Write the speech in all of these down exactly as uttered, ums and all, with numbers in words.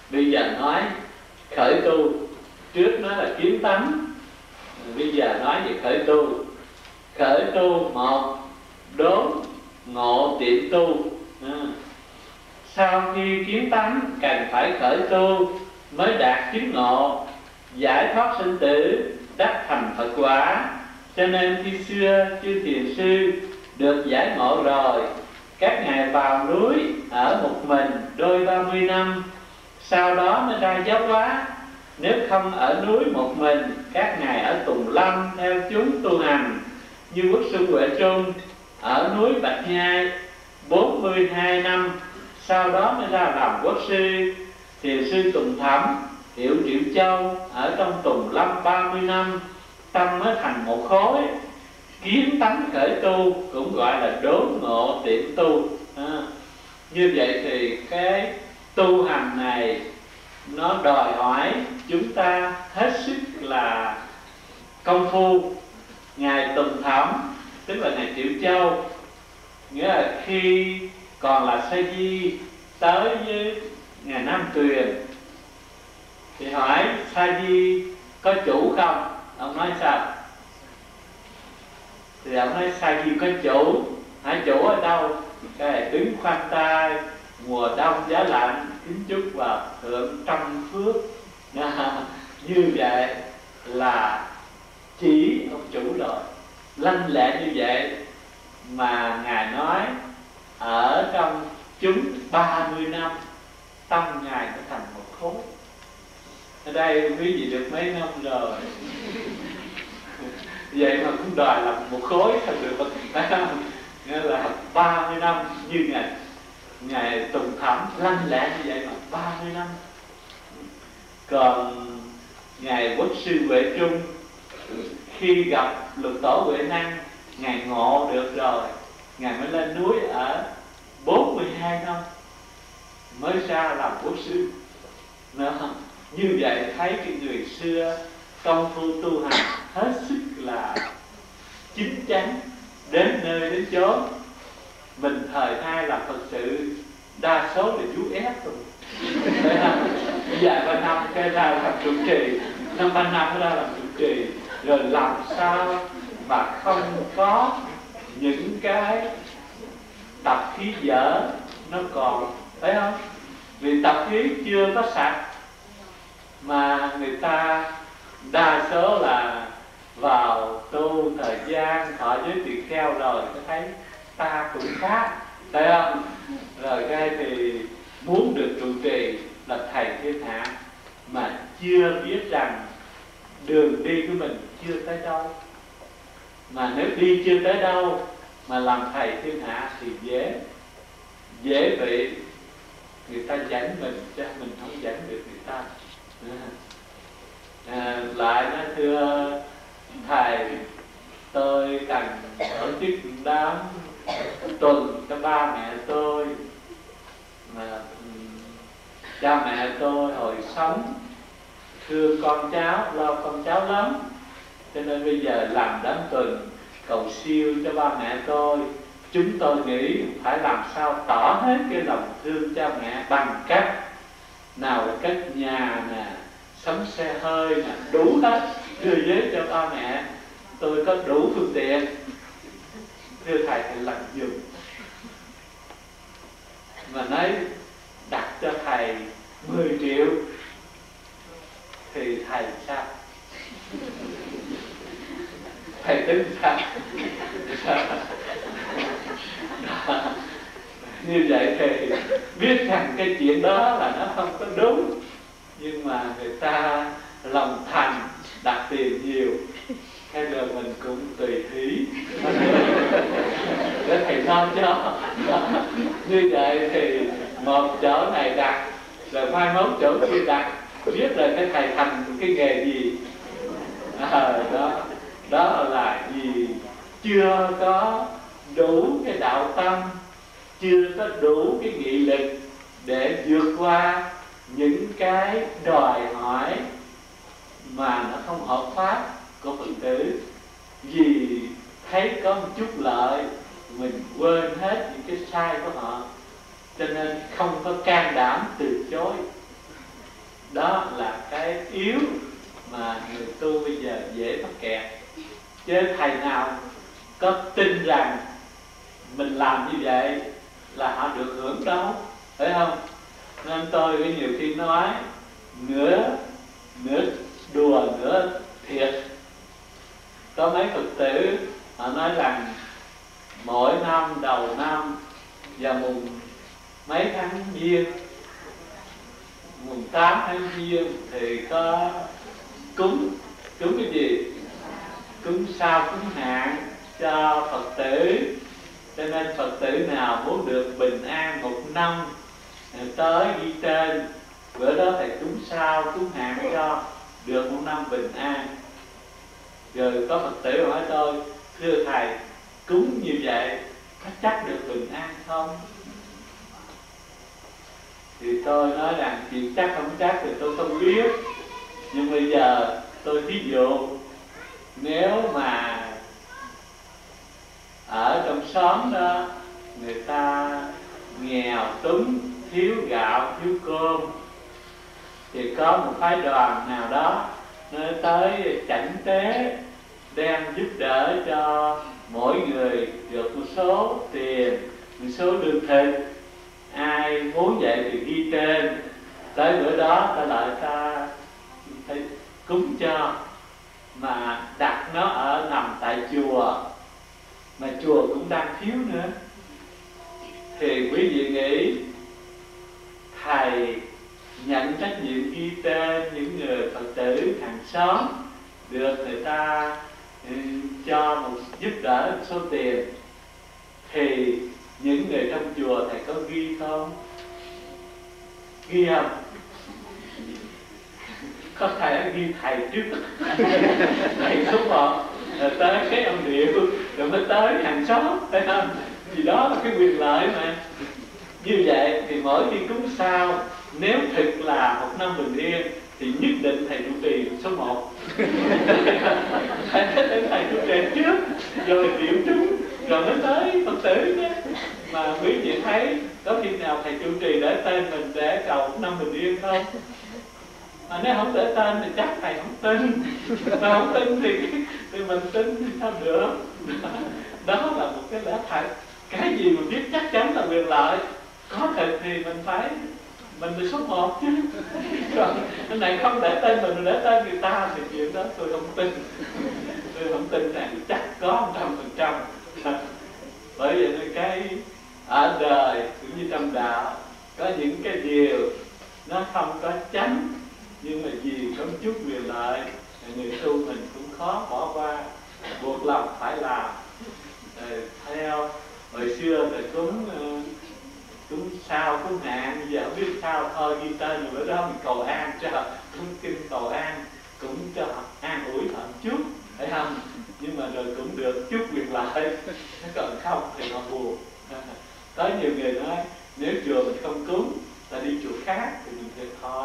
Bây giờ nói khởi tu, trước nói là kiến tánh, bây giờ nói về khởi tu. Khởi tu một, đốn ngộ tiệm tu. à. Sau khi kiến tánh cần phải khởi tu mới đạt chứng ngộ, giải thoát sinh tử, đắc thành Phật quả. Cho nên khi xưa chư thiền sư được giải ngộ rồi, các ngài vào núi ở một mình đôi ba mươi năm, sau đó mới ra giáo hóa. Nếu không ở núi một mình, các ngài ở Tùng Lâm theo chúng tu hành. Như Quốc sư Huệ Trung ở núi Bạch Nhai bốn mươi hai năm, sau đó mới ra làm quốc sư. Thiền sư Tùng Thẩm Hiệu Triệu Châu ở trong Tùng Lâm ba mươi năm, tâm mới thành một khối. Kiến tánh khởi tu cũng gọi là đốn ngộ tiệm tu. à, Như vậy thì cái tu hành này nó đòi hỏi chúng ta hết sức là công phu. Ngài Tùng Thẩm, tức là Ngài Triệu Châu, nghĩa là khi còn là sa di tới với Ngài Nam Tuyền thì hỏi sa di có chủ không? Ông nói sao? Thì ông nói sa di có chủ. Hỏi chủ ở đâu? Cái đứng khoanh tay, mùa đông giá lạnh, kính chúc vào thượng trăm phước. Như vậy là chỉ ông chủ rồi. Lanh lẹ như vậy mà Ngài nói ở trong chúng ba mươi năm, tâm Ngài nó thành một khối. Ở đây quý vị được mấy năm rồi? Vậy mà cũng đòi làm một khối thật được. Nghĩa là ba mươi năm như Ngài Ngài Tùng Thẩm lanh lẹ như vậy mà ba mươi năm. Còn Ngài Quốc sư Huệ Trung, khi gặp Lục Tổ Huệ Năng, Ngài ngộ được rồi, Ngài mới lên núi ở bốn mươi hai năm mới ra làm quốc sư. Nó, như vậy thấy cái người xưa công phu tu hành hết sức là chín chắn, đến nơi đến chốn. Mình thời nay là thật sự đa số là vú ép rồi. Vài ba năm cái ra làm trụ trì, năm ba năm ra làm trụ trì, rồi làm sao mà không có những cái tập khí dở nó còn, thấy không? Vì tập khí chưa có sạch mà người ta đa số là vào tu thời gian họ giới thiệu theo rồi có thấy ta cũng khác, thấy không? Rồi cái thì muốn được trụ trì là thầy thiên hạ mà chưa biết rằng đường đi của mình chưa tới đâu. Mà nếu đi chưa tới đâu mà làm thầy thiên hạ thì dễ dễ bị người ta dẫn mình, chứ mình không dẫn được người ta. à, Lại nói thưa thầy, tôi cần tổ chức đám tuần cho ba mẹ tôi, mà cha mẹ tôi hồi sống thương con cháu, lo con cháu lắm, cho nên bây giờ làm đám tuần cầu siêu cho ba mẹ tôi. Chúng tôi nghĩ phải làm sao tỏ hết cái lòng thương cha mẹ bằng cách nào là cất nhà nè, sắm xe hơi nè, đủ hết đưa giấy cho ba mẹ tôi có đủ phương tiện. Thưa thầy thì làm giùm. Mà nói đặt cho thầy mười triệu thì thầy sao? Thầy tính sao? Như vậy thì biết rằng cái chuyện đó là nó không có đúng, nhưng mà người ta lòng thành đặt tiền nhiều, hay là mình cũng tùy hỷ để thầy lo cho. Như vậy thì một chỗ này đặt, rồi mai mốt chỗ kia đặt, biết rồi cái thầy thành cái nghề gì. À, đó đó là gì? Chưa có đủ cái đạo tâm, chưa có đủ cái nghị lực để vượt qua những cái đòi hỏi mà nó không hợp pháp của Phật tử. Vì thấy có một chút lợi mình quên hết những cái sai của họ, cho nên không có can đảm từ chối. Đó là cái yếu mà người tu bây giờ dễ mắc kẹt. Chứ thầy nào có tin rằng mình làm như vậy là họ được hưởng đâu, phải không? Nên tôi có nhiều khi nói nửa nửa đùa nửa thiệt. Có mấy Phật tử họ nói rằng mỗi năm đầu năm và mùng mấy tháng giêng, mùng tám tháng giêng thì có cúng cúng cái gì? Cúng sao cúng hạn cho Phật tử. Cho nên Phật tử nào muốn được bình an một năm tới ghi tên bữa đó thầy cúng sao cúng hạn cho được một năm bình an. Rồi có Phật tử hỏi tôi: thưa thầy, cúng như vậy có chắc được bình an không? Thì tôi nói rằng chuyện chắc không chắc thì tôi không biết. Nhưng bây giờ tôi ví dụ, nếu mà ở trong xóm đó người ta nghèo túng, thiếu gạo, thiếu cơm, thì có một phái đoàn nào đó nó tới chảnh tế đem giúp đỡ cho mỗi người được một số tiền, một số lương thực. Ai muốn vậy thì ghi tên, tới bữa đó ta lại ta phải cúng cho. Mà đặt nó ở nằm tại chùa, mà chùa cũng đang thiếu nữa, thì quý vị nghĩ thầy nhận trách nhiệm ghi tên những người Phật tử hàng xóm được người ta um, cho một giúp đỡ một số tiền, thì những người trong chùa thầy có ghi không? Ghi không? Có thầy ghi thầy trước thầy số một rồi tới cái ông điệu rồi mới tới hàng xóm, phải không? Vì đó là cái quyền lợi mà. Như vậy thì mỗi khi cúng sao, nếu thực là một năm bình yên thì nhất định thầy trụ trì số một. Thầy đến thầy trụ trì trước, rồi điệu chúng, rồi mới tới Phật tử nhé. Mà quý vị thấy có khi nào thầy trụ trì để tên mình để cầu một năm bình yên không? Mà nếu không để tên thì chắc thầy không tin. Mà không tin thì, thì mình tin thì sao được. Đó là một cái lẽ thật. Cái gì mà biết chắc chắn là quyền lợi, có thật thì mình phải mình là số một chứ. Còn cái này không để tên mình, để tên người ta thì chuyện đó tôi không tin. Tôi không tin rằng chắc có một trăm phần trăm. Bởi vậy nên cái ở đời cũng như trong đạo có những cái điều nó không có chánh, nhưng mà vì có một chút quyền lợi, người tu mình cũng khó bỏ qua, buộc lòng phải làm. Rồi theo hồi xưa thì cúng cúng sao cúng hạn, giờ không biết sao thôi ghi tên rồi bữa đó mình cầu an cho, cúng kinh cầu an cũng cho an ủi họ một chút, phải không? Nhưng mà rồi cũng được chút quyền lợi, còn không thì họ buồn. Có nhiều người nói nếu chùa mình không cúng, ta đi chùa khác thì mình thiệt thôi.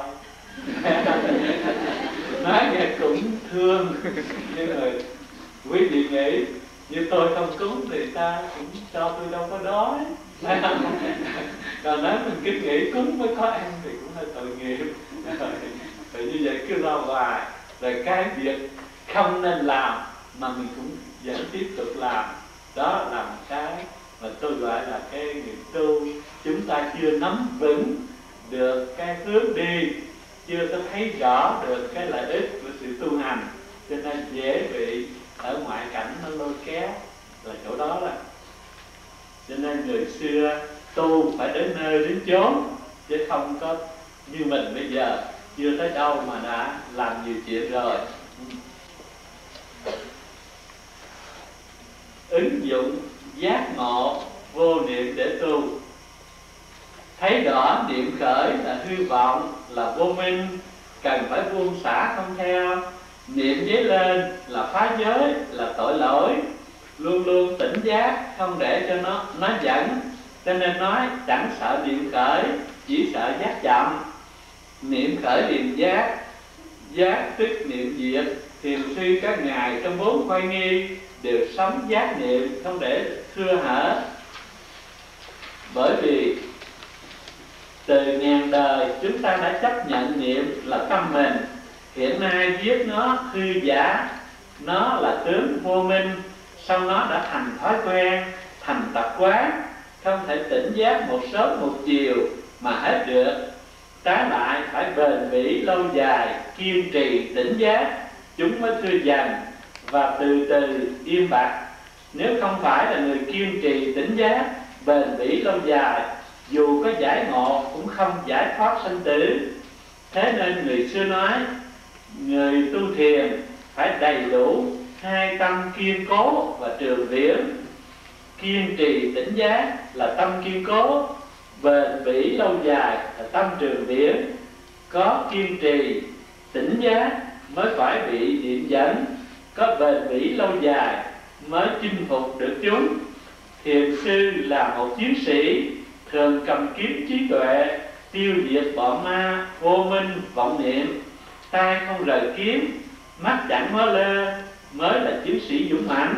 Nói nghe cũng thương, nhưng mà quý vị nghĩ như tôi không cúng thì ta cũng cho tôi đâu có đói. Còn nói mình cứ nghĩ cúng mới có ăn thì cũng hơi tội nghiệp. Rồi như vậy cứ lo hoài, rồi cái việc không nên làm mà mình cũng vẫn tiếp tục làm. Đó là một cái mà tôi gọi là cái người tu chúng ta chưa nắm vững được cái hướng đi, chưa có thấy rõ được cái lợi ích của sự tu hành, cho nên dễ bị ở ngoại cảnh nó lôi kéo, là chỗ đó là. Cho nên người xưa tu phải đến nơi đến chốn, chứ không có như mình bây giờ chưa tới đâu mà đã làm nhiều chuyện rồi. Ứng dụng giác ngộ vô niệm để tu. Thấy rõ niệm khởi là hư vọng, là vô minh, cần phải buông xả không theo. Niệm dấy lên là phá giới, là tội lỗi. Luôn luôn tỉnh giác, không để cho nó nó dẫn. Cho nên nói chẳng sợ niệm khởi, chỉ sợ giác chậm. Niệm khởi liền giác, giác tức niệm diệt. Thiền suy các ngài trong bốn khoai nghi đều sống giác niệm, không để thưa hở. Bởi vì Từ ngàn đời chúng ta đã chấp nhận niệm là tâm mình. Hiện nay viết nó hư giả, nó là tướng vô minh, xong nó đã thành thói quen, thành tập quán, không thể tỉnh giác một sớm một chiều mà hết được. Trái lại phải bền bỉ lâu dài, kiên trì tỉnh giác, chúng mới thưa dần và từ từ im bặt. Nếu không phải là người kiên trì tỉnh giác, bền bỉ lâu dài, dù có giải ngộ cũng không giải thoát sanh tử. Thế nên người xưa nói, người tu thiền phải đầy đủ hai tâm kiên cố và trường viễn. Kiên trì tỉnh giác là tâm kiên cố, bền bỉ lâu dài là tâm trường viễn. Có kiên trì tỉnh giác mới phải bị điện dẫn, có bền bỉ lâu dài mới chinh phục được chúng. Thiền sư là một chiến sĩ, thường cầm kiếm trí tuệ, tiêu diệt bọn ma, vô minh, vọng niệm. Tai không rời kiếm, mắt chẳng ngó lơ, mới là chiến sĩ dũng mãnh.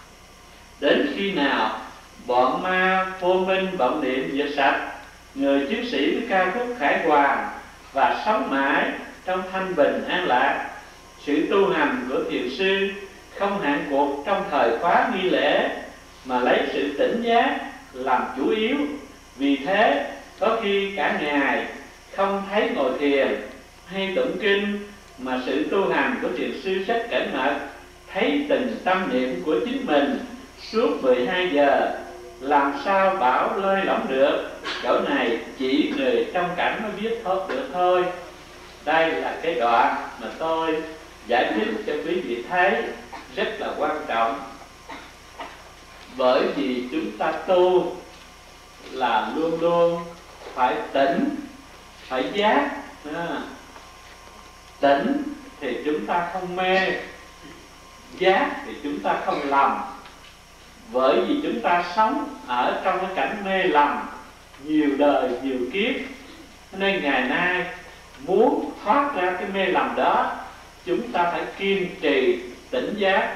Đến khi nào bọn ma, vô minh, vọng niệm diệt sạch, người chiến sĩ mới ca khúc khải hoàn và sống mãi trong thanh bình an lạc. Sự tu hành của thiền sư không hạn cuộc trong thời khóa nghi lễ, mà lấy sự tỉnh giác làm chủ yếu. Vì thế có khi cả ngày không thấy ngồi thiền hay tụng kinh, mà sự tu hành của thiền sư rất cẩn mật, thấy từng tâm niệm của chính mình suốt mười hai giờ, làm sao bảo lơi lỏng được. Chỗ này chỉ người trong cảnh mới biết thoát được thôi. Đây là cái đoạn mà tôi giải thích cho quý vị thấy rất là quan trọng. Bởi vì chúng ta tu là luôn luôn phải tỉnh, phải giác. À, tỉnh thì chúng ta không mê, giác thì chúng ta không lầm. Bởi vì chúng ta sống ở trong cái cảnh mê lầm nhiều đời nhiều kiếp, nên ngày nay muốn thoát ra cái mê lầm đó, chúng ta phải kiên trì tỉnh giác.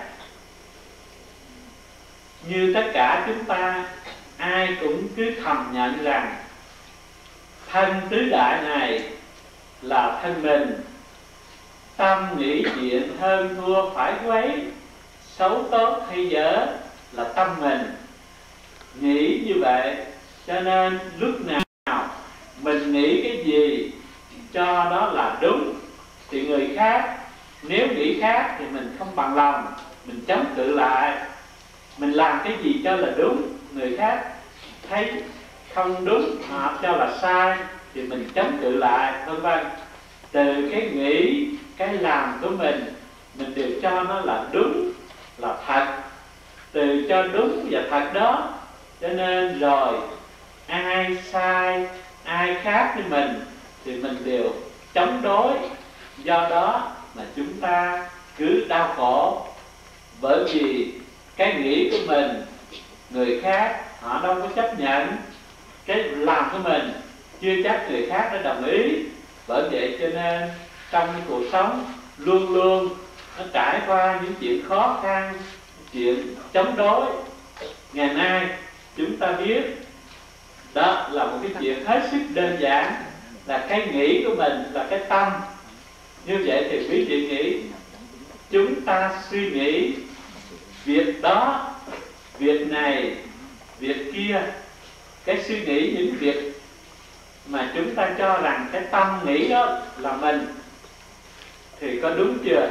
Như tất cả chúng ta, ai cũng cứ thầm nhận rằng thân tứ đại này là thân mình. Tâm nghĩ chuyện hơn thua phải quấy, xấu tốt hay dở là tâm mình. Nghĩ như vậy cho nên lúc nào mình nghĩ cái gì cho đó là đúng, thì người khác nếu nghĩ khác thì mình không bằng lòng, mình chống cự lại. Mình làm cái gì cho là đúng, người khác thấy không đúng, họ cho là sai thì mình chống cự lại, vân vân. Từ cái nghĩ, cái làm của mình, mình đều cho nó là đúng, là thật. Từ cho đúng và thật đó, cho nên rồi ai sai, ai khác với mình thì mình đều chống đối. Do đó mà chúng ta cứ đau khổ. Bởi vì cái nghĩ của mình, người khác họ đâu có chấp nhận. Cái làm của mình chưa chắc người khác đã đồng ý. Bởi vậy cho nên trong cái cuộc sống luôn luôn nó trải qua những chuyện khó khăn, chuyện chống đối. Ngày nay chúng ta biết đó là một cái chuyện hết sức đơn giản, là cái nghĩ của mình, là cái tâm. Như vậy thì quý vị nghĩ, chúng ta suy nghĩ việc đó, việc này, việc kia, cái suy nghĩ những việc mà chúng ta cho rằng cái tâm nghĩ đó là mình, thì có đúng chưa?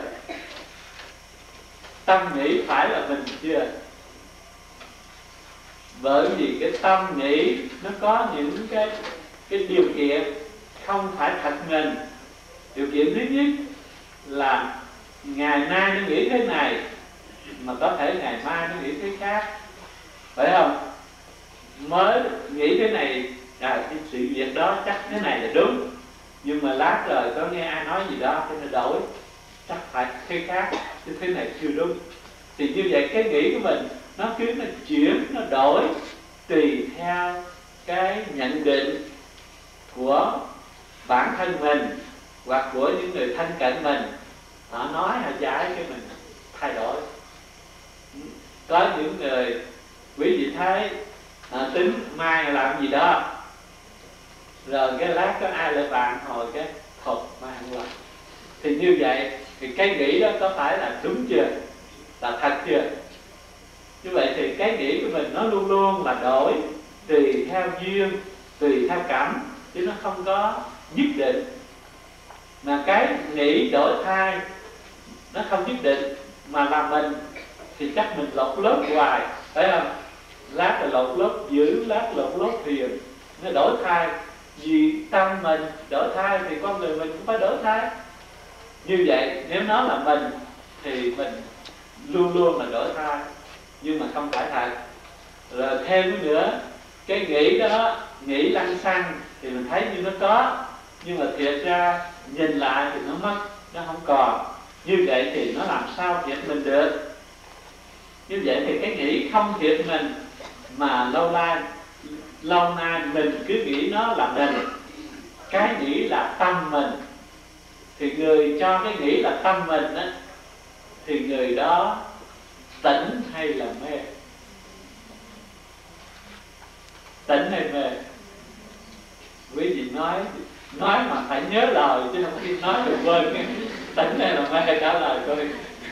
Tâm nghĩ phải là mình chưa? Bởi vì cái tâm nghĩ nó có những cái cái điều kiện không phải thật mình. Điều kiện thứ nhất là ngày nay nó nghĩ thế này mà có thể ngày mai nó nghĩ thế khác, phải không? Mới nghĩ thế này, à, cái sự việc đó chắc thế này là đúng, nhưng mà lát rồi có nghe ai nói gì đó thì nó đổi, chắc phải thế khác, chứ thế này chưa đúng. Thì như vậy cái nghĩ của mình nó cứ nó chuyển, nó đổi tùy theo cái nhận định của bản thân mình hoặc của những người thân cận mình. Họ nói, họ giải cho mình thay đổi. Có những người quý vị thấy à, tính mai làm gì đó, rồi cái lát có ai lại bạn hồi cái thục mà ăn lại. Thì như vậy thì cái nghĩ đó có phải là đúng chưa, là thật chưa? Như vậy thì cái nghĩ của mình nó luôn luôn là đổi tùy theo duyên, tùy theo cảm, chứ nó không có nhất định. Mà cái nghĩ đổi thay nó không nhất định, mà là mình thì chắc mình lột lớp hoài, phải không? Lát là lột lớp dữ, lát lột lớp hiền, nó đổi thay. Vì tâm mình đổi thay thì con người mình cũng phải đổi thay. Như vậy nếu nó là mình thì mình luôn luôn là đổi thay, nhưng mà không phải thật. Rồi thêm nữa, cái nghĩ đó, nghĩ lăng xăng thì mình thấy như nó có, nhưng mà thiệt ra nhìn lại thì nó mất, nó không còn. Như vậy thì nó làm sao thiệt mình được? Như vậy thì cái nghĩ không thiệt mình, mà lâu nay lâu nay mình cứ nghĩ nó là mình, cái nghĩ là tâm mình, thì người cho cái nghĩ là tâm mình á, thì người đó tỉnh hay là mê? Tỉnh hay mê? Quý vị nói nói mà phải nhớ lời, chứ không khi nói được quên cái tỉnh hay là mê, trả lời tôi.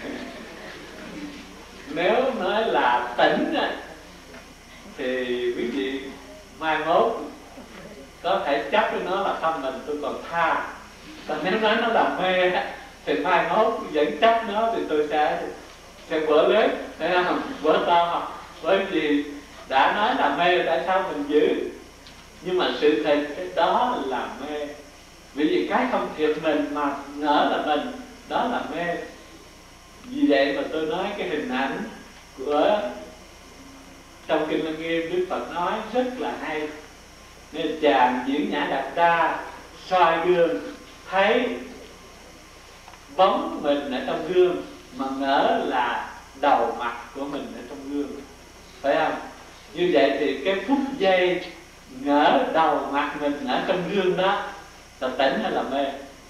Nếu nói là tỉnh thì quý vị mai mốt có thể chấp với nó là tâm mình, tôi còn tha. Còn nếu nói nó là mê thì mai mốt vẫn chấp nó thì tôi sẽ sẽ vỡ lớn, thấy không? Vỡ to. Bởi vì đã nói là mê, tại sao mình giữ? Nhưng mà sự thật cái đó là mê. Vì vì cái không thiệt mình mà ngỡ là mình, đó là mê. Vì vậy mà tôi nói cái hình ảnh của trong Kinh Lăng Nghiêm, Đức Phật nói rất là hay. Nên chàng diễn Nhã Đạt Đa soi gương, thấy bóng mình ở trong gương mà ngỡ là đầu mặt của mình ở trong gương, phải không? Như vậy thì cái phút giây ngỡ đầu mặt mình ở trong gương đó là tỉnh hay là mê?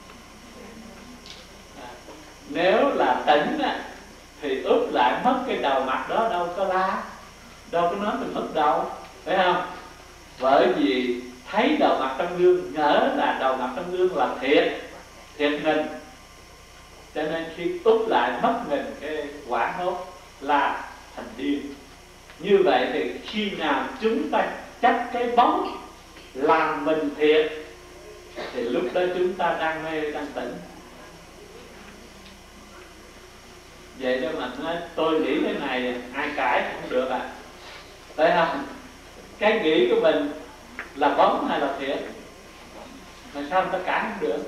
À, nếu là tỉnh thì úp lại mất cái đầu mặt đó đâu có la, đâu có nói mình mất đầu, phải không? Bởi vì thấy đầu mặt trong gương, ngỡ là đầu mặt trong gương là thiệt, thiệt mình, cho nên khi úp lại mất mình cái quả hốt là thành điên. Như vậy thì khi nào chúng ta chấp cái bóng làm mình thiệt thì lúc đó chúng ta đang mê, đang tỉnh. Vậy đó mà nói tôi nghĩ thế này ai cãi không được à, phải không? Cái nghĩ của mình là bóng hay là thiệt, mà sao người ta cãi không được?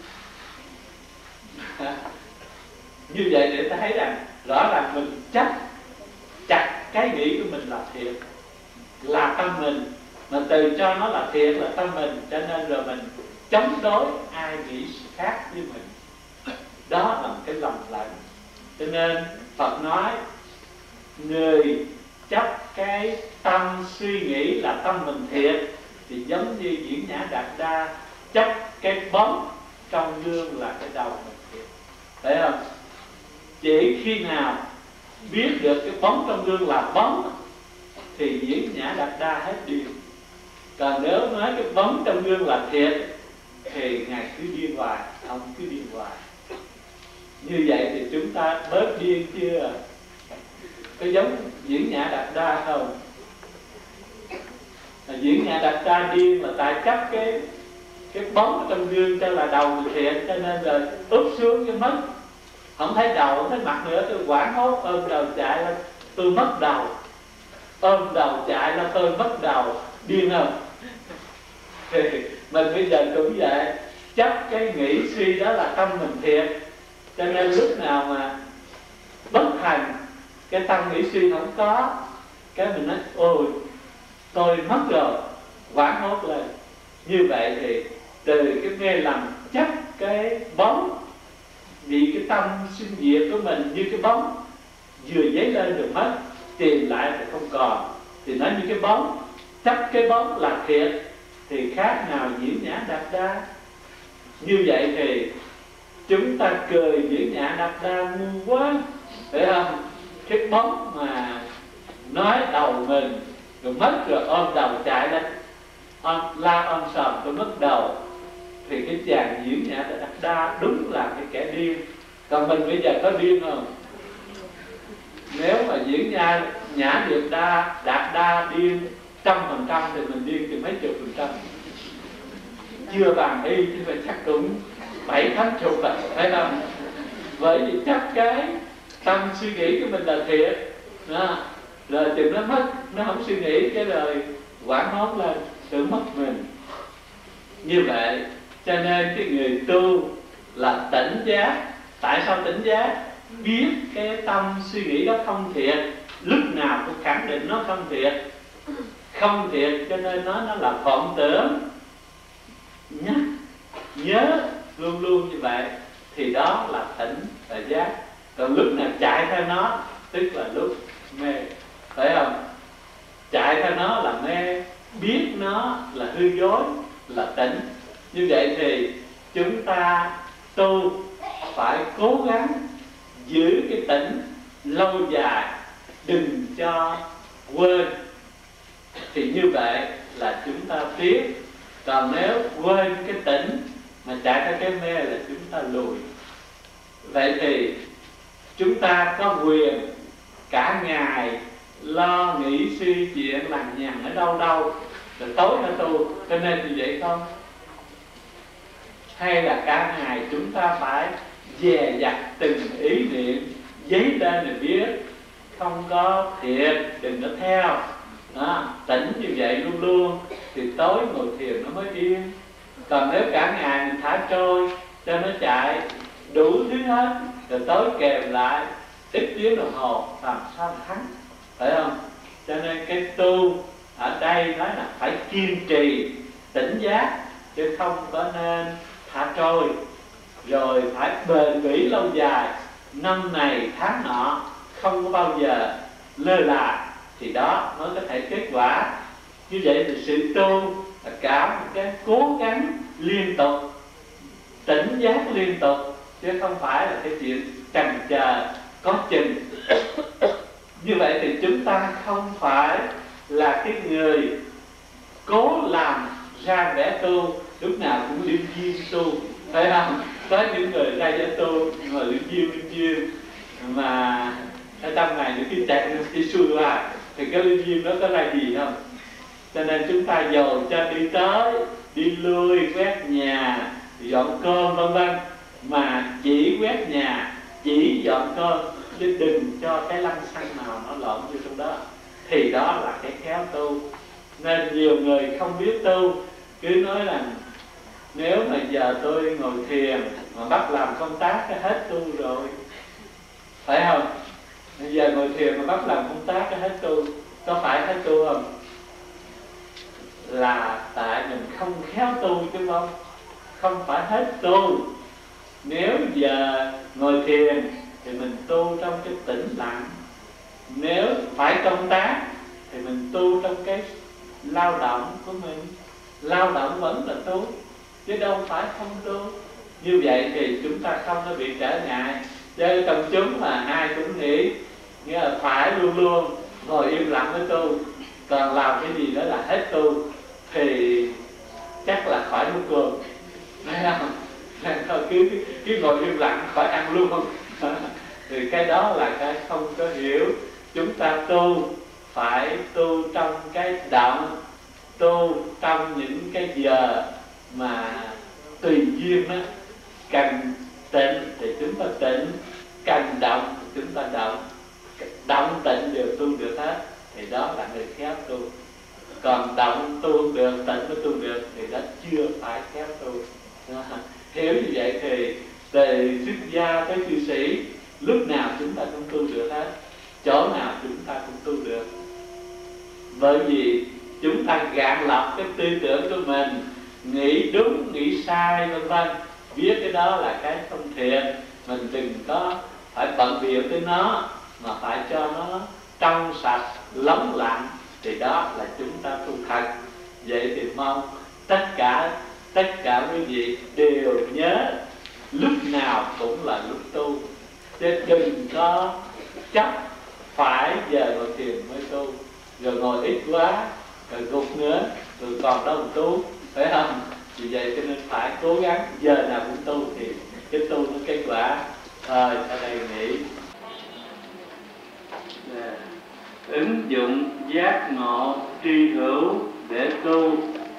Như vậy để ta thấy rằng rõ ràng mình chấp chặt cái nghĩ của mình là thiệt, là tâm mình, mà từ cho nó là thiệt là tâm mình, cho nên rồi mình chống đối ai nghĩ khác với mình. Đó là một cái lầm lẫn. Cho nên Phật nói người chấp cái tâm suy nghĩ là tâm mình thiệt thì giống như Diễn Nhã Đạt Đa chấp cái bóng trong gương là cái đầu mình thiệt, thấy không? Chỉ khi nào biết được cái bóng trong gương là bóng thì Diễn Nhã Đạt Đa hết điên. Còn nếu nói cái bóng trong gương là thiệt thì Ngài cứ điên hoài, ông cứ điên hoài. Như vậy thì chúng ta bớt điên chưa? Có giống Diễn Nhã Đạt Đa không? Diễn Nhã Đạt Đa điên là tại chấp cái cái bóng trong gương cho là đầu người thiện, cho nên rồi úp xuống cái mất, không thấy đầu, không thấy mặt nữa, tôi quảng hốt ôm đầu chạy là tôi mất đầu, ôm đầu chạy là tôi mất đầu, điên không? Thì mình bây giờ cũng vậy, chấp cái nghĩ suy đó là tâm mình thiệt, cho nên lúc nào mà bất thành cái tâm nghĩ suy không có, cái mình nói ôi tôi mất rồi, quảng hốt lên. Như vậy thì từ cái mê lầm chấp cái bóng, vì cái tâm sinh diệt của mình như cái bóng vừa dấy lên rồi mất, tìm lại thì không còn, thì nói như cái bóng, chấp cái bóng là thiệt thì khác nào Diễn Nhã Đạt Đa. Như vậy thì chúng ta cười Diễn Nhã Đạt Đa ngu quá, phải không? Cái bóng mà nói đầu mình rồi mất rồi ôm đầu chạy lên, on, la on sòm tôi mất đầu, thì cái chàng diễn nhã Đạt Đa đúng là cái kẻ điên. Còn mình bây giờ có điên không? Nếu mà diễn nhã nhã Đạt Đa Đạt Đa điên trăm phần trăm thì mình điên thì mấy chục phần trăm, chưa bằng y chứ phải chắc cũng bảy tám chục vậy, phải không? Bởi vì chắc cái tâm suy nghĩ của mình là thiệt đó. Rồi chừng nó mất, nó không suy nghĩ cái lời quảng hốt lên tưởng mất mình. Như vậy cho nên cái người tu là tỉnh giác. Tại sao tỉnh giác? Biết cái tâm suy nghĩ đó không thiệt, lúc nào cũng khẳng định nó không thiệt. Không thiệt cho nên nó nó là vọng tưởng. Nhớ, nhớ luôn luôn như vậy thì đó là tỉnh và giác. Còn lúc nào chạy theo nó tức là lúc mê, phải không? Chạy theo nó là mê, biết nó là hư dối là tỉnh. Như vậy thì chúng ta tu phải cố gắng giữ cái tỉnh lâu dài, đừng cho quên. Thì như vậy là chúng ta biết. Còn nếu quên cái tỉnh mà chạy theo cái mê là chúng ta lùi. Vậy thì chúng ta có quyền cả ngày lo nghĩ suy chuyện lằng nhằng ở đâu đâu, rồi tối nó tu, cho nên như vậy không? Hay là cả ngày chúng ta phải dè dặt từng ý niệm, giấy lên để biết, không có thiệt, đừng có theo đó, tỉnh như vậy luôn luôn thì tối ngồi thiền nó mới yên. Còn nếu cả ngày mình thả trôi cho nó chạy đủ thứ hết, rồi tối kèm lại ít tiếng đồng hồ làm sao thắng, phải không? Cho nên cái tu ở đây nói là phải kiên trì tỉnh giác, chứ không có nên thả trôi. Rồi phải bền bỉ lâu dài, năm này tháng nọ, không có bao giờ lơ là, thì đó mới có thể kết quả. Như vậy thì sự tu là cả một cái cố gắng liên tục, tỉnh giác liên tục, chứ không phải là cái chuyện chần chờ có chừng. Như vậy thì chúng ta không phải là cái người cố làm ra vẻ tu, lúc nào cũng liên duyên tu, phải không? Có những người ra vẻ tu nhưng mà liên duyên liên duyên mà ở trong này những khi chạy đi xuôi qua thì cái liên duyên đó có ra gì không? Cho nên chúng ta dầu cho đi tới đi lui, quét nhà, dọn cơm vân vân, mà chỉ quét nhà, chỉ dọn cơm, chứ đừng cho cái lăng xăng nào nó lộn vô trong đó, thì đó là cái khéo tu. Nên nhiều người không biết tu cứ nói là nếu mà giờ tôi ngồi thiền mà bắt làm công tác cái hết tu rồi, phải không? Bây giờ ngồi thiền mà bắt làm công tác cái hết tu, có phải hết tu không? Là tại mình không khéo tu chứ không, không phải hết tu. Nếu giờ ngồi thiền thì mình tu trong cái tĩnh lặng, nếu phải công tác thì mình tu trong cái lao động của mình. Lao động vẫn là tu, chứ đâu phải không tu. Như vậy thì chúng ta không có bị trở ngại. Chứ công chúng mà ai cũng nghĩ nghĩa là phải luôn luôn ngồi im lặng mới tu, còn làm cái gì đó là hết tu, thì chắc là khỏi nuốt cơm, thấy không? Thôi cứ, cứ ngồi im lặng khỏi ăn luôn. Thì cái đó là cái không có hiểu. Chúng ta tu phải tu trong cái động, tu trong những cái giờ mà tùy duyên đó. Cần tịnh thì chúng ta tịnh, cần động thì chúng ta động, động tịnh đều tu được hết, thì đó là người khéo tu. Còn động tu không được, tịnh mới tu được, thì đó chưa phải khéo tu. Hiểu như vậy thì từ xuất gia tới cư sĩ, lúc nào chúng ta cũng tu được hết, chỗ nào chúng ta cũng tu được. Bởi vì chúng ta gạn lọc cái tư tưởng của mình, nghĩ đúng, nghĩ sai vân vân, biết cái đó là cái không thiện, mình đừng có phải bận biểu tới nó, mà phải cho nó trong sạch, lắng lặng, thì đó là chúng ta tu thật. Vậy thì mong tất cả tất cả quý vị đều nhớ lúc nào cũng là lúc tu, chứ đừng có chấp phải giờ ngồi thiền mới tu, rồi ngồi ít quá rồi gục nữa, rồi còn đâu mà tu, phải không? Vì vậy cho nên phải cố gắng giờ nào cũng tu thì cái tu nó kết quả. Rồi sau đây nghỉ. Yeah. Ứng dụng giác ngộ tri hữu để tu.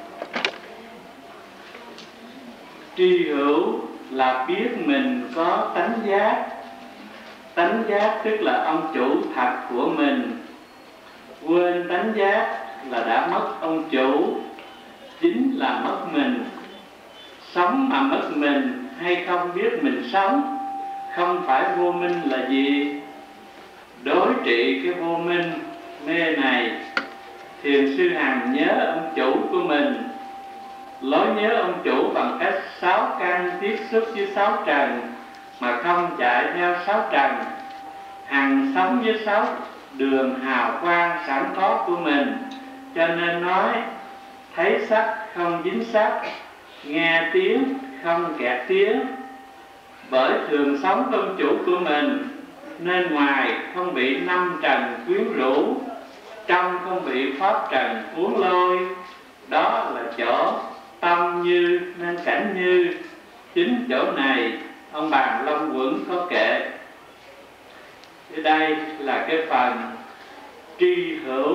Tri hữu là biết mình có tánh giác. Tánh giác tức là ông chủ thật của mình. Quên tánh giác là đã mất ông chủ, chính là mất mình. Sống mà mất mình hay không biết mình sống, không phải vô minh là gì? Đối trị cái vô minh mê này, Thiền sư Hằng nhớ ông chủ của mình. Lối nhớ ông chủ bằng cách sáu căn tiếp xúc với sáu trần mà không chạy theo sáu trần. Hằng sống với sáu đường hào quang sẵn có của mình, cho nên nói thấy sắc không dính sắc, nghe tiếng không kẹt tiếng. Bởi thường sống công chủ của mình, nên ngoài không bị năm trần quyến rũ, trong không bị pháp trần cuốn lôi. Đó là chỗ tâm như nên cảnh như. Chính chỗ này ông Bàn Long Quẩn có kệ. Thì đây là cái phần tri hữu,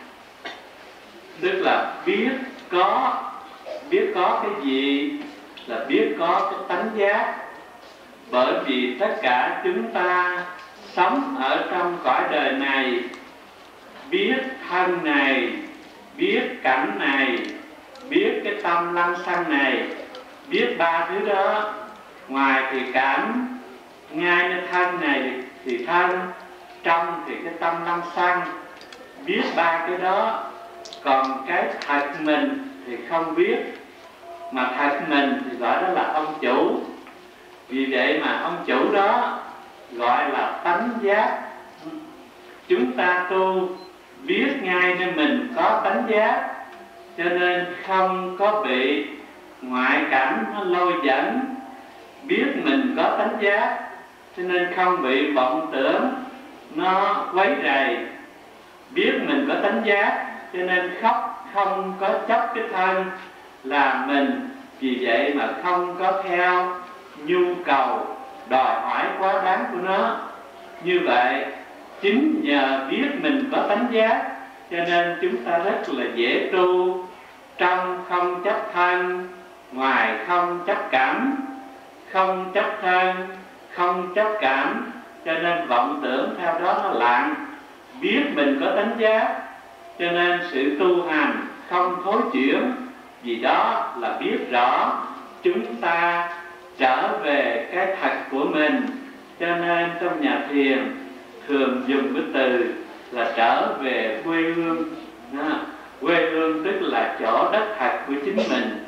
tức là biết có. Biết có cái gì? Là biết có cái tánh giác. Bởi vì tất cả chúng ta sống ở trong cõi đời này, biết thân này, biết cảnh này, biết cái tâm lăng xăng này, biết ba thứ đó. Ngoài thì cảnh, ngay cái thân này thì thân, trong thì cái tâm lăng xăng. Biết ba cái đó, còn cái thật mình thì không biết. Mà thật mình thì gọi đó là ông chủ. Vì vậy mà ông chủ đó gọi là tánh giác. Chúng ta tu biết ngay nên mình có tánh giác, cho nên không có bị ngoại cảnh nó lôi dẫn. Biết mình có tánh giác, cho nên không bị vọng tưởng nó quấy rầy. Biết mình có tánh giác, cho nên khóc không có chấp cái thân là mình. Vì vậy mà không có theo nhu cầu đòi hỏi quá đáng của nó. Như vậy chính nhờ biết mình có tánh giác, cho nên chúng ta rất là dễ tu. Trong không chấp thân, ngoài không chấp cảm. Không chấp thân, không chấp cảm, cho nên vọng tưởng theo đó nó lặng. Biết mình có tánh giác, cho nên sự tu hành không thối chuyển. Vì đó là biết rõ chúng ta trở về cái thật của mình. Cho nên trong nhà thiền thường dùng cái từ là trở về quê hương. Đó. Quê hương tức là chỗ đất thật của chính mình.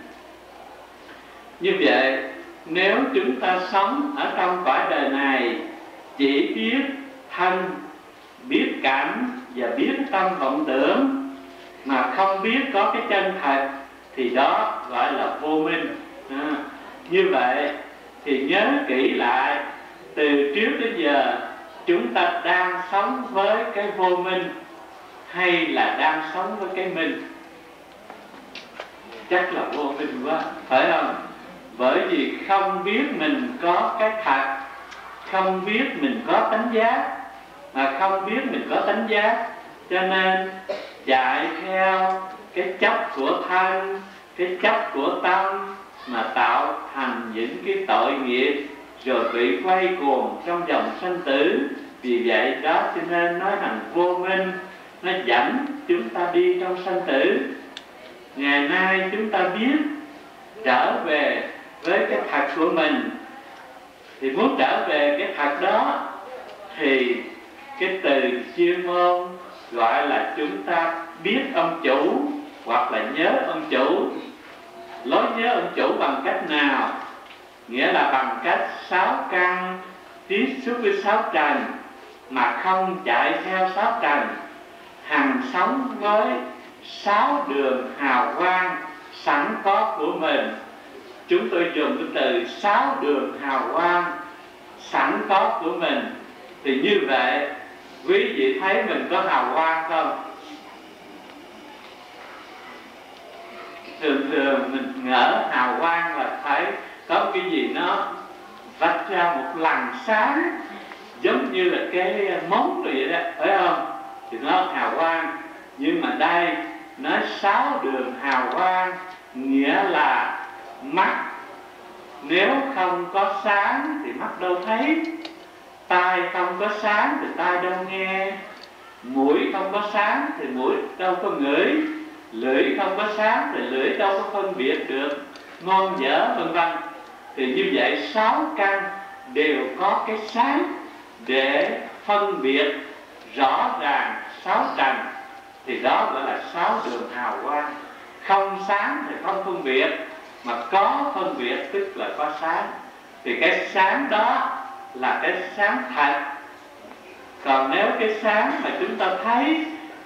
Như vậy nếu chúng ta sống ở trong cõi đời này chỉ biết thân, biết cảm và biết tâm vọng tưởng, mà không biết có cái chân thật, thì đó gọi là vô minh. À, như vậy thì nhớ kỹ lại, từ trước đến giờ chúng ta đang sống với cái vô minh hay là đang sống với cái minh? Chắc là vô minh quá, phải không? Bởi vì không biết mình có cái thật, không biết mình có tánh giác. Mà không biết mình có tánh giác, cho nên chạy theo cái chấp của thân, cái chấp của tâm, mà tạo thành những cái tội nghiệp, rồi bị quay cuồng trong dòng sanh tử. Vì vậy đó cho nên nói rằng vô minh nó dẫn chúng ta đi trong sanh tử. Ngày nay chúng ta biết trở về với cái thật của mình, thì muốn trở về cái thật đó thì cái từ chuyên môn gọi là chúng ta biết ông chủ hoặc là nhớ ông chủ. Lối nhớ ông chủ bằng cách nào? Nghĩa là bằng cách sáu căn tiếp xúc với sáu trần mà không chạy theo sáu trần. Hằng sống với sáu đường hào quang sẵn có của mình. Chúng tôi dùng cái từ sáu đường hào quang sẵn có của mình. Thì như vậy quý vị thấy mình có hào quang không? thường thường mình ngỡ hào quang là phải có cái gì nó vạch ra một làn sáng giống như là cái móng rồi vậy đó, phải không? Thì nó hào quang. Nhưng mà đây nói sáu đường hào quang nghĩa là mắt nếu không có sáng thì mắt đâu thấy, tai không có sáng thì tai đâu nghe, mũi không có sáng thì mũi đâu có ngửi, lưỡi không có sáng thì lưỡi đâu có phân biệt được ngon dở vân vân. Thì như vậy sáu căn đều có cái sáng để phân biệt rõ ràng sáu trần, thì đó gọi là sáu đường hào quang. Không sáng thì không phân biệt, mà có phân biệt tức là có sáng. Thì cái sáng đó là cái sáng thật. Còn nếu cái sáng mà chúng ta thấy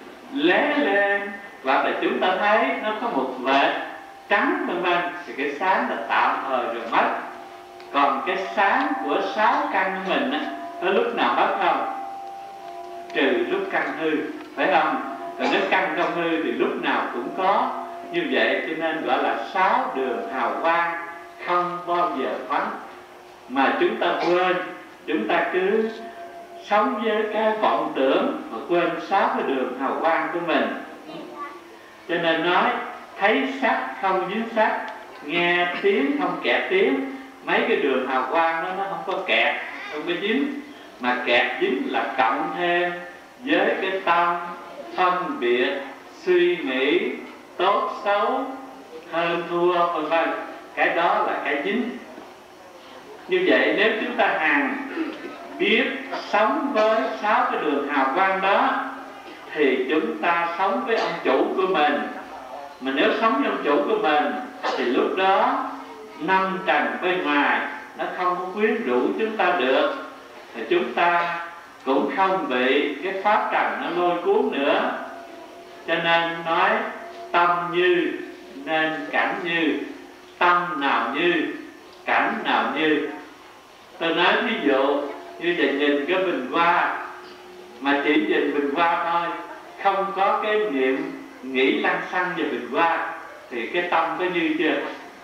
lé lên, hoặc là chúng ta thấy nó có một vệt trắng vân vân, thì cái sáng là tạm thời rồi mất. Còn cái sáng của sáu căn của mình á, có lúc nào mất không? Trừ lúc căn hư, phải không? Còn nếu căn không hư thì lúc nào cũng có. Như vậy cho nên gọi là sáu đường hào quang không bao giờ vắng. Mà chúng ta quên, chúng ta cứ sống với cái vọng tưởng mà quên sáu cái đường hào quang của mình. Cho nên nói thấy sắc không dính sắc, nghe tiếng không kẹt tiếng. Mấy cái đường hào quang đó nó không có kẹt, không có dính. Mà kẹt dính là cộng thêm với cái tâm phân biệt, suy nghĩ tốt xấu, hơn thua vân vân. Cái đó là cái dính. Như vậy nếu chúng ta hằng biết sống với sáu cái đường hào quang đó, thì chúng ta sống với ông chủ của mình. Mà nếu sống với ông chủ của mình thì lúc đó năm trần bên ngoài nó không có quyến rũ chúng ta được, thì chúng ta cũng không bị cái pháp trần nó lôi cuốn nữa. Cho nên nói tâm như nên cảnh như, tâm nào như cảnh nào như. Tôi nói ví dụ như vậy, nhìn cái bình hoa mà chỉ nhìn bình hoa thôi, không có cái niệm nghĩ lăng xăng về bình hoa, thì cái tâm có như chưa?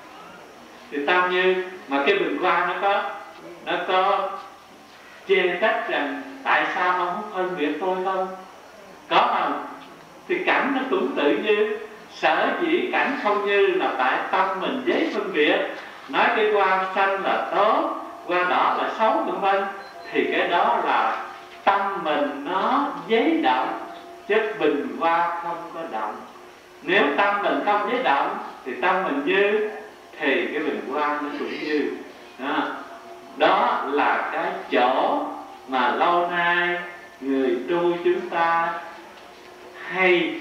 Thì tâm như, mà cái bình hoa nó có nó có chê trách rằng tại sao ông không phân biệt tôi không? Có không? Thì cảnh nó cũng tự như. Sở dĩ cảnh không như là tại tâm mình giấy phân biệt. Nói cái hoa xanh là tốt, hoa đỏ là xấu vân vân, thì cái đó là tâm mình nó giấy động, chứ bình hoa không có động. Nếu tâm mình không giấy động thì tâm mình như, thì cái bình hoa nó cũng như. Đó, đó là cái chỗ mà lâu nay người tu chúng ta hay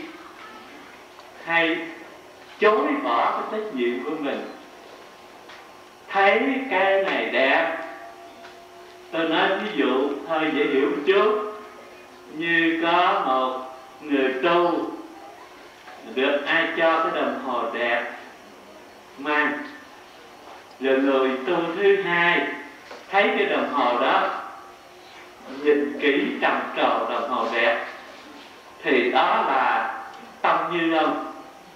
hay chối bỏ cái trách nhiệm của mình. Thấy cái này đẹp, tôi nói ví dụ hơi dễ hiểu một chút, như có một người tu được ai cho cái đồng hồ đẹp mang, rồi người tu thứ hai thấy cái đồng hồ đó, nhìn kỹ trầm trồ đồng hồ đẹp, thì đó là tâm như không?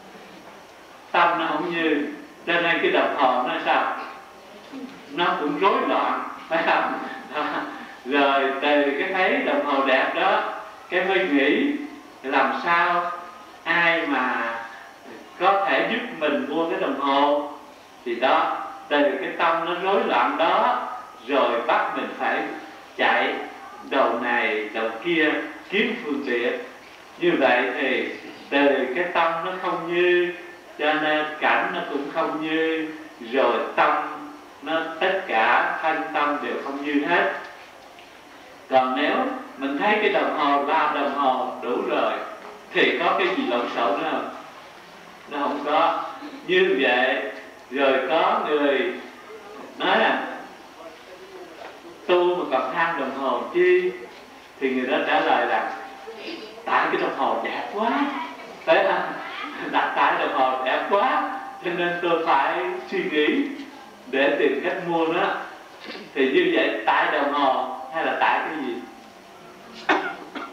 Tâm nó không như, cho nên cái đồng hồ nó sao? Nó cũng rối loạn, phải không? Đó. Rồi từ cái thấy đồng hồ đẹp đó, cái mới nghĩ làm sao ai mà có thể giúp mình mua cái đồng hồ. Thì đó, từ cái tâm nó rối loạn đó, rồi bắt mình phải chạy đầu này đầu kia kiếm phương tiện. Như vậy thì từ cái tâm nó không như, cho nên cảnh nó cũng không như, rồi tâm nó tất cả thân tâm đều không như hết. Còn nếu mình thấy cái đồng hồ là đồng hồ đủ rồi, thì có cái gì lộn xộn nữa không? Nó không có. Như vậy rồi có người nói là tu mà còn tham đồng hồ chi, thì người đó trả lời là tại cái đồng hồ đẹp quá, phải không? Đặt tại đồng hồ đẹp quá cho nên tôi phải suy nghĩ để tìm cách mua nó. Thì như vậy tại đồng hồ hay là tại cái gì?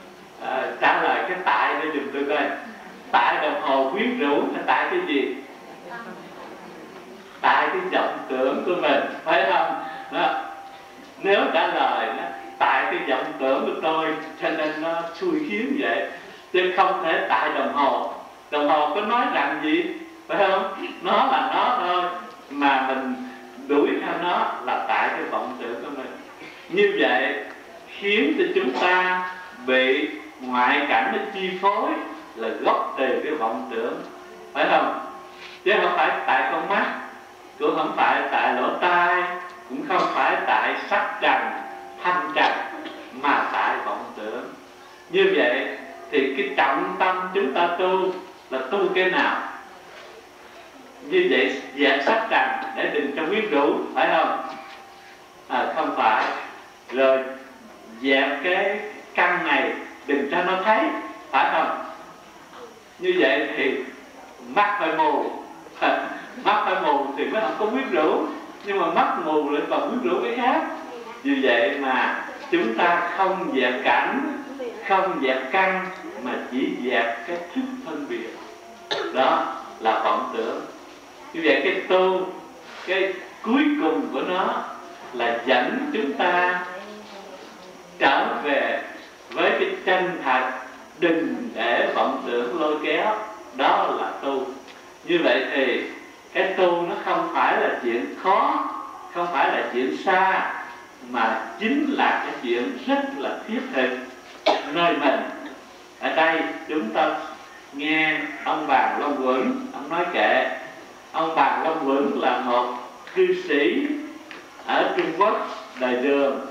À, trả lời cái tại để dùm tôi coi. Tại đồng hồ quyến rũ là tại cái gì? Tại cái vọng tưởng của mình, phải không? Đó. Nếu trả lời đó, tại cái vọng tưởng của tôi cho nên nó xui khiến vậy, chứ không thể tại đồng hồ. Đồng hồ có nói rằng gì, phải không? Nó là nó thôi, mà mình đuổi theo nó là tại cái vọng tưởng của mình. Như vậy khiến cho chúng ta bị ngoại cảnh nó chi phối, là gốc từ cái vọng tưởng, phải không? Chứ không phải tại con mắt, cũng không phải tại lỗ tai, cũng không phải tại sắc trần, thanh trần, mà tại vọng tưởng. Như vậy thì cái trọng tâm chúng ta tu là tu cái nào? Như vậy dẹp sắc trần để đừng cho quyến rũ, phải không? À, không phải. Rồi dẹp cái căn này đừng cho nó thấy, phải không? Như vậy thì mắt phải mù. Mắt phải mù thì mới không có quyến rũ, nhưng mà mắt mù lại còn quyến rũ cái khác. Vì vậy mà chúng ta không dẹp cảnh, không dẹp căn, mà chỉ dẹp cái thức phân biệt. Đó là vọng tưởng. Như vậy cái tu, cái cuối cùng của nó là dẫn chúng ta trở về với cái chân thật, đừng để vọng tưởng lôi kéo. Đó là tu. Như vậy thì cái tu nó không phải là chuyện khó, không phải là chuyện xa, mà chính là cái chuyện rất là thiết thực nơi mình. Ở đây chúng ta nghe ông Bàn Long Quẩn, ông nói kệ. Ông Bàn Long Quẩn là một cư sĩ ở Trung Quốc đời Đường.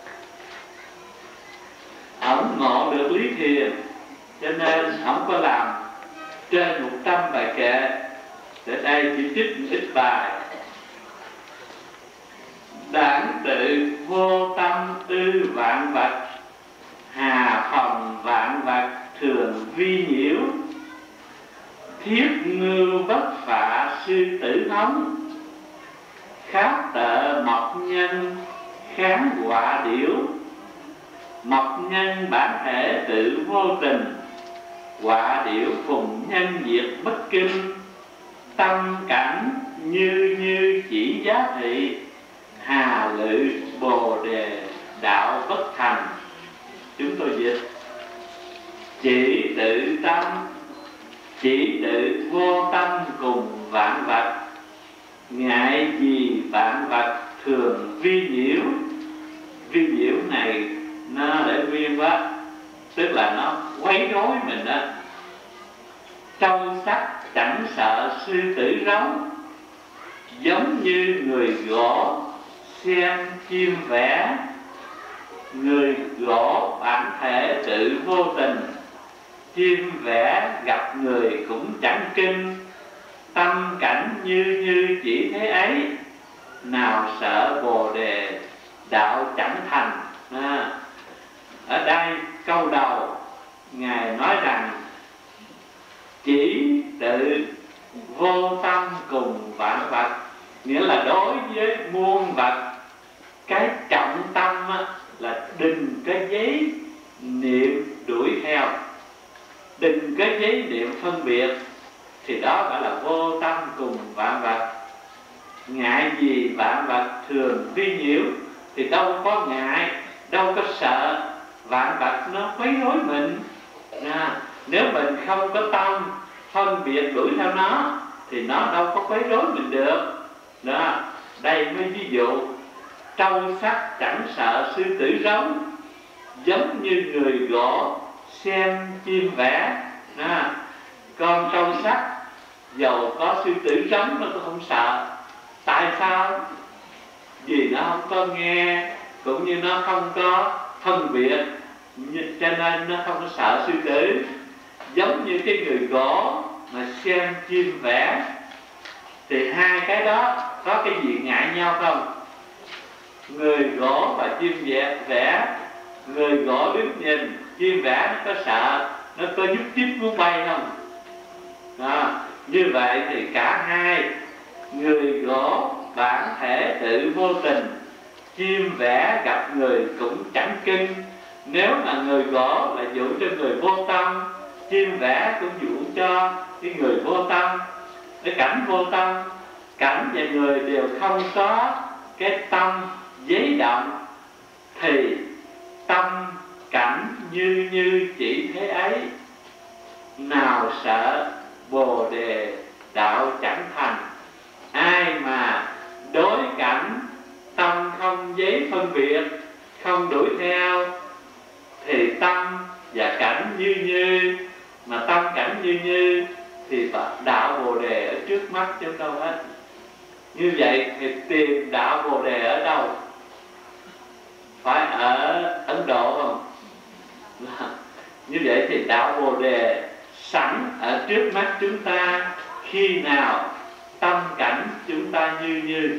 Ông ngộ được lý thiền, cho nên ông có làm trên một trăm bài kệ. Để đây chỉ trích một ít bài. Đảng tự vô tâm tư vạn vật, hà phòng vạn vật thường vi nhiễu. Thiết ngư bất phạ sư tử hóng, khát tợ mộc nhân kháng họa điểu. Mộc nhân bản thể tự vô tình, họa điểu cùng nhân diệt bất kinh. Tâm cảnh như như chỉ giá trị, hà lự bồ đề đạo bất thành. Chúng tôi dịch: chỉ tự tâm, chỉ tự vô tâm cùng vạn vật, ngại gì vạn vật thường vi nhiễu. Vi nhiễu này nó để nguyên quá, tức là nó quấy rối mình đó. Trong sắc chẳng sợ sư tử rống, giống như người gỗ xem chim vẽ. Người gỗ bản thể tự vô tình, chim vẽ gặp người cũng chẳng kinh. Tâm cảnh như như chỉ thế ấy, nào sợ bồ đề đạo chẳng thành. À, ở đây câu đầu Ngài nói rằng chỉ tự vô tâm cùng vạn vật, nghĩa là đối với muôn vật, cái trọng tâm là đừng cái giấy niệm đuổi theo, đừng cái giấy niệm phân biệt, thì đó gọi là vô tâm cùng vạn vật. Ngại gì vạn vật thường vi nhiễu, thì đâu có ngại, đâu có sợ vạn vật nó quấy rối mình. À, nếu mình không có tâm phân biệt đuổi theo nó, thì nó đâu có quấy rối mình được. Đó, đây mới ví dụ: trâu sắt chẳng sợ sư tử rống, giống như người gỗ xem chim vẽ. À, con trâu sắt dầu có sư tử rống nó cũng không sợ. Tại sao? Vì nó không có nghe, cũng như nó không có phân biệt, cho nên nó không có sợ sư tử. Giống như cái người gỗ mà xem chim vẽ, thì hai cái đó có cái gì ngại nhau không? Người gỗ và chim vẽ, người gỗ đứng nhìn, chim vẽ nó có sợ, nó có nhúc nhích muốn bay không? Đó, như vậy thì cả hai, người gỗ bản thể tự vô tình, chim vẽ gặp người cũng chẳng kinh. Nếu mà người gỗ là dụ cho người vô tâm, chim vẽ cũng dụ cho cái người vô tâm, cái cảnh vô tâm. Cảnh và người đều không có cái tâm giấy động, thì tâm cảnh như như chỉ thế ấy, nào sợ Bồ Đề đạo chẳng thành. Ai mà đối cảnh tâm không giấy phân biệt, không đuổi theo, thì tâm và cảnh như như, mà tâm cảnh như như thì đạo Bồ Đề ở trước mắt chứ đâu hết. Như vậy thì tìm đạo Bồ Đề ở đâu? Phải ở Ấn Độ không? Như vậy thì đạo Bồ Đề sẵn ở trước mắt chúng ta khi nào tâm cảnh chúng ta như như.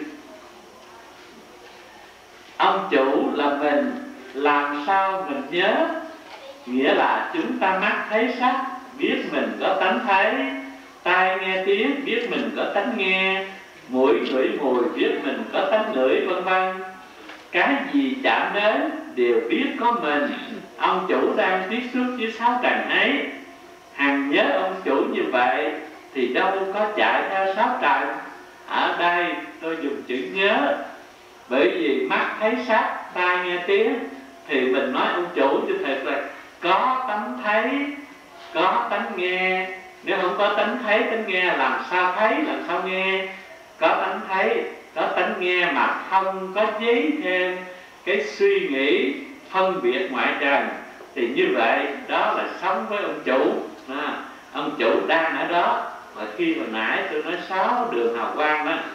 Ông chủ là mình, làm sao mình nhớ? Nghĩa là chúng ta mắt thấy sắc, biết mình có tánh thấy, tai nghe tiếng, biết mình có tánh nghe, mũi ngửi mùi, biết mình có tánh ngửi, vân vân. Cái gì chạm đến đều biết có mình. Ông chủ đang tiếp xúc với sáu trần ấy, hằng nhớ ông chủ như vậy thì đâu có chạy theo sáu trần. Ở đây tôi dùng chữ nhớ, bởi vì mắt thấy sắc, tai nghe tiếng, thì mình nói ông chủ chứ thật là có tánh thấy, có tánh nghe. Nếu không có tánh thấy, tánh nghe, làm sao thấy, làm sao nghe? Có tánh thấy, có tánh nghe mà không có giấy thêm cái suy nghĩ phân biệt ngoại trần, thì như vậy đó là sống với ông chủ. À, ông chủ đang ở đó. Mà khi hồi nãy tôi nói sáu đường hào quang đó,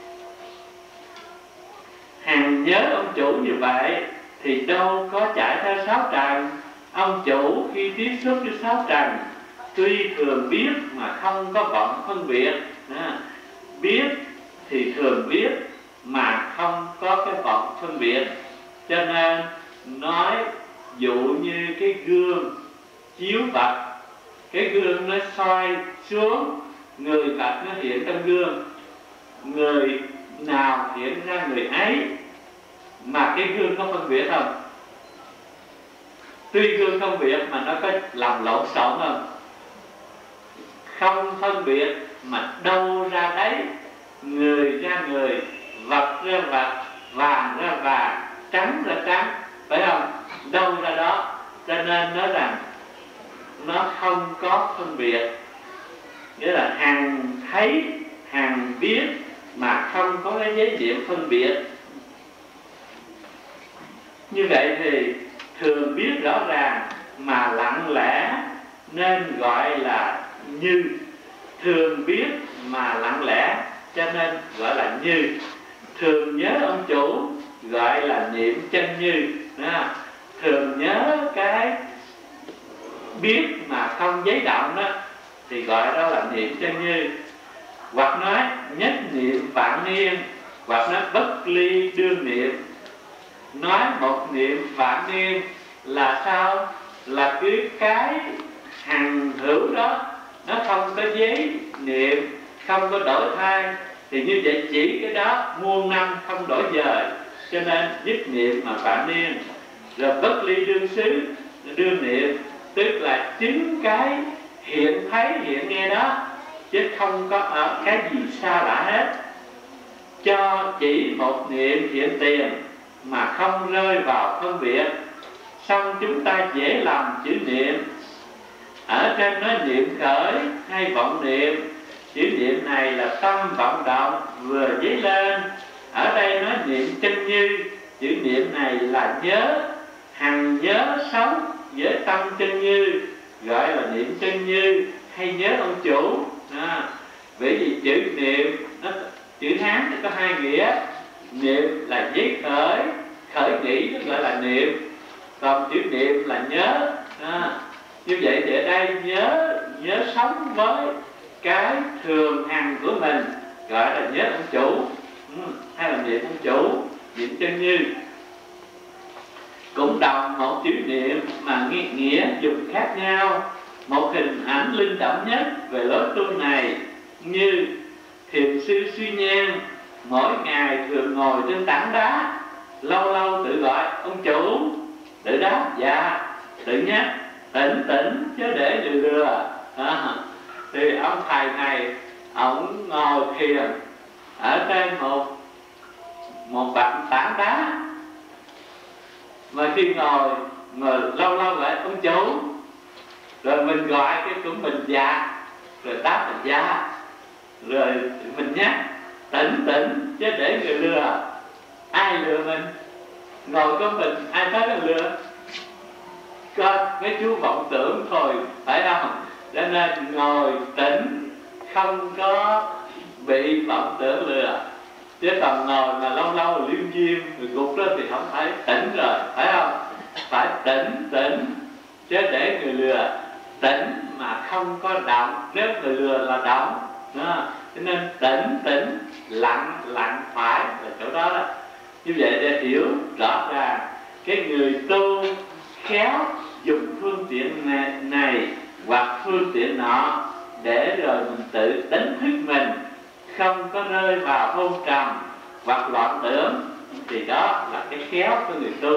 hằng nhớ ông chủ như vậy thì đâu có chạy theo sáu trần. Ông chủ khi tiếp xúc với sáu trần, tuy thường biết mà không có vọng phân biệt. À, biết thì thường biết mà không có cái vọng phân biệt. Cho nên nói dụ như cái gương chiếu Phật, cái gương nó soi xuống, người Phật nó hiện trong gương, người nào hiện ra người ấy. Mà cái gương có phân biệt không? Tuy gương phân biệt mà nó có làm lộn xộn không? Không phân biệt mà đâu ra đấy, người ra người, vật ra vật, vàng ra vàng, trắng ra trắng, phải không? Đâu ra đó. Cho nên nói rằng nó không có phân biệt, nghĩa là hằng thấy, hằng biết mà không có cái giấy điểm phân biệt. Như vậy thì thường biết rõ ràng mà lặng lẽ nên gọi là như. Thường biết mà lặng lẽ cho nên gọi là như. Thường nhớ ông chủ gọi là niệm chân như. Đó. Thường nhớ cái biết mà không giấy động đó thì gọi đó là niệm chân như. Hoặc nói nhất niệm vạn niên, hoặc nói bất ly đương niệm. Nói một niệm vạn niên là sao? Là cứ cái hằng hữu đó, nó không có giấy niệm, không có đổi thay, thì như vậy chỉ cái đó muôn năm không đổi dời, cho nên nhất niệm mà vạn niên. Rồi bất ly đương xứ, đương niệm tức là chính cái hiện thấy hiện nghe đó, chứ không có ở cái gì xa lạ hết. Cho chỉ một niệm hiện tiền mà không rơi vào phân biệt. Xong chúng ta dễ lầm chữ niệm. Ở trên nói niệm khởi hay vọng niệm, chữ niệm này là tâm vọng động vừa dấy lên. Ở đây nói niệm chân như, chữ niệm này là nhớ, hằng nhớ sống với tâm chân như, gọi là niệm chân như hay nhớ ông chủ. À, bởi vì chữ niệm nó, chữ Hán thì có hai nghĩa. Niệm là giấy khởi, khởi nghĩ tức gọi là niệm, còn chữ niệm là nhớ. À, như vậy thì ở đây nhớ, nhớ sống với cái thường hằng của mình, gọi là nhớ ông chủ, ừ, hay là niệm ông chủ, niệm chân như. Cũng đồng một chữ niệm mà nghĩa, nghĩa dùng khác nhau. Một hình ảnh linh động nhất về lối tu này như thiền sư Suy Nhan mỗi ngày thường ngồi trên tảng đá, lâu lâu tự gọi ông chủ, tự đáp dạ, tự nhắc tỉnh tỉnh chứ để lừa lừa. À, thì ông thầy này ổng ngồi thiền ở trên một một bậc tảng đá, mà khi ngồi ngồi lâu lâu lại ông chủ, rồi mình gọi cái của mình dạ, rồi đáp là dạ, rồi mình nhắc tỉnh tỉnh chứ để người lừa. Ai lừa mình? Ngồi có mình ai thấy là lừa? Có mấy chú vọng tưởng thôi, phải không? Cho nên ngồi tỉnh không có bị vọng tưởng lừa. Chứ còn ngồi mà lâu lâu liêm diêm người gục đó thì không phải tỉnh rồi, phải không? Phải tỉnh tỉnh chứ để người lừa. Tỉnh mà không có động, nếu người lừa là động đó. Cho nên tỉnh tỉnh lặng lặng phải là chỗ đó đó. Như vậy để hiểu rõ ràng cái người tu khéo dùng phương tiện này, này hoặc phương tiện nọ để rồi mình tự đánh thức mình, không có rơi vào hôn trầm hoặc loạn tưởng, thì đó là cái khéo của người tu.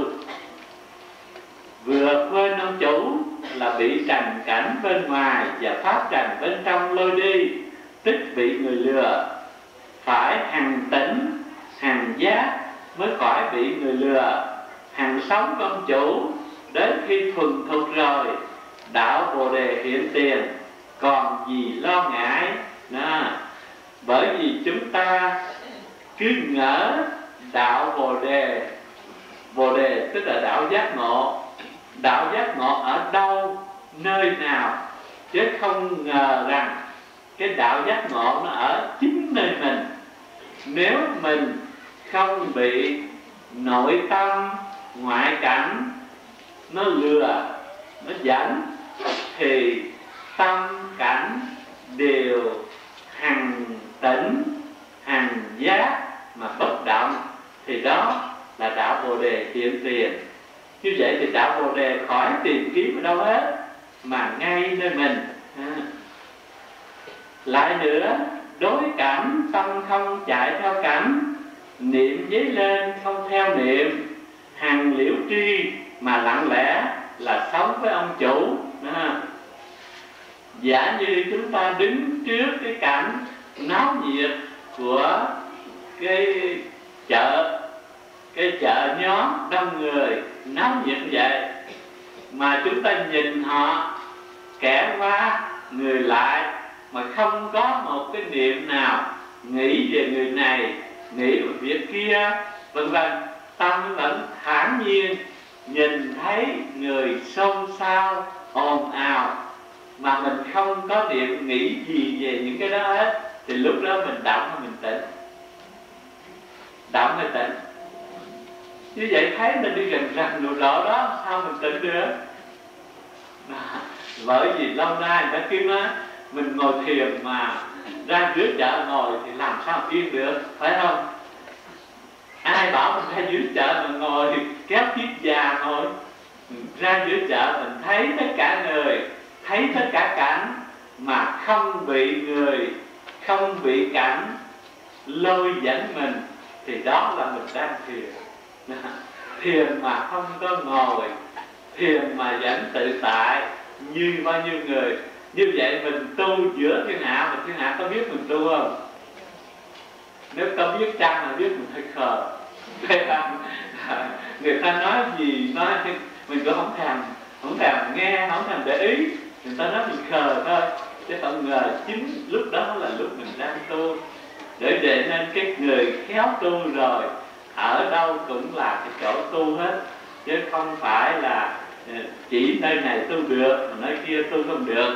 Vừa quên ông chủ là bị trần cảnh bên ngoài và pháp trần bên trong lôi đi, tức bị người lừa. Phải hằng tỉnh hằng giác mới khỏi bị người lừa. Hằng sống của ông chủ đến khi thuần thục rồi, đạo Bồ Đề hiện tiền, còn gì lo ngại đó. Bởi vì chúng ta cứ ngỡ đạo Bồ Đề, Bồ Đề tức là đạo giác ngộ. Đạo giác ngộ ở đâu, nơi nào, chứ không ngờ rằng cái đạo giác ngộ nó ở chính nơi mình. Nếu mình không bị nội tâm ngoại cảnh nó lừa, nó dẫn, thì tâm cảnh đều hằng tỉnh hằng giác mà bất động, thì đó là đạo Bồ Đề hiện tiền. Như vậy thì đạo Bồ Đề khỏi tìm kiếm ở đâu hết, mà ngay nơi mình. à. Lại nữa, đối cảnh tâm không chạy theo cảnh, niệm dấy lên không theo niệm, hằng liễu tri mà lặng lẽ là sống với ông chủ. à. Giả như chúng ta đứng trước cái cảnh náo nhiệt của cái chợ, cái chợ nhóm đông người náo nhiệt vậy, mà chúng ta nhìn họ kẻ qua người lại, mà không có một cái niệm nào nghĩ về người này, nghĩ về việc kia, vân vân, tâm vẫn thản nhiên, nhìn thấy người xôn xao ồn ào mà mình không có niệm nghĩ gì về những cái đó hết, thì lúc đó mình động hay mình tỉnh? Động hay tỉnh? Như vậy thấy mình đi gần gần lộ lộ đó, sao mình tỉnh được? Bởi vì lâu nay người ta kêu nói mình ngồi thiền mà ra giữa chợ ngồi thì làm sao yên được, phải không? Ai bảo mình ra giữa chợ mà ngồi kéo chiếc già ngồi? Ra giữa chợ mình thấy tất cả người, thấy tất cả cảnh, mà không bị người, không bị cảnh lôi dẫn mình, thì đó là mình đang thiền. Thiền mà không có ngồi, thiền mà vẫn tự tại như bao nhiêu người. Như vậy mình tu giữa thiên hạ, mà thiên hạ có biết mình tu không? Nếu có biết chăng là biết mình hơi khờ. Người ta nói gì nói mình cũng không thèm, không thèm nghe, không thèm để ý. Người ta nói mình khờ thôi, chứ không ngờ chính lúc đó là lúc mình đang tu. Để vậy nên cái người khéo tu rồi, ở đâu cũng là cái chỗ tu hết, chứ không phải là chỉ nơi này tu được mà nơi kia tu không được.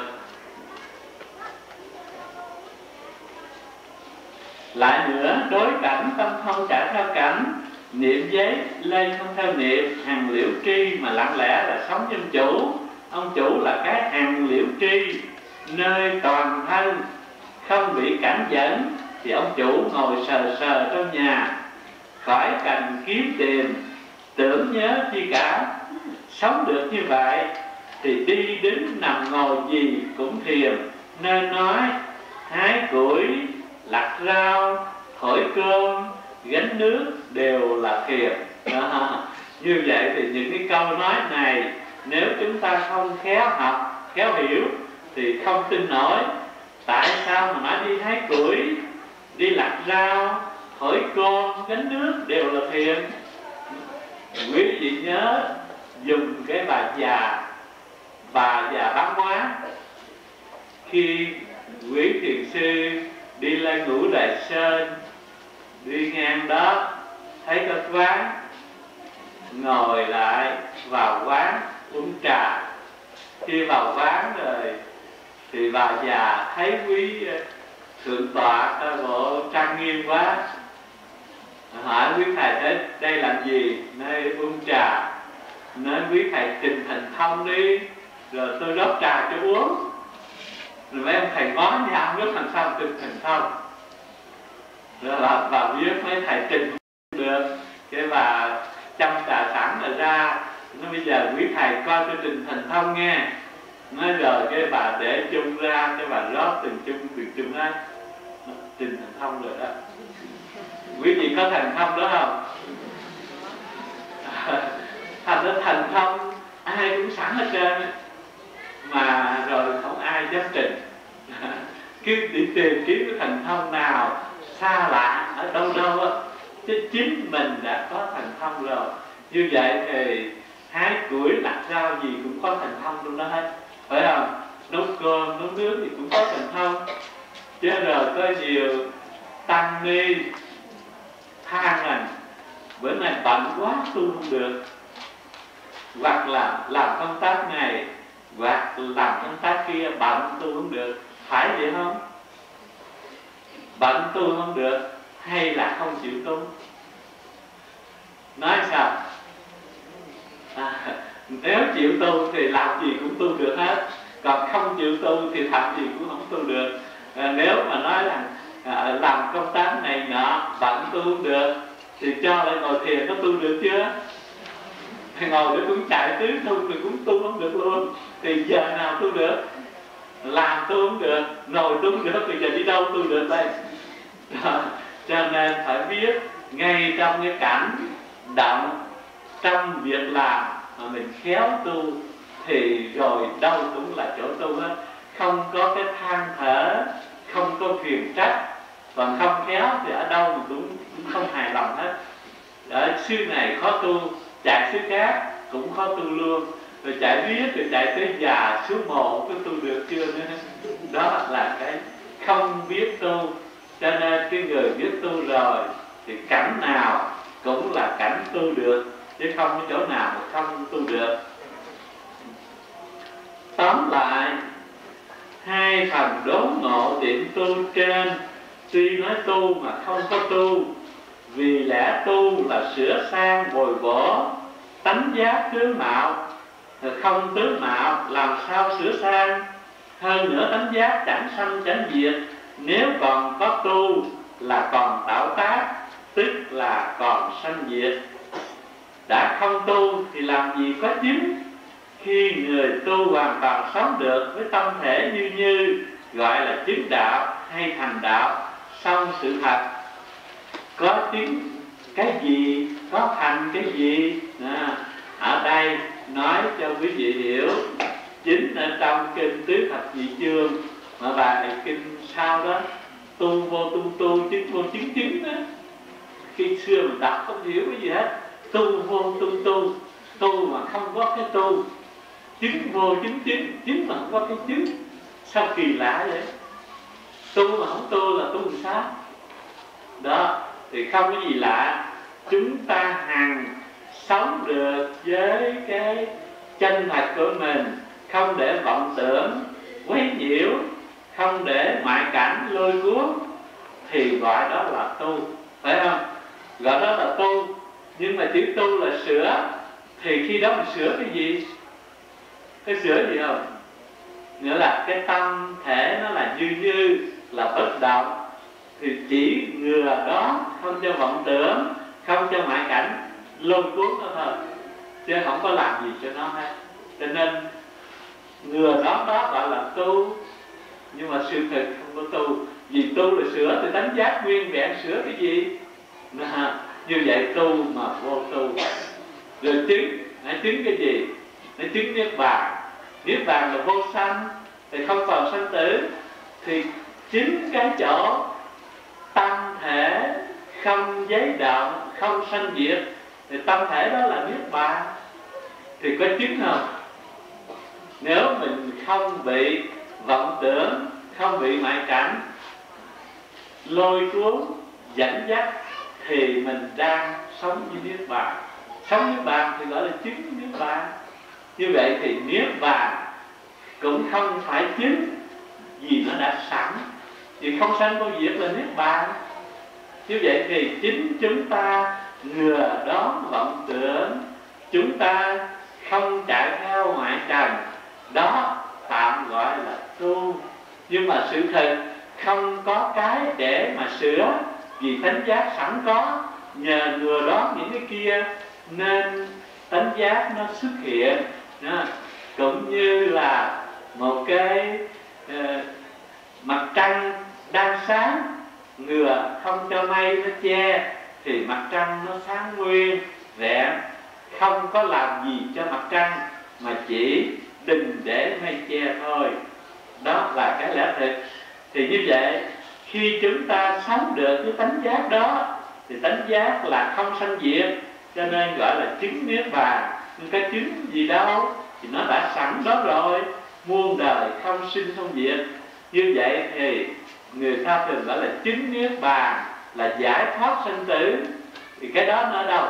Lại nữa, đối cảnh tâm không chạy theo cảnh, niệm giấy lên không theo niệm, hằng liễu tri mà lặng lẽ là sống với ông chủ. Ông chủ là cái hằng liễu tri, nơi toàn thân không bị cảnh dẫn, thì ông chủ ngồi sờ sờ trong nhà, khỏi cần kiếm tìm, tưởng nhớ chi cả. Sống được như vậy thì đi đứng nằm ngồi gì cũng thiền, nên nói hái củi, lặt rau, thổi cơm, gánh nước đều là thiền. Đó. Như vậy thì những cái câu nói này nếu chúng ta không khéo học, khéo hiểu thì không tin nổi. Tại sao mà nói đi hái củi, đi lặt rau, thổi côn, gánh nước đều là thiền? Quý vị nhớ dùng cái bà già, bà già bán hóa. Khi quý thiền sư đi lên Ngũ Đại Sơn, đi ngang đó thấy có quán, ngồi lại vào quán uống trà. Khi vào quán rồi thì bà già thấy quý thượng tọa coi bộ trang nghiêm quá, hỏi quý thầy tới đây làm gì? Nơi uống trà. Nói quý thầy trình thành thông đi, rồi tôi rót trà cho uống. Rồi mấy ông thầy ngó nhau rất làm sao trình thành thông. Rồi bà, bà biết mấy thầy trình được, cái bà chăm trà sẵn rồi ra. Nói bây giờ quý thầy coi tôi trình thành thông nghe. Nói rồi cái bà để chung ra, cái bà rót từng chung từng chung ra, trình thành thông rồi đó. Quý vị có thành thông đó không? Thành ra thành thông ai cũng sẵn hết trơn, mà rồi không ai dám trình. Cứ đi tìm kiếm cái thành thông nào xa lạ ở đâu đâu á, chứ chính mình đã có thành thông rồi. Như vậy thì hái củi lặt rau gì cũng có thành thông trong đó hết, phải không? Nấu cơm nấu nước thì cũng có thành thông. Chứ rồi có nhiều tăng ni than rằng bữa nay bận quá tu không được, hoặc là làm công tác này hoặc làm công tác kia, bận tu không được. Phải vậy không? Bận tu không được hay là không chịu tu? Nói sao? À, nếu chịu tu thì làm gì cũng tu được hết, còn không chịu tu thì làm gì cũng không tu được. À, nếu mà nói là à, làm công tác này nọ bận tu không được thì cho lại ngồi thiền có tu được chưa? Thì ngồi để cũng chạy tứ tu thì cũng tu không được luôn. Thì giờ nào tu được? Làm tu không được, ngồi tu không được, thì giờ đi đâu tu được đây? Đó. Cho nên phải biết ngay trong cái cảnh động, trong việc làm mà mình khéo tu thì rồi đâu cũng là chỗ tu hết. Không có cái than thở, không có phiền trách. Còn không khéo thì ở đâu mình cũng, cũng không hài lòng hết. Ở xứ này khó tu, chạy xứ khác cũng khó tu luôn. Rồi chạy biết, rồi chạy tới già xuống mộ có tu được chưa nữa. Đó là cái không biết tu. Cho nên cái người biết tu rồi thì cảnh nào cũng là cảnh tu được, chứ không có chỗ nào mà không tu được. Tóm lại, hai phần đốn ngộ tiệm tu trên tuy nói tu mà không có tu, vì lẽ tu là sửa sang bồi bổ tánh giác tướng mạo, không tướng mạo làm sao sửa sang. Hơn nữa tánh giác chẳng sanh chẳng diệt, nếu còn có tu là còn tạo tác, tức là còn sanh diệt. Đã không tu thì làm gì có chứng. Khi người tu hoàn toàn sống được với tâm thể như như, gọi là chứng đạo hay thành đạo. Xong sự thật có chứng cái gì, có thành cái gì. À, ở đây nói cho quý vị hiểu, chính ở trong kinh Tứ Thập Nhị Chương mà bài kinh sau đó, tu vô tu tu, chứng vô chứng chứng đó. Khi xưa mình đọc không hiểu cái gì hết, tu vô tu tu, tu mà không có cái tu, chứng vô chứng chứng, chứng mà không có cái chứng. Sao kỳ lạ vậy? Tu mà không tu là tu làm sao? Đó, thì không có gì lạ. Chúng ta hằng sống được với cái chân thật của mình, không để vọng tưởng quấy nhiễu, không để ngoại cảnh lôi cuốn, thì gọi đó là tu, phải không? Gọi đó là tu. Nhưng mà chữ tu là sửa, thì khi đó mình sửa cái gì? Cái sửa gì không? Nghĩa là cái tâm thể nó là như như, là bất động, thì chỉ ngừa đó, không cho vọng tưởng, không cho ngoại cảnh lôi cuốn nó thôi, chứ không có làm gì cho nó hết. Cho nên ngừa đó đó gọi là tu. Nhưng mà sự thực không có tu. Vì tu là sửa thì tánh giác nguyên vẹn, sửa cái gì? Nó, như vậy tu mà vô tu. Rồi chứng, nó chứng cái gì? Nó chứng niết bàn. Niết bàn là vô sanh, thì không còn sanh tử. thì chính cái chỗ tâm thể không giấy động, không sanh diệt, thì tâm thể đó là niết bàn. Thì có chứng không? Nếu mình không bị vọng tưởng, không bị ngoại cảnh lôi cuốn dẫn dắt, thì mình đang sống như niết bàn. Sống niết bàn thì gọi là chứng niết bàn. Như vậy thì niết bàn cũng không phải chứng, vì nó đã sẵn, vì không sanh vô diệt là niết bàn. Như vậy thì chính chúng ta ngừa đón vọng tưởng, chúng ta không chạy theo ngoại trần, đó tạm gọi là tu. Nhưng mà sự thật không có cái để mà sửa, vì tánh giác sẵn có, nhờ ngừa đón những cái kia nên tánh giác nó xuất hiện. Đó. Cũng như là một cái uh, mặt trăng đang sáng, ngừa không cho mây nó che, thì mặt trăng nó sáng nguyên vẹn, không có làm gì cho mặt trăng, mà chỉ đừng để mây che thôi. Đó là cái lẽ thực. Thì như vậy, khi chúng ta sống được cái tánh giác đó, thì tánh giác là không sanh diệt, cho nên gọi là chứng niết bàn. Nhưng cái chứng gì đâu, thì nó đã sẵn đó rồi, muôn đời không sinh không diệt. Như vậy thì người ta thường gọi là chứng niết bàn, là giải thoát sanh tử. Thì cái đó nó ở đâu?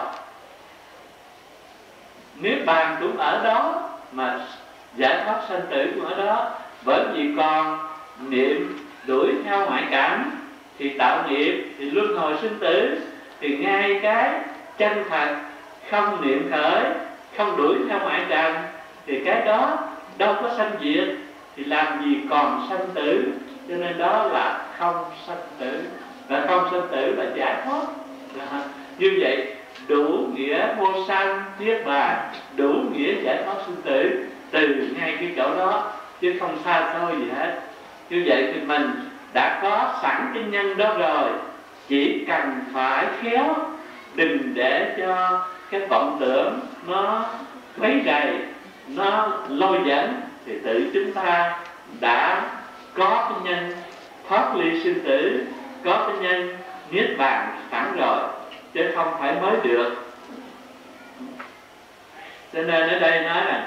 Niết bàn cũng ở đó, mà giải thoát sanh tử cũng ở đó. Bởi vì còn niệm đuổi theo ngoại cảnh, thì tạo nghiệp, thì luân hồi sinh tử. Thì ngay cái chân thật không niệm khởi, không đuổi theo ngoại trần, thì cái đó đâu có sanh diệt, thì làm gì còn sanh tử. Cho nên đó là không sanh tử. Và không sanh tử là giải thoát. Đó. Như vậy đủ nghĩa vô sanh niết bàn, đủ nghĩa giải thoát sinh tử từ ngay cái chỗ đó, chứ không xa xôi gì hết. Như vậy thì mình đã có sẵn cái nhân đó rồi, chỉ cần phải khéo, đừng để cho cái vọng tưởng nó quấy rầy, nó lôi dẫn, thì tự chúng ta đã có cái nhân thoát ly sinh tử, có cái nhân niết bàn sẵn rồi, chứ không phải mới được. Cho nên ở đây nói là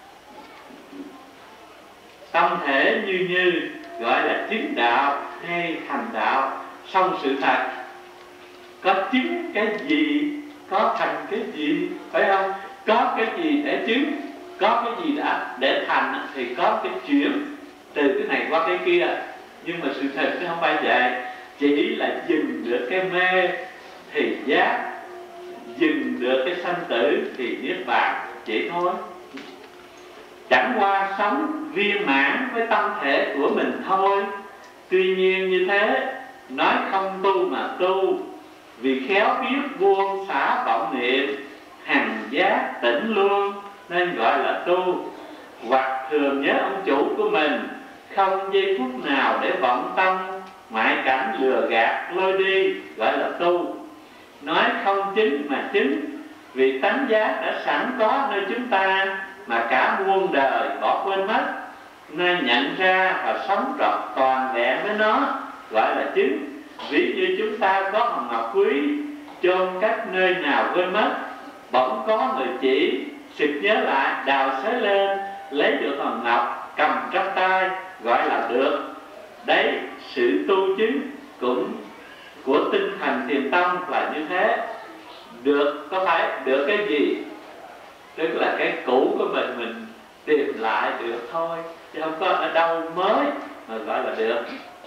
tâm thể như như gọi là chứng đạo hay thành đạo, song sự thật. Có chứng cái gì, có thành cái gì, phải không? Có cái gì để chứng, có cái gì đã để thành, thì có cái chuyển từ cái này qua cái kia. Nhưng mà sự thật nó không phải vậy. Chỉ là dừng được cái mê thì giác, dừng được cái sanh tử thì niết bàn, chỉ thôi. Chẳng qua sống viên mãn với tâm thể của mình thôi. Tuy nhiên như thế, nói không tu mà tu, vì khéo biết buông xả vọng niệm, hằng giác tỉnh luôn, nên gọi là tu. Hoặc thường nhớ ông chủ của mình, không giây phút nào để vọng tâm ngoại cảnh lừa gạt lôi đi, gọi là tu. Nói không chứng mà chứng, vì tánh giác đã sẵn có nơi chúng ta, mà cả muôn đời bỏ quên mất, nên nhận ra và sống trọn toàn vẹn với nó, gọi là chứng. Ví như chúng ta có hòn ngọc quý chôn cách nơi nào quên mất, bỗng có người chỉ, sực nhớ lại, đào xới lên, lấy được hòn ngọc cầm trong tay, gọi là được. Đấy, sự tu chứng cũng của tinh thần thiền tâm là như thế. Được có phải được cái gì, tức là cái cũ của mình mình tìm lại được thôi, chứ không có ở đâu mới mà gọi là được.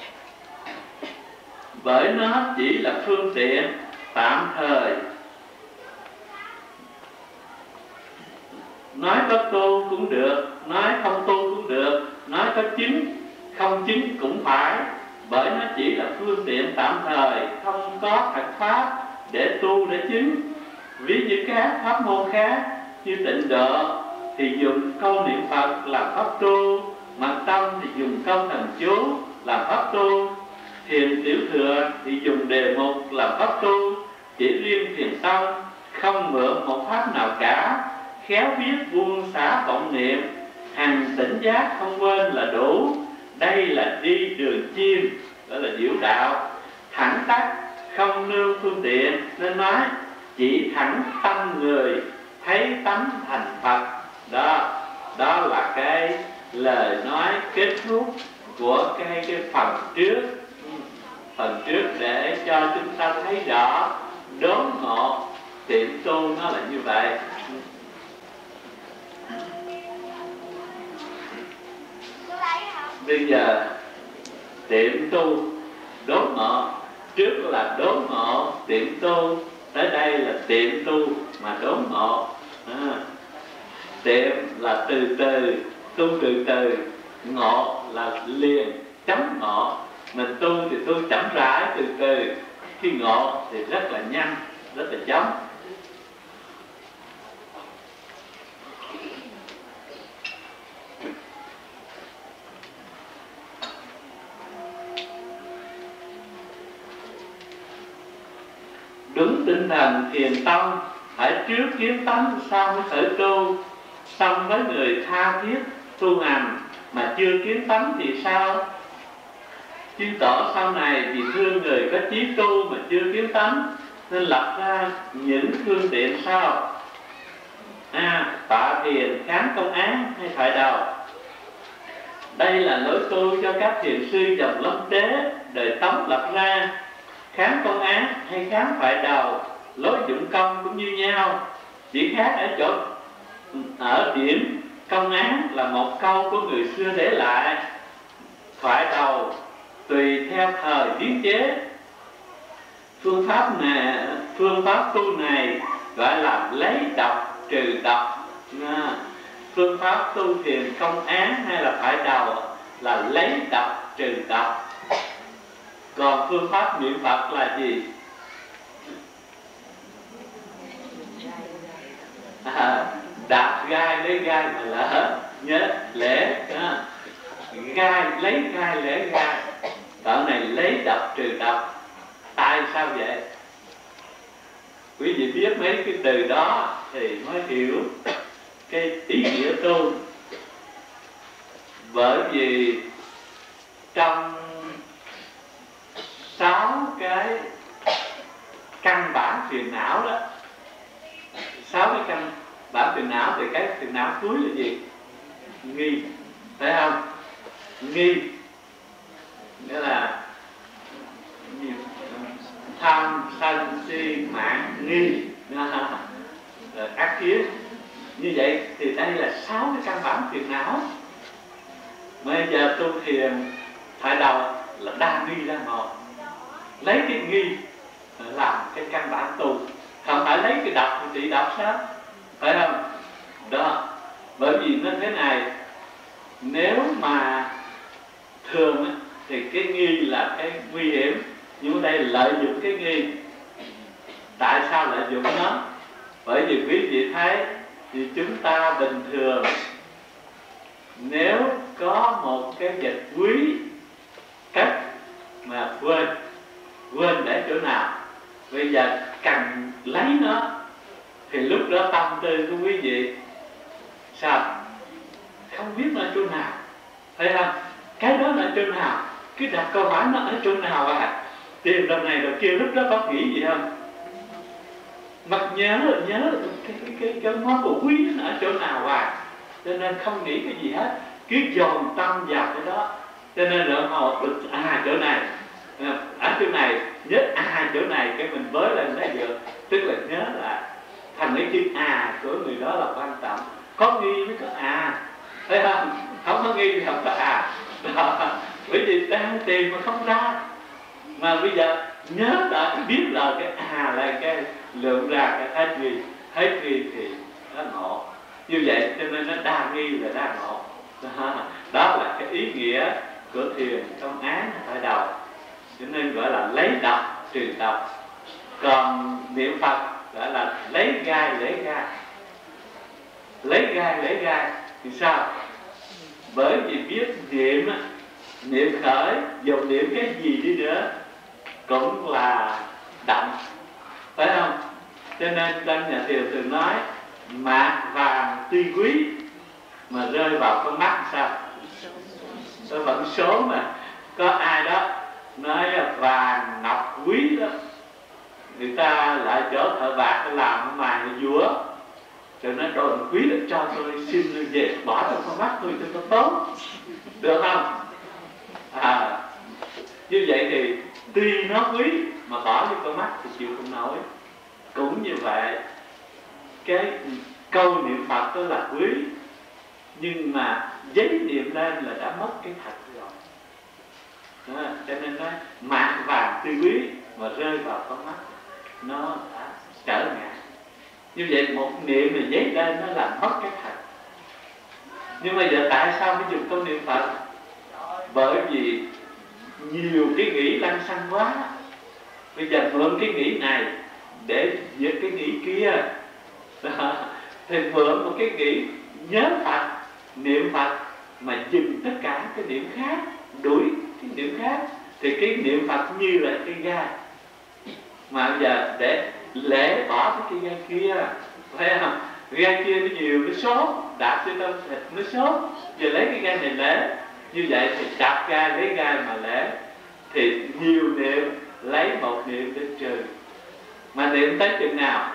Bởi nó chỉ là phương tiện tạm thời. Nói có tu cũng được, nói không tu cũng được, nói có chứng không chứng cũng phải. Bởi nó chỉ là phương tiện tạm thời, không có thật pháp để tu để chứng. Ví như các pháp môn khác như tịnh độ thì dùng câu niệm Phật làm pháp tu, mật tâm thì dùng câu thần chú làm pháp tu, thiền tiểu thừa thì dùng đề mục làm pháp tu. Chỉ riêng thiền tâm không mượn một pháp nào cả, khéo biết buông xả vọng niệm, hằng tỉnh giác không quên là đủ. đây là đi đường chim, đó là diệu đạo, thẳng tắp không nương phương tiện, nên nói chỉ thẳng tâm người thấy tánh thành Phật. Đó, đó là cái lời nói kết thúc của cái cái phần trước. Phần trước để cho chúng ta thấy rõ đốn ngộ tiệm tu nó là như vậy. Bây giờ tiệm tu đốn ngộ, trước là đốn ngộ tiệm tu, tới đây là tiệm tu mà đốn ngộ. À, tiệm là từ từ, tu từ từ, ngộ là liền chấm ngộ. Mình tu thì tu chậm rãi từ từ, khi ngộ thì rất là nhanh, rất là chóng. Đúng tinh thần thiền tông, phải trước kiến tánh sau mới khởi tu. Xong với người tha thiết tu hành mà chưa kiến tánh thì sao? Chư tổ sau này vì thương người có chí tu mà chưa kiến tánh, nên lập ra những phương tiện sau. À, tọa thiền, kháng công án hay thoại đầu. Đây là lối tu cho các thiền sư dòng Lâm Tế đời Tống lập ra. Kháng công án hay kháng thoại đầu, lối dụng công cũng như nhau, chỉ khác ở chỗ ở điểm công án là một câu của người xưa để lại, thoại đầu tùy theo thời biến chế. Phương pháp này, phương pháp tu này gọi là lấy độc trừ độc. À, phương pháp tu thiền công án hay là thoại đầu là lấy độc trừ độc. Còn phương pháp niệm Phật là gì? À, đạp gai lấy gai mà lỡ, nhớ lễ đó. Gai lấy gai lễ gai. Đoạn này lấy độc trừ độc. Tại sao vậy? Quý vị biết mấy cái từ đó thì mới hiểu cái ý nghĩa tu. Bởi vì trong sáu cái căn bản phiền não đó, sáu cái căn bản phiền não thì cái phiền não cuối là gì? Nghi, phải không? Nghi nghĩa là tham sân si mạng nghi, ác kiến. Như vậy thì đây là sáu cái căn bản phiền não. Bây giờ tu thiền thoại đầu là đa nghi ra một, lấy cái nghi làm cái căn bản tu, không phải lấy cái độc thì trị độc sao, phải không? Đó, bởi vì nó thế này, nếu mà thường thì cái nghi là cái nguy hiểm, nhưng ở đây lợi dụng cái nghi. Tại sao lợi dụng nó? Bởi vì quý vị thấy thì chúng ta bình thường nếu có một cái vật quý cất mà quên, quên để chỗ nào, bây giờ cần lấy nó, thì lúc đó tâm tư của quý vị sao? Không biết nó ở chỗ nào, thấy không? Cái đó là ở chỗ nào? Cứ đặt câu hỏi nó ở chỗ nào à? Tìm lần này rồi kia, lúc đó có nghĩ gì không? Mặc nhớ nhớ cái cái cái, cái món của quý nó ở chỗ nào à? Cho nên không nghĩ cái gì hết, cứ dồn tâm vào cái đó. Cho nên rồi họ được à chỗ này, ở chỗ này nhớ à chỗ này, cái mình với lên thấy được. Tức là nhớ là thành cái chữ à của người đó là quan trọng. Có nghi mới có à, thấy không? Không có nghi thì không có à. Đó. Bởi vì đang tìm mà không ra, mà bây giờ nhớ đã biết là cái à là cái lượng ra cái hết nghi, hết nghi thì nó ngộ. Như vậy cho nên nó đa nghi là đa ngộ. Đó, đó là cái ý nghĩa của thiền công án thoại đầu, cho nên gọi là lấy độc trừ độc. Còn niệm Phật gọi là lấy gai lấy gai. Lấy gai lấy gai thì sao? Bởi vì biết niệm, niệm khởi, dù niệm cái gì đi nữa cũng là động, phải không? Cho nên trong nhà thiền thường nói mạt vàng tuy quý mà rơi vào con mắt sao? Số phận số mà có ai đó nói vàng ngọc quý đó, người ta lại chỗ thợ bạc làm mài vúa, rồi nó đồn quý là cho tôi xin về bỏ trong con mắt tôi cho tôi tốt, được không? À, như vậy thì tuy nó quý mà bỏ vô con mắt thì chịu không nổi. Cũng như vậy, cái câu niệm Phật đó là quý, nhưng mà giấy niệm lên là đã mất cái thật rồi đó. Cho nên nói mạc vàng tuy quý mà rơi vào con mắt nó đã trở ngại. Như vậy một niệm mà giấy lên nó làm mất cái thật. Nhưng mà giờ tại sao phải dùng câu niệm Phật? Bởi vì nhiều cái nghĩ lăng xăng quá. Bây giờ mượn cái nghĩ này để diệt cái nghĩ kia đó. Thì mượn một cái nghĩ nhớ Phật, niệm Phật mà dừng tất cả cái niệm khác, đuổi cái niệm khác, thì cái niệm Phật như là cây gai. Mà bây giờ để lễ bỏ cái cây gai kia, thấy không? Gai kia nó nhiều, nó sốt, đạp cho tâm thịt nó sốt. Giờ lấy cái gai này lễ, như vậy thì đạp gai lấy gai mà lễ, thì nhiều niệm lấy một niệm để trừ. Mà niệm tới chừng nào?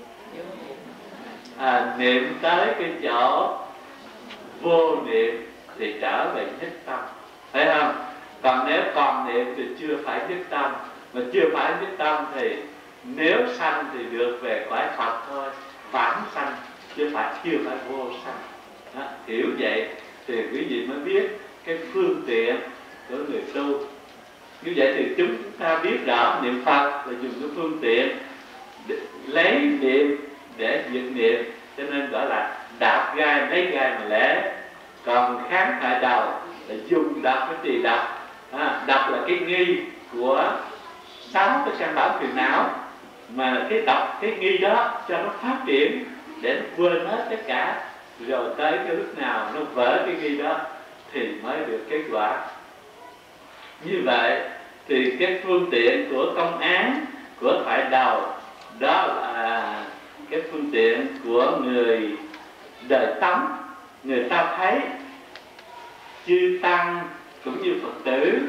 À, niệm tới cái chỗ vô niệm thì trở về nhất tâm, thấy không? Còn nếu còn niệm thì chưa phải nhất tâm. Mà chưa phải nhất tâm thì nếu sanh thì được về cõi Phật thôi, vãng sanh chứ phải chưa phải vô sanh đó. Hiểu vậy thì quý vị mới biết cái phương tiện của người tu. Như vậy thì chúng ta biết rõ niệm Phật là dùng cái phương tiện để lấy niệm để diệt niệm, cho nên gọi là đạp gai lấy gai mà lễ. Còn kháng hại đầu là dùng đập cái gì đập? À, đập là cái nghi của sáu cái căn bản phiền não, mà cái đọc cái nghi đó cho nó phát triển để nó quên hết tất cả, rồi tới cái lúc nào nó vỡ cái nghi đó thì mới được kết quả. Như vậy thì cái phương tiện của công án, của thoại đầu, đó là cái phương tiện của người đời Tống. Người ta thấy chư tăng cũng như Phật tử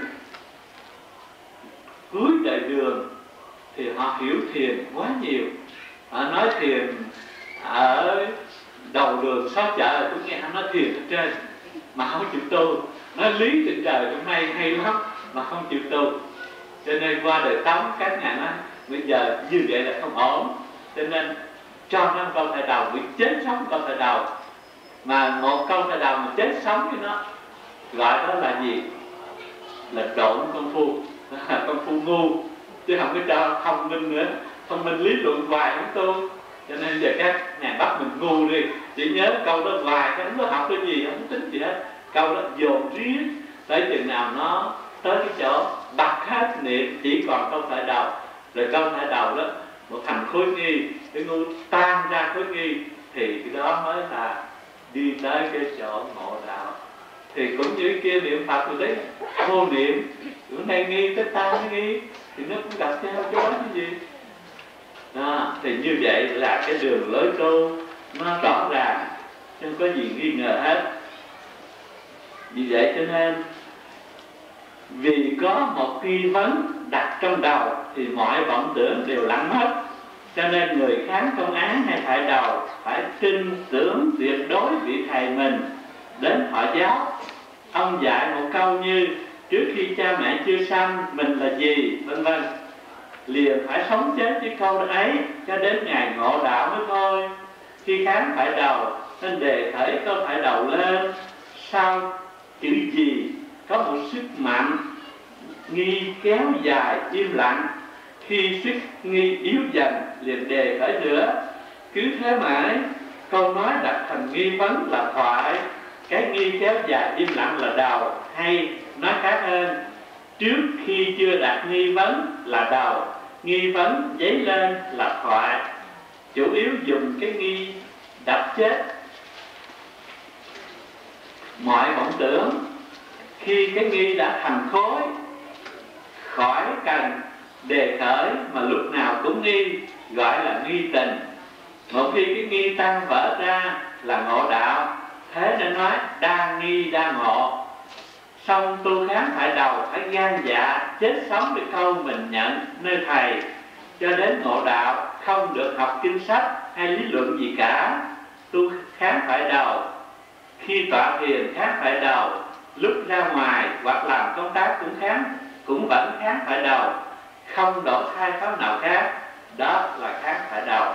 cuối đời đường thì họ hiểu thiền quá nhiều. Họ nói thiền ở đầu đường xó chợ, cũng nghe họ nói thiền ở trên mà không chịu tu. Nói lý trên trời hôm nay hay lắm mà không chịu tu. Cho nên qua đời Tống các ngài nói bây giờ như vậy là không ổn, cho nên cho nó câu thầy đầu bị chết sống câu thầy đầu. Mà một câu thầy đầu mà chết sống với nó gọi đó là gì? Là độn công phu, công phu ngu, chứ không có cho thông minh nữa. Thông minh lý luận hoài không tu. Cho nên giờ các ngài bắt mình ngu đi, chỉ nhớ câu đó hoài, không có học cái gì, không tính gì hết. Câu đó dồn riết tới chừng nào nó tới cái chỗ bật hết niệm, chỉ còn câu thải đầu. Rồi câu thải đầu đó một thành khối nghi, cái ngu tan ra khối nghi, thì cái đó mới là đi tới cái chỗ ngộ đạo. Thì cũng như kia niệm Phật rồi đấy, vô niệm bữa nay nghi tới tan cái nghi thì nó cũng gặp nhau chứ có cái gì đó. Thì như vậy là cái đường lối tu nó rõ ràng, không có gì nghi ngờ hết. Vì vậy cho nên vì có một nghi vấn đặt trong đầu thì mọi vọng tưởng đều lặng mất. Cho nên người kháng công án hay thoại đầu phải tin tưởng tuyệt đối vị thầy mình đến thọ giáo. Ông dạy một câu như trước khi cha mẹ chưa sanh mình là gì, vân vân, liền phải sống chết với câu ấy cho đến ngày ngộ đạo mới thôi. Khi kháng thoại đầu nên đề khởi câu thoại đầu lên, sau chữ gì có một sức mạnh nghi kéo dài im lặng. Khi sức nghi yếu dần liền đề khởi nữa. Cứ thế mãi, câu nói đặt thành nghi vấn là thoại, cái nghi kéo dài im lặng là đầu. Hay nói khác hơn, trước khi chưa đặt nghi vấn là đầu, nghi vấn dấy lên là thoại. Chủ yếu dùng cái nghi đập chết mọi vọng tưởng. Khi cái nghi đã thành khối, khỏi cần đề khởi mà lúc nào cũng nghi, gọi là nghi tình. Một khi cái nghi tăng vỡ ra là ngộ đạo. Thế nên nói đa nghi đa ngộ. Xong tu khám phải đầu phải gan dạ chết sống để câu mình nhận nơi thầy, cho đến ngộ đạo không được học kinh sách hay lý luận gì cả. Tu khám phải đầu, khi tọa thiền khám phải đầu, lúc ra ngoài hoặc làm công tác cũng khám, cũng vẫn khám phải đầu, không đổi thay pháp nào khác. Đó là khám phải đầu.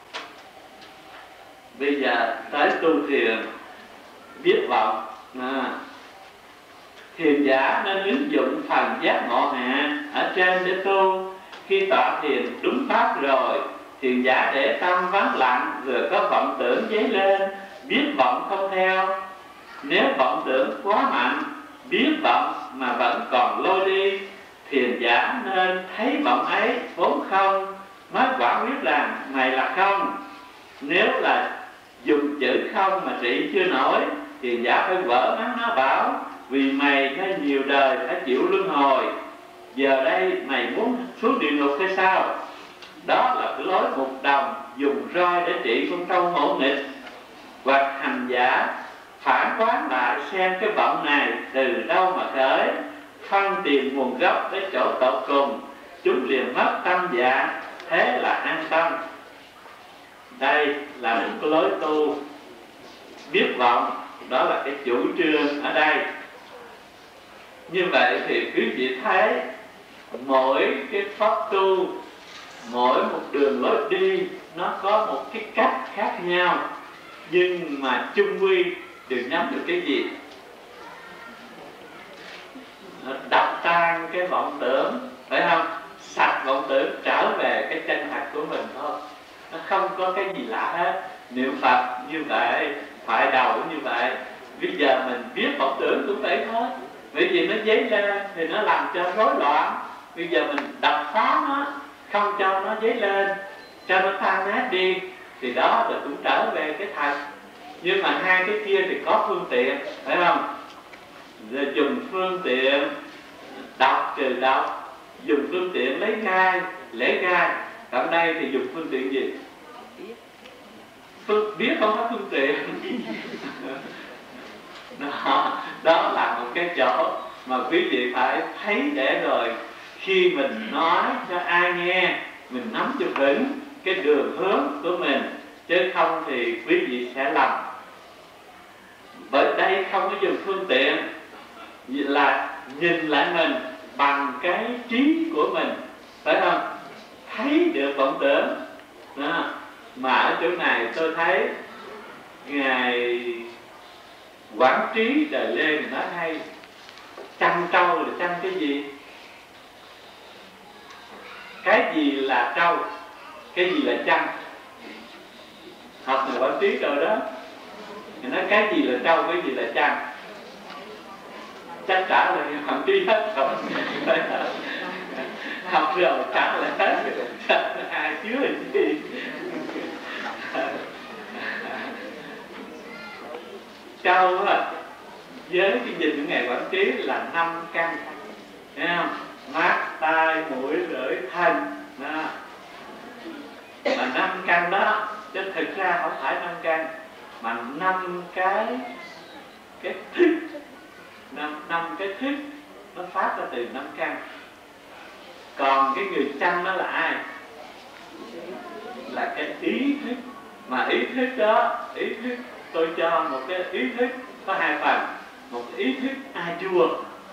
Bây giờ tới tu thiền biết vọng. à, Thiền giả nên ứng dụng phần giác ngộ hạ ở trên để tu. Khi tọa thiền đúng pháp rồi, thiền giả để tâm vắng lặng, vừa có vọng tưởng dấy lên, biết vọng không theo. Nếu vọng tưởng quá mạnh, biết vọng mà vẫn còn lôi đi, thiền giả nên thấy vọng ấy vốn không, mới quả quyết rằng này là không. Nếu là dùng chữ không mà trị chưa nổi, thiền giả phải vỡ mắng nó bảo: vì mày hay nhiều đời phải chịu luân hồi, giờ đây mày muốn xuống địa ngục hay sao? Đó là cái lối mục đồng dùng roi để trị con trâu ngỗ nghịch. Hoặc hành giả phản quán lại xem cái vọng này từ đâu mà khởi, phân tìm nguồn gốc đến chỗ tột cùng, chúng liền mất tâm dạ, thế là an tâm. Đây là một cái lối tu biết vọng, đó là cái chủ trương ở đây. Như vậy thì quý vị thấy mỗi cái pháp tu, mỗi một đường lối đi nó có một cái cách khác nhau, nhưng mà chung quy đều nhắm được cái gì? Nó đập tan cái vọng tưởng, phải không? Sạch vọng tưởng, trở về cái chân thật của mình thôi. Nó không có cái gì lạ hết. Niệm Phật như vậy, phải đầu như vậy. Bây giờ mình biết vọng tưởng cũng vậy thôi. Bởi vì nó dấy lên thì nó làm cho rối loạn. Bây giờ mình đập phá nó, không cho nó dấy lên, cho nó tan nát đi, thì đó là cũng trở về cái thật. Nhưng mà hai cái kia thì có phương tiện, phải không? Rồi dùng phương tiện đọc trừ đọc, dùng phương tiện lấy gai, lấy gai. Còn đây thì dùng phương tiện gì? Phương, biết không có phương tiện. Đó, đó là một cái chỗ mà quý vị phải thấy để rồi khi mình nói cho ai nghe, mình nắm cho vững cái đường hướng của mình, chứ không thì quý vị sẽ lầm. Bởi đây không có dùng phương tiện, là nhìn lại mình bằng cái trí của mình, phải không? Thấy được vọng tưởng đó. Mà ở chỗ này tôi thấy Ngài Quảng Trí Đời Lê mình nói hay: chăn trâu là chăn cái gì? Cái gì là trâu? Cái gì là chăn? Học người Quảng Trí rồi đó. Người nói cái gì là trâu, cái gì là chăn? Chắc trả lời Quảng Trí hết rồi. Học rồi trả lời hết. Ai chứa là gì? Trâu á, với cái nhìn của Ngài Quảng Trí là năm căn, thấy không? Mắt, tai, mũi, lưỡi, thân đó. Mà năm căn đó, chứ thực ra không phải năm căn, mà năm cái cái thức, năm, năm cái thức nó phát ra từ năm căn. Còn cái người chăn đó là ai? Là cái ý thức. Mà ý thức đó, ý thức tôi cho một cái ý thức có hai phần. Một ý thức a vua,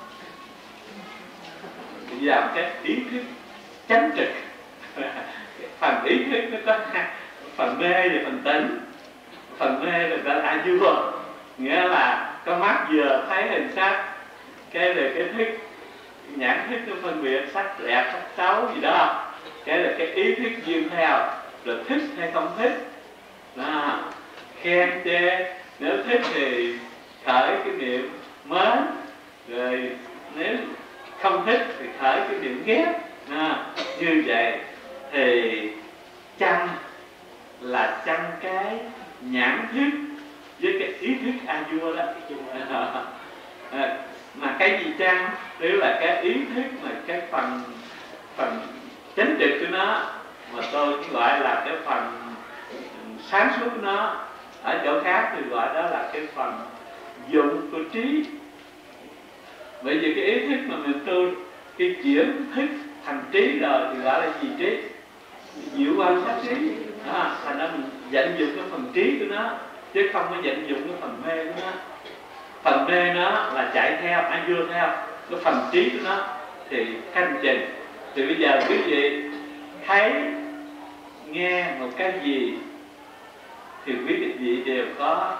và cái ý thức chánh trực. Phần ý thức nó có hai, phần mê và phần tỉnh. Phần mê là gọi là a vua, nghĩa là có mắt vừa thấy hình sắc, cái là cái thức nhãn thức nó phân biệt sắc đẹp sắc xấu gì đó, cái là cái ý thức duyên theo, rồi thích hay không thích đó. Khen chê, nếu thích thì khởi cái niệm mến, rồi nếu không thích thì khởi cái niệm ghét à, như vậy thì chăng là chăng cái nhãn thức với cái ý thức a vua đó. À, mà cái gì chăng? Tức là cái ý thức mà cái phần phần chánh trực của nó, mà tôi gọi là cái phần sáng suốt của nó. Ở chỗ khác thì gọi đó là cái phần dụng của trí. Bởi vì cái ý thức mà mình tu, khi chuyển thức thành trí rồi thì gọi là gì? Trí diệu quan sát trí. À, thành ra mình vận dụng cái phần trí của nó, chứ không có vận dụng cái phần mê của nó. Phần mê nó là chạy theo, ai vua theo. Cái phần trí của nó thì thanh trình. Thì bây giờ quý vị thấy, nghe một cái gì thì quý vị đều có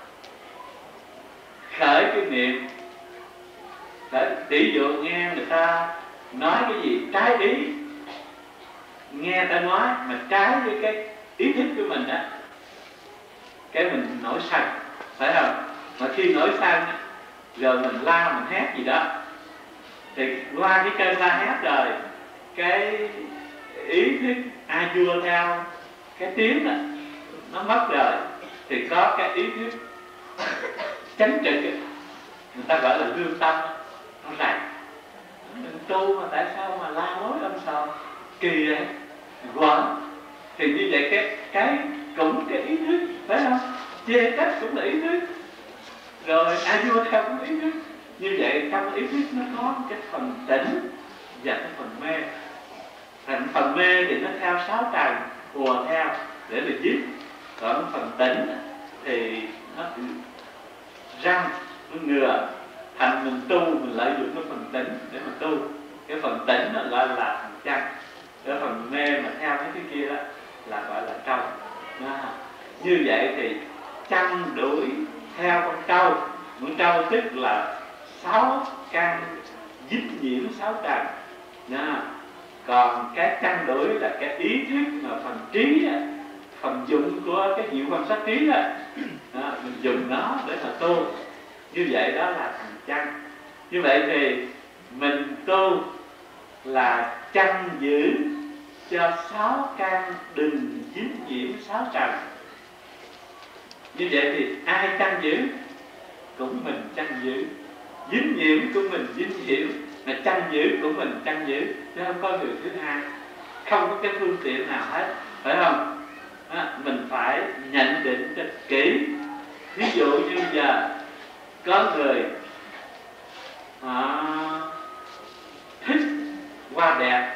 khởi cái niệm. Đấy, tỷ dụ nghe người ta nói cái gì trái ý, nghe ta nói mà trái với cái ý thức của mình á, cái mình nổi sân, phải không? Mà khi nổi sân rồi mình la mình hét gì đó, thì qua cái cơn la hét rồi, cái ý thức a vua theo cái tiếng đó nó mất rồi, thì có cái ý thức chánh trực, người ta gọi là lương tâm, nó rạch. Mình tu mà tại sao mà la lối âm sầu kỳ vậy? Quẩn. Thì như vậy cái cái cũng cái ý thức, phải không? Chê trách cũng là ý thức, rồi a vua theo cũng ý thức. Như vậy trong ý thức nó có cái phần tỉnh và cái phần mê. Thành phần mê thì nó theo sáu trần, hùa theo để mà giết. Còn phần tỉnh thì nó răng, nó ngừa. Thành mình tu, mình lợi dụng cái phần tỉnh để mà tu. Cái phần tỉnh nó gọi là phần chân. Cái phần mê mà theo cái cái kia đó là gọi là trâu. Như vậy thì chăn đuổi theo con trâu. Con trâu tức là sáu căn dính nhiễm sáu trần. Còn cái chăn đuổi là cái ý thức mà phần trí đó, phần dụng của cái diệu quan sát trí đó, đó, mình dùng nó để mà tu. Như vậy đó là thành chăn. Như vậy thì mình tu là chăn giữ cho sáu căn đừng dính nhiễm sáu trần. Như vậy thì ai chăn giữ? Cũng mình chăn giữ. Dính nhiễm của mình dính nhiễm, mà chăn giữ của mình chăn giữ, chứ không có người thứ hai, không có cái phương tiện nào hết, phải không? À, mình phải nhận định cho kỹ. Ví dụ như giờ có người à, thích hoa đẹp,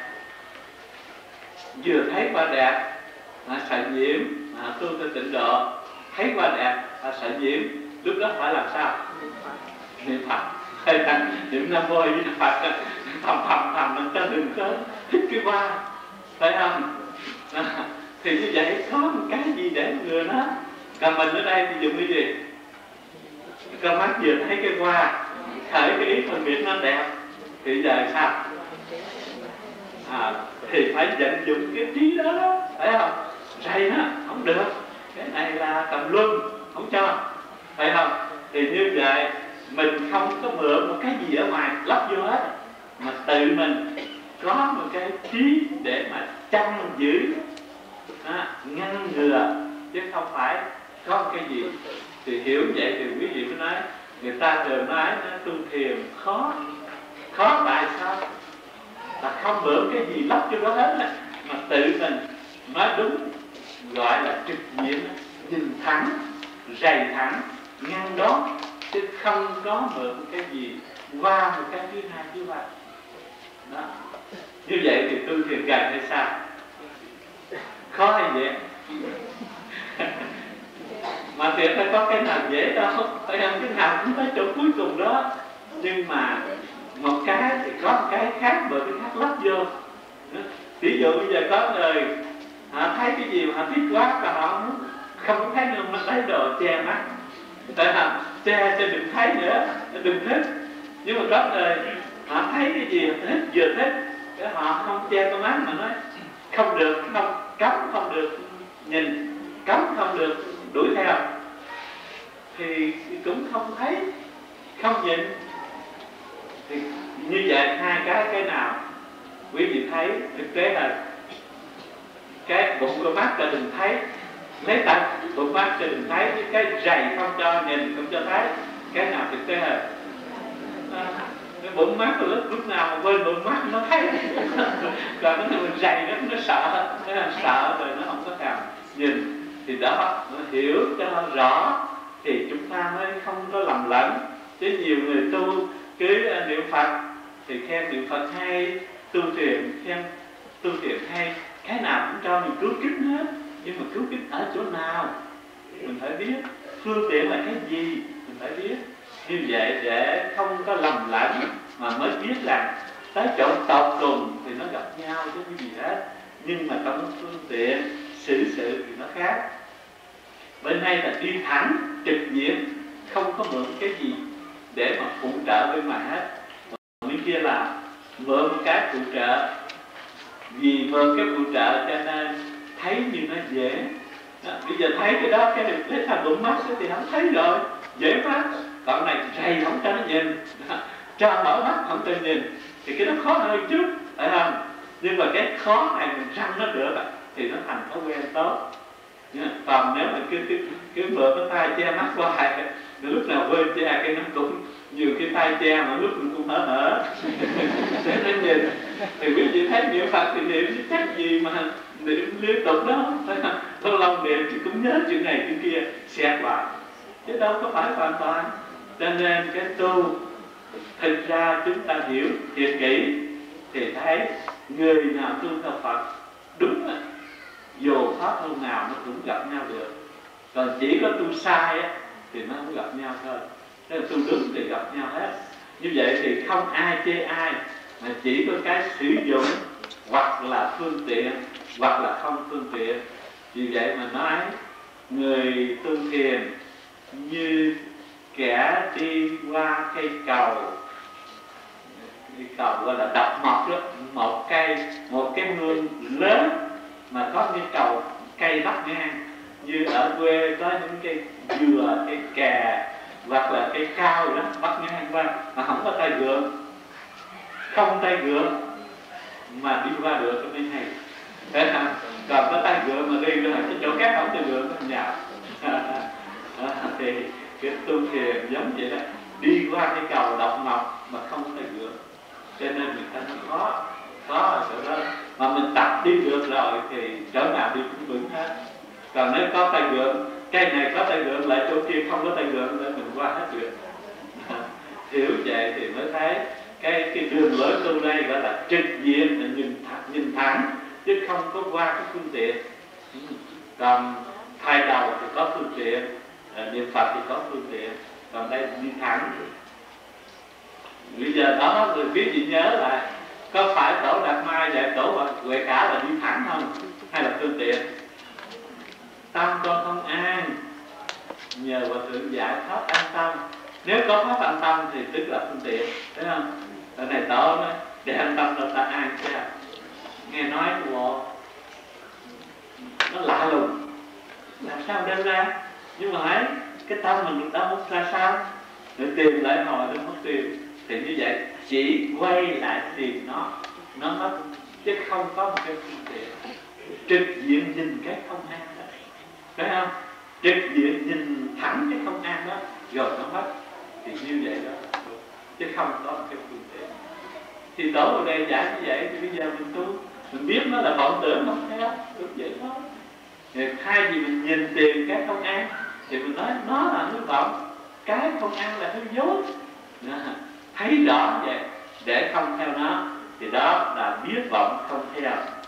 vừa thấy hoa đẹp à, sợ nhiễm, à, tu theo tịnh độ, thấy hoa đẹp à, sợ nhiễm, lúc đó phải làm sao? Niệm Phật, hay là niệm Nam Mô Di Đà Phật, thầm thầm thầm mình ta đừng có thích cái hoa, phải không? À, thì như vậy có một cái gì để ngừa nó. Còn mình ở đây thì dùng cái gì? Con mắt vừa thấy cái hoa, khởi cái ý phân biệt nó đẹp, thì giờ sao? À, thì phải vận dụng cái trí đó đó, phải không? Rầy nó không được, cái này là tầm luân, không cho, phải không? Thì như vậy mình không có mượn một cái gì ở ngoài lắp vô hết, mà tự mình có một cái trí để mà chăn giữ, à, ngăn ngừa, chứ không phải có một cái gì. Thì hiểu vậy thì quý vị mới nói, người ta thường nói nó tu thiền khó. Khó tại sao? Là không mượn cái gì lắp cho đó hết, mà tự mình nói đúng, gọi là trực diện, nhìn thẳng, rầy thẳng, ngăn đó, chứ không có mượn cái gì qua một cái thứ hai thứ ba. Đó. Như vậy thì tu thiền gần hay sao? Khó hay dễ? Mà thiệt phải có cái nào dễ đâu, phải không? Cái nào cũng tới chỗ cuối cùng đó. Nhưng mà một cái thì có một cái khác, bởi cái khác lắp vô. Ví dụ bây giờ có người họ thấy cái gì mà họ thích quá, và họ không, không thấy nữa, mà lấy đồ che mắt, tại không? Che cho đừng thấy nữa, đừng thích. Nhưng mà có người họ thấy cái gì họ thích, vừa thích, cái họ không che con mắt mà nói không được, không cấm, không được nhìn, cấm không được đuổi theo, thì cũng không thấy, không nhìn. Thì như vậy hai cái cái nào quý vị thấy thực tế là cái bụng của mắt cho đừng thấy, lấy tay bụng mắt cho đừng thấy, cái rầy không cho nhìn, không cho thấy, cái nào thực tế là à, cái bụng mắt lúc, lúc nào mà quên bụng mắt nó thấy. Còn nó mình rầy nó nó sợ, nó sợ rồi nó không có thèm nhìn. Thì đó, nó hiểu cho nó rõ thì chúng ta mới không có lầm lẫn. Chứ nhiều người tu cứ uh, niệm Phật thì khen niệm Phật hay, tu thiền khen tu thiền hay, cái nào cũng cho mình cứu kính hết. Nhưng mà cứu kính ở chỗ nào mình phải biết, phương tiện là cái gì mình phải biết. Như vậy để không có lầm lẫn mà mới biết rằng tới chỗ tột cùng thì nó gặp nhau chứ cái gì hết. Nhưng mà trong phương tiện xử sự thì nó khác. Bên đây là đi thẳng trực diện, không có mượn cái gì để mà phụ trợ bên ngoài hết. Bên kia là mượn cái phụ trợ, vì mượn cái phụ trợ cho nên thấy như nó dễ. Đó, bây giờ thấy cái đó, cái được lấy thành bụng mắt thì không thấy rồi, dễ mắt. Còn này rầy không cho nó nhìn, cho mở mắt không cho nhìn, thì cái đó khó hơn chút, phải không? Nhưng mà cái khó này mình răng nó được thì nó thành thói quen tốt. Còn nếu mà cứ cứ cứ mượn cái tay che mắt hoài, lúc nào quên che cái nó cũng nhiều cái tay che mà lúc mình cũng hở hở để nó nhìn. Thì quý vị thấy niệm Phật thì niệm chứ chắc gì mà niệm liên tục đó, lâu lâu niệm thì cũng nhớ chuyện này chuyện kia xẹt hoài, chứ đâu có phải hoàn toàn. Cho nên cái tu thực ra chúng ta hiểu thiệt kỹ thì thấy người nào tu theo Phật đúng là dù pháp môn nào nó cũng gặp nhau được. Còn chỉ có tu sai á, thì nó không gặp nhau thôi. Thế là tu đúng thì gặp nhau hết. Như vậy thì không ai chê ai, mà chỉ có cái sử dụng hoặc là phương tiện hoặc là không phương tiện. Vì vậy mà nói người tu thiền như kẻ đi qua cây cầu, cây cầu gọi là đập mọc đó, một cây một cái mương lớn mà có cái cầu cây bắc ngang, như ở quê có những cây dừa, cây kè hoặc là cây cao đó bắc ngang qua mà không có tay gượng, không tay gượng mà đi qua được cái mới hay. Còn có tay gượng mà đi rồi cái chỗ khác không tay gượng nó nhào. Thì cái tu thiền giống vậy đó, đi qua cái cầu độc mộc mà không có tay gượng, cho nên người ta nó khó khó ở chỗ đó. Mà mình tập đi được rồi thì chỗ nào đi cũng vững hết. Còn nếu có tay gượng, cái này có tay gượng lại chỗ kia không có tay gượng nên mình qua hết được. Hiểu vậy thì mới thấy cái cái đường lối tu đây gọi là trực diện, là nhìn thẳng, nhìn thẳng chứ không có qua cái phương tiện. Còn thay đầu thì có phương tiện, niệm Phật thì có phương tiện, còn đây đi thẳng. Bây giờ đó rồi biết gì nhớ lại, có phải Tổ Đạt Ma dạy Tổ Huệ Cả là đi thẳng không? Hay là phương tiện? Tâm con không an, nhờ Hòa Thượng giải pháp an tâm. Nếu có pháp an tâm thì tức là phương tiện, thấy không? Ở này Tổ nói, để an tâm là ta an chứ. Nghe nói bộ nó lạ lùng, làm sao đem ra? Nhưng mà hãy cái tâm mình đã mất ra sao? Để tìm lại hồi để mất tìm. Thì như vậy chỉ quay lại tìm nó, nó mất, chứ không có một cái phương tiện. Trực diện nhìn cái không an đó, phải không? Trực diện nhìn thẳng cái không an đó, rồi nó mất. Thì như vậy đó, chứ không có một cái phương tiện. Thì Tổ ở đây giải như vậy thì bây giờ mình tu, mình biết nó là vọng tưởng không theo, được vậy thôi. Thì thay vì mình nhìn tìm cái không an thì mình nói nó là hư vọng, cái không an là hư dối. Thấy rõ vậy để không theo nó thì đó là biết vọng không theo.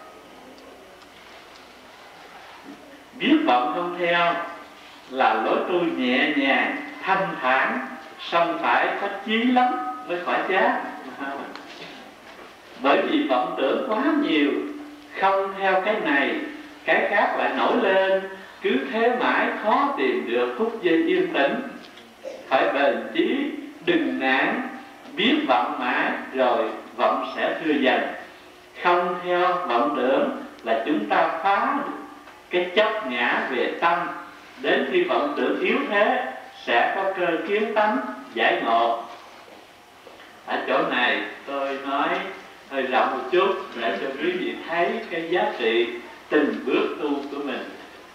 Biết vọng không theo là lối tu nhẹ nhàng, thanh thản, song phải có chí lắm mới khỏi chán. Bởi vì vọng tưởng quá nhiều, không theo cái này cái khác lại nổi lên, cứ thế mãi khó tìm được phút giây yên tĩnh. Phải bền chí, đừng nản, biết vọng mãi rồi vọng sẽ thưa dần. Không theo vọng tưởng là chúng ta phá cái chấp ngã về tâm. Đến khi vọng tưởng yếu thế sẽ có cơ kiến tánh giải ngộ. Ở chỗ này tôi nói hơi rộng một chút để cho quý vị thấy cái giá trị từng bước tu của mình.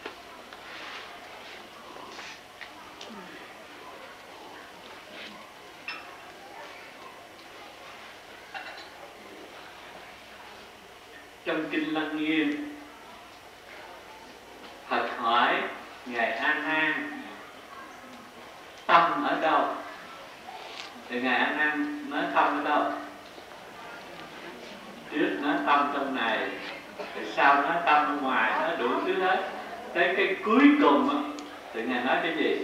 Trong Kinh Lăng Nghiêm, Phật hỏi Ngài A Nan tâm ở đâu? Thì Ngài A Nan nói tâm ở đâu? Trước nói tâm trong này, thì sau nói tâm ở ngoài, nói đủ thứ hết. Tới cái cuối cùng á, thì Ngài nói cái gì?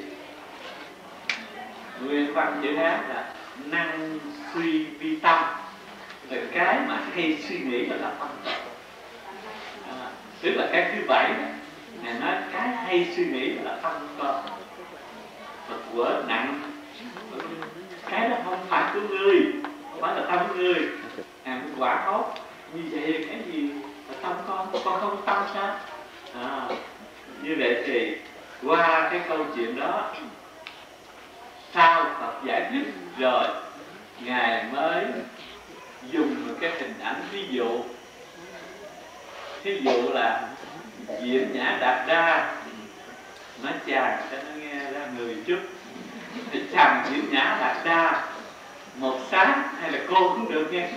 Nguyên văn chữ Hán là năng suy vi tâm, là cái mà hay suy nghĩ là tâm. À, tức là cái thứ bảy, Ngài nói cái hay suy nghĩ là tâm con. Phật quở nặng, cái đó không phải của ngươi, không phải là tâm ngươi. Ngài quả hốt, như vậy cái gì là tâm con, con không tâm sao? À, như vậy thì qua cái câu chuyện đó, sau Phật giải thích rồi, Ngài mới dùng một cái hình ảnh ví dụ. Ví dụ là Diễn Nhã Đạt Đa nói chàng cho nó nghe ra người chút. Thì chàng Diễn Nhã Đạt Đa một sáng, hay là cô cũng được nghe.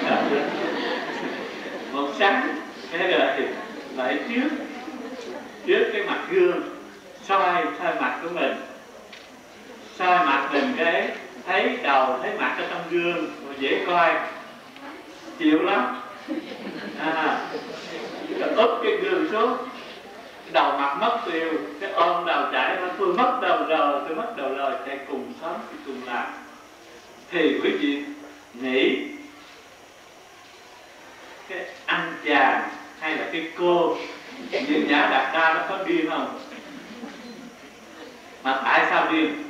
Một sáng cái rồi thì lại trước trước cái mặt gương soi soi mặt của mình, soi mặt mình cái thấy đầu thấy mặt ở trong gương dễ coi, chịu lắm. À, úp cái gương xuống, đầu mặt mất tiêu, cái ôm đầu chạy, tôi mất đầu rồi, tôi mất đầu rồi, chạy cùng sống cùng làm. Thì quý vị nghĩ cái anh chàng hay là cái cô Diễn Nhã Đạt Đa nó có điên không? Mà tại sao điên?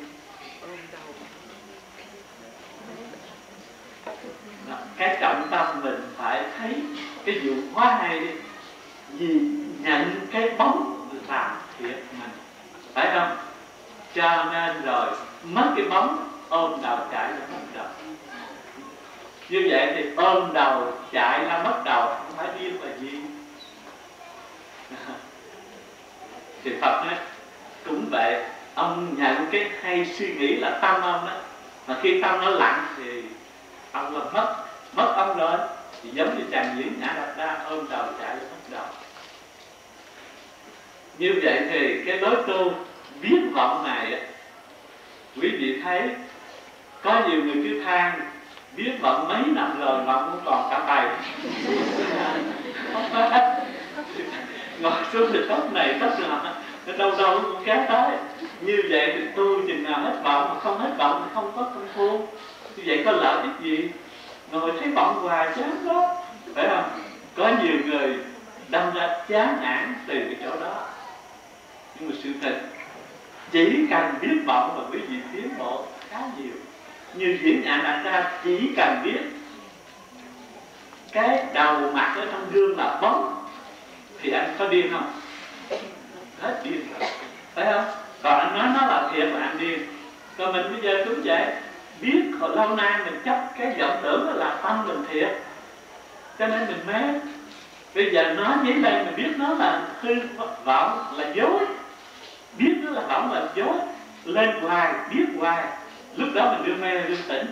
Đó, cái trọng tâm mình phải thấy cái vụ hóa hay đi. Vì nhận cái bóng làm thiệt mình, phải không? Cho nên rồi mất cái bóng, ôm đầu chạy là mất đầu. Như vậy thì ôm đầu chạy là mất đầu, không phải điên là gì? Thì Phật nói cũng vậy, ông nhận cái hay suy nghĩ là tâm ông đó, mà khi tâm nó lặng thì ông là mất mất ông rồi. Thì giống như chàng Diễn Nhã Đạt Đa ôm đầu chạy là mất đầu. Như vậy thì cái lối tu biết vọng này, quý vị thấy có nhiều người cứ than biết vọng mấy năm rồi vọng cũng còn cả bài. Ngồi xuống thì tóc này tóc nọ, nó đâu đâu cũng kéo tới. Như vậy thì tu chừng nào hết vọng, mà không hết vọng thì không có công phu. Như vậy có lợi ích gì? Ngồi thấy vọng hoài chán đó, phải không? Có nhiều người đâm ra chán nản từ cái chỗ đó. Nhưng mà sự thật chỉ cần biết vọng mà quý vị tiến bộ khá nhiều. Như Diễn Nhã Đạt Đa chỉ cần biết cái đầu mặt ở trong gương là bóng thì anh có điên không? Hết điên rồi, phải không? Còn anh nói nó là thiệt là anh điên. Còn mình bây giờ cũng vậy, biết hồi lâu nay mình chấp cái vọng tưởng đó là tâm mình thiệt, cho nên mình mê. Bây giờ nói với đây mình biết nó là hư vọng, là dối, biết nó là vọng là dối, lên hoài, biết hoài, lúc đó mình đưa mê đưa tỉnh.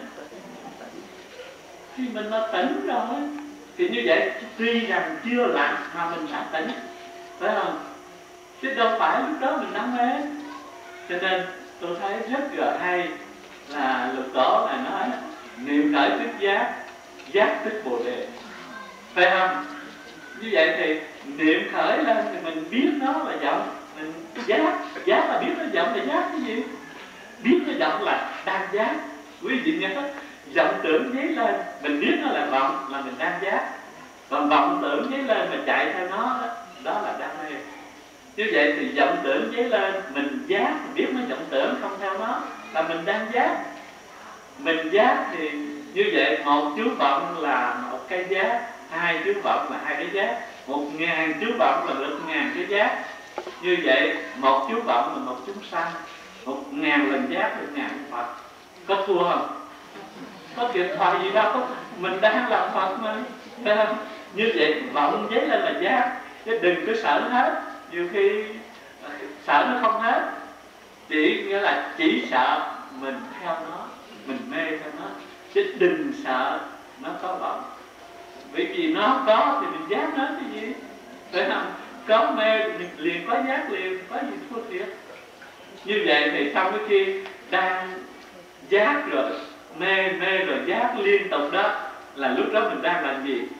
Thì mình đã tỉnh rồi, thì như vậy tuy rằng chưa lặng mà mình đã tỉnh, phải không? Chứ đâu phải lúc đó mình đang mê. Cho nên tôi thấy rất là hay là Lục Tổ là nói niệm khởi tức giác, giác tức Bồ Đề, phải không? Như vậy thì niệm khởi lên thì mình biết nó là vọng, mình giác, giác là biết nó vọng là giác cái gì? Biết nó vọng là đang giác. Quý vị nhớ, vọng tưởng dấy lên, mình biết nó là vọng là mình đang giác. Còn vọng tưởng dấy lên mình chạy theo nó, đó, đó là đam mê. Như vậy thì vọng tưởng dấy lên, mình giác, mình biết nó vọng tưởng không theo nó là mình đang giác. Mình giác thì như vậy một chú vọng là một cái giác, hai chú vọng là hai cái giác, một ngàn chú vọng là được ngàn cái giác. Như vậy một chú vọng là một chúng sanh, một ngàn lần giác là ngàn Phật. Có thua không? Có thiệt thòi gì đâu, mình đang làm Phật mà, phải không? Như vậy vọng dấy lên là giác, chứ đừng có sợ hết. Nhiều khi sợ nó không hết, chỉ nghĩa là chỉ sợ mình theo nó, mình mê theo nó, chứ đừng sợ nó có vọng. Bởi vì nó có thì mình giác nó cái gì, phải không? Có mê mình liền có giác liền, có gì thua thiệt. Như vậy thì sau cái khi đang giác rồi mê mê rồi giác liên tục đó, là lúc đó mình đang làm gì?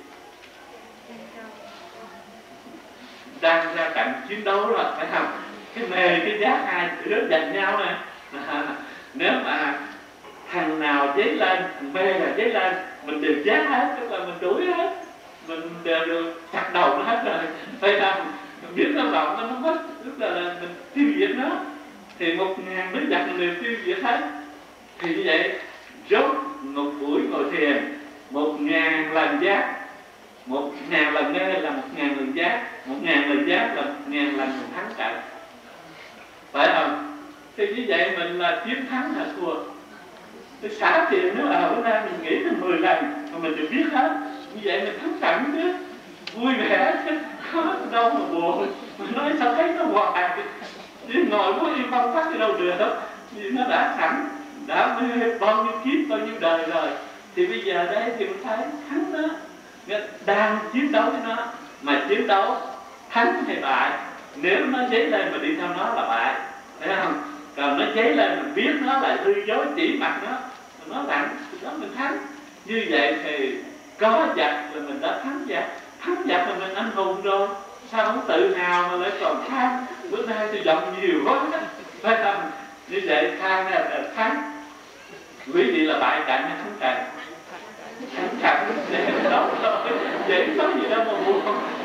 Đang ra cạnh chiến đấu rồi, phải không? Cái mê cái giác hai đứa giành nhau này. Nếu mà thằng nào dấy lên, thằng mê là dấy lên, mình đều giác hết, tức là mình đuổi hết, mình đều được chặt đầu nó hết rồi, phải không? Mình biết nó vọng nó mất, tức là, là mình tiêu diệt nó, thì một ngàn đứa giặc mình đều tiêu diệt hết. Thì như vậy, rốt một buổi ngồi thiền, một ngàn lần giác, một ngàn lần mê là một ngàn lần giác, một ngàn lần giác là một ngàn lần mình thắng trận, phải không? Thì như vậy mình là chiến thắng hay thua? Cái xả tiền nếu ở bữa nay mình nghĩ đến mười lần mà mình được biết hết, như vậy mình thắng trận chứ, vui vẻ chứ, có đâu mà buồn. Mình nói sao thấy nó hoài, chứ ngồi có yên phong phát thì đâu được, vì nó đã sẵn, đã mê bao nhiêu kiếp bao nhiêu đời rồi. Thì bây giờ đây thì mình thấy thắng nó, đang chiến đấu với nó, mà chiến đấu thắng hay bại, nếu nó dấy lên mà đi theo nó là bại, thấy không? Còn nó dấy lên mình biết nó lại lừa dối chỉ mặt nó, nó lặng, đó mình thắng. Như vậy thì có giặc là mình đã thắng giặc, thắng giặc là mình anh hùng rồi, sao không tự hào mà lại còn than bữa nay tôi giận nhiều quá, phải không? Như vậy than là thắng. Quý vị là bại trận hay thắng trận? Thắng trận, để đó thôi, vậy có gì đâu mà buồn.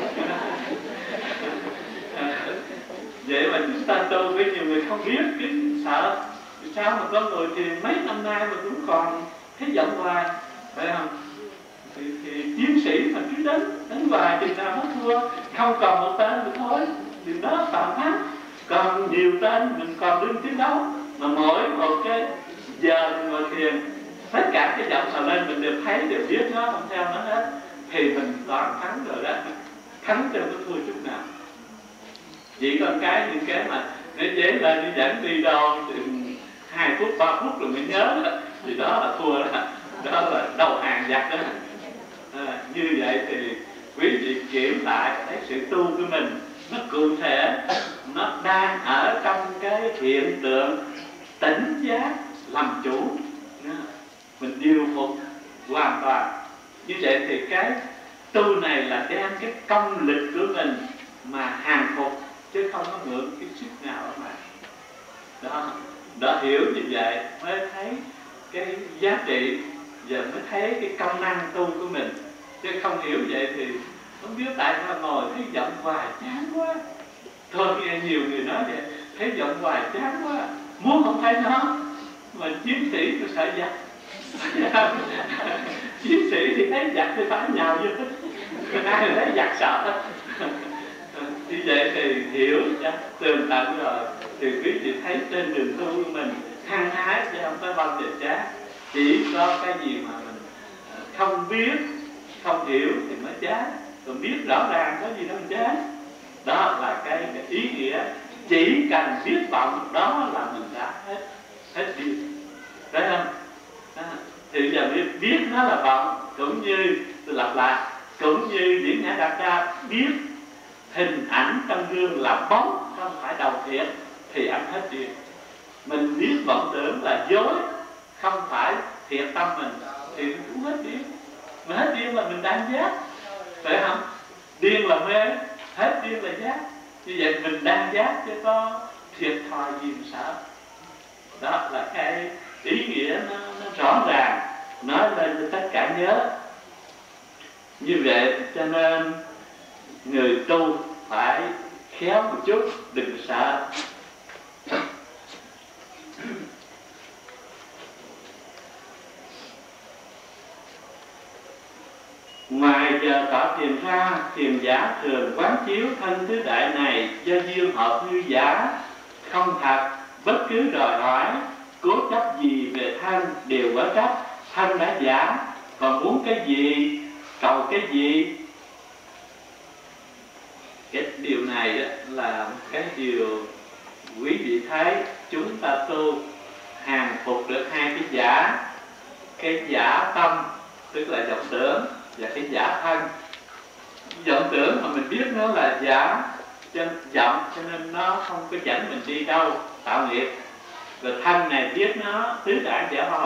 Vậy mà chúng ta tu với nhiều người không biết, cái sợ sao mà có người thì mấy năm nay mà cũng còn thấy giận hoài, phải không? Thì, thì chiến sĩ mà cứ đánh đánh hoài chừng nào nó thua, không còn một tên thì thôi, thì đó tạm thắng. Còn nhiều tên mình còn đương chiến đấu, mà mỗi một cái giờ mình ngồi thiền, tất cả cái giọng nào lên mình đều thấy đều biết nó, không theo nó hết, thì mình toàn thắng rồi đó, thắng cho nó thua chút nào. Chỉ có cái những cái mà nó dễ lên đi dẫn đi đâu hai phút ba phút rồi mới nhớ đó, thì đó là thua đó, đó là đầu hàng giặc đó. À, như vậy thì quý vị kiểm lại thấy sự tu của mình nó cụ thể, nó đang ở trong cái hiện tượng tỉnh giác làm chủ, mình điều phục hoàn toàn. Như vậy thì cái tu này là đem cái công lực của mình mà hàng phục, chứ không có mượn cái sức nào mà đó, đó hiểu như vậy mới thấy cái giá trị, giờ mới thấy cái công năng tu của mình. Chứ không hiểu vậy thì không biết tại sao ngồi thấy giận hoài chán quá. Thôi nghe nhiều người nói vậy, thấy giận hoài chán quá, muốn không thấy nó, mà chiến sĩ tôi sợ giặc. Chiến sĩ thì thấy giặc thì phải nhào vô, ai thấy giặc sợ. Như vậy thì hiểu chắc tường tận rồi, thì quý vị thấy trên đường tu của mình hăng hái chứ không phải bao giờ chán. Chỉ có cái gì mà mình không biết, không hiểu thì mới chán, còn biết rõ ràng có gì đâu chán. Đó là cái, cái ý nghĩa, chỉ cần biết vọng đó là mình đã hết hết điều, phải không? Đó. Thì bây giờ biết, biết nó là vọng, cũng như tôi lặp lại, cũng như Điển Nhã đặt ra biết hình ảnh trong gương là bóng, không phải đầu thiệt, thì anh hết điều. Mình biết vọng tưởng là dối, không phải thiệt tâm mình, thì cũng hết điên. Mà hết điên là mình đang giác, phải không? Điên là mê, hết điên là giác. Như vậy mình đang giác chứ có thiệt thòi gì mà sợ. Đó là cái ý nghĩa nó, nó rõ ràng, nói lên cho tất cả nhớ. Như vậy cho nên người tu phải khéo một chút, đừng sợ. Ngoài giờ tỏ thiền ra, thiền giả thường quán chiếu thân tứ đại này do duyên hợp hư giả, không thật, bất cứ đòi hỏi, cố chấp gì về thân đều quả trách, thân đã giả, còn muốn cái gì, cầu cái gì. Cái điều này là cái điều quý vị thấy chúng ta tu hàng phục được hai cái giả, cái giả tâm tức là vọng tưởng, và cái giả thân. Vọng tưởng mà mình biết nó là giả, chân vọng cho nên nó không có dẫn mình đi đâu tạo nghiệp. Rồi thân này biết nó tứ đại giả hợp,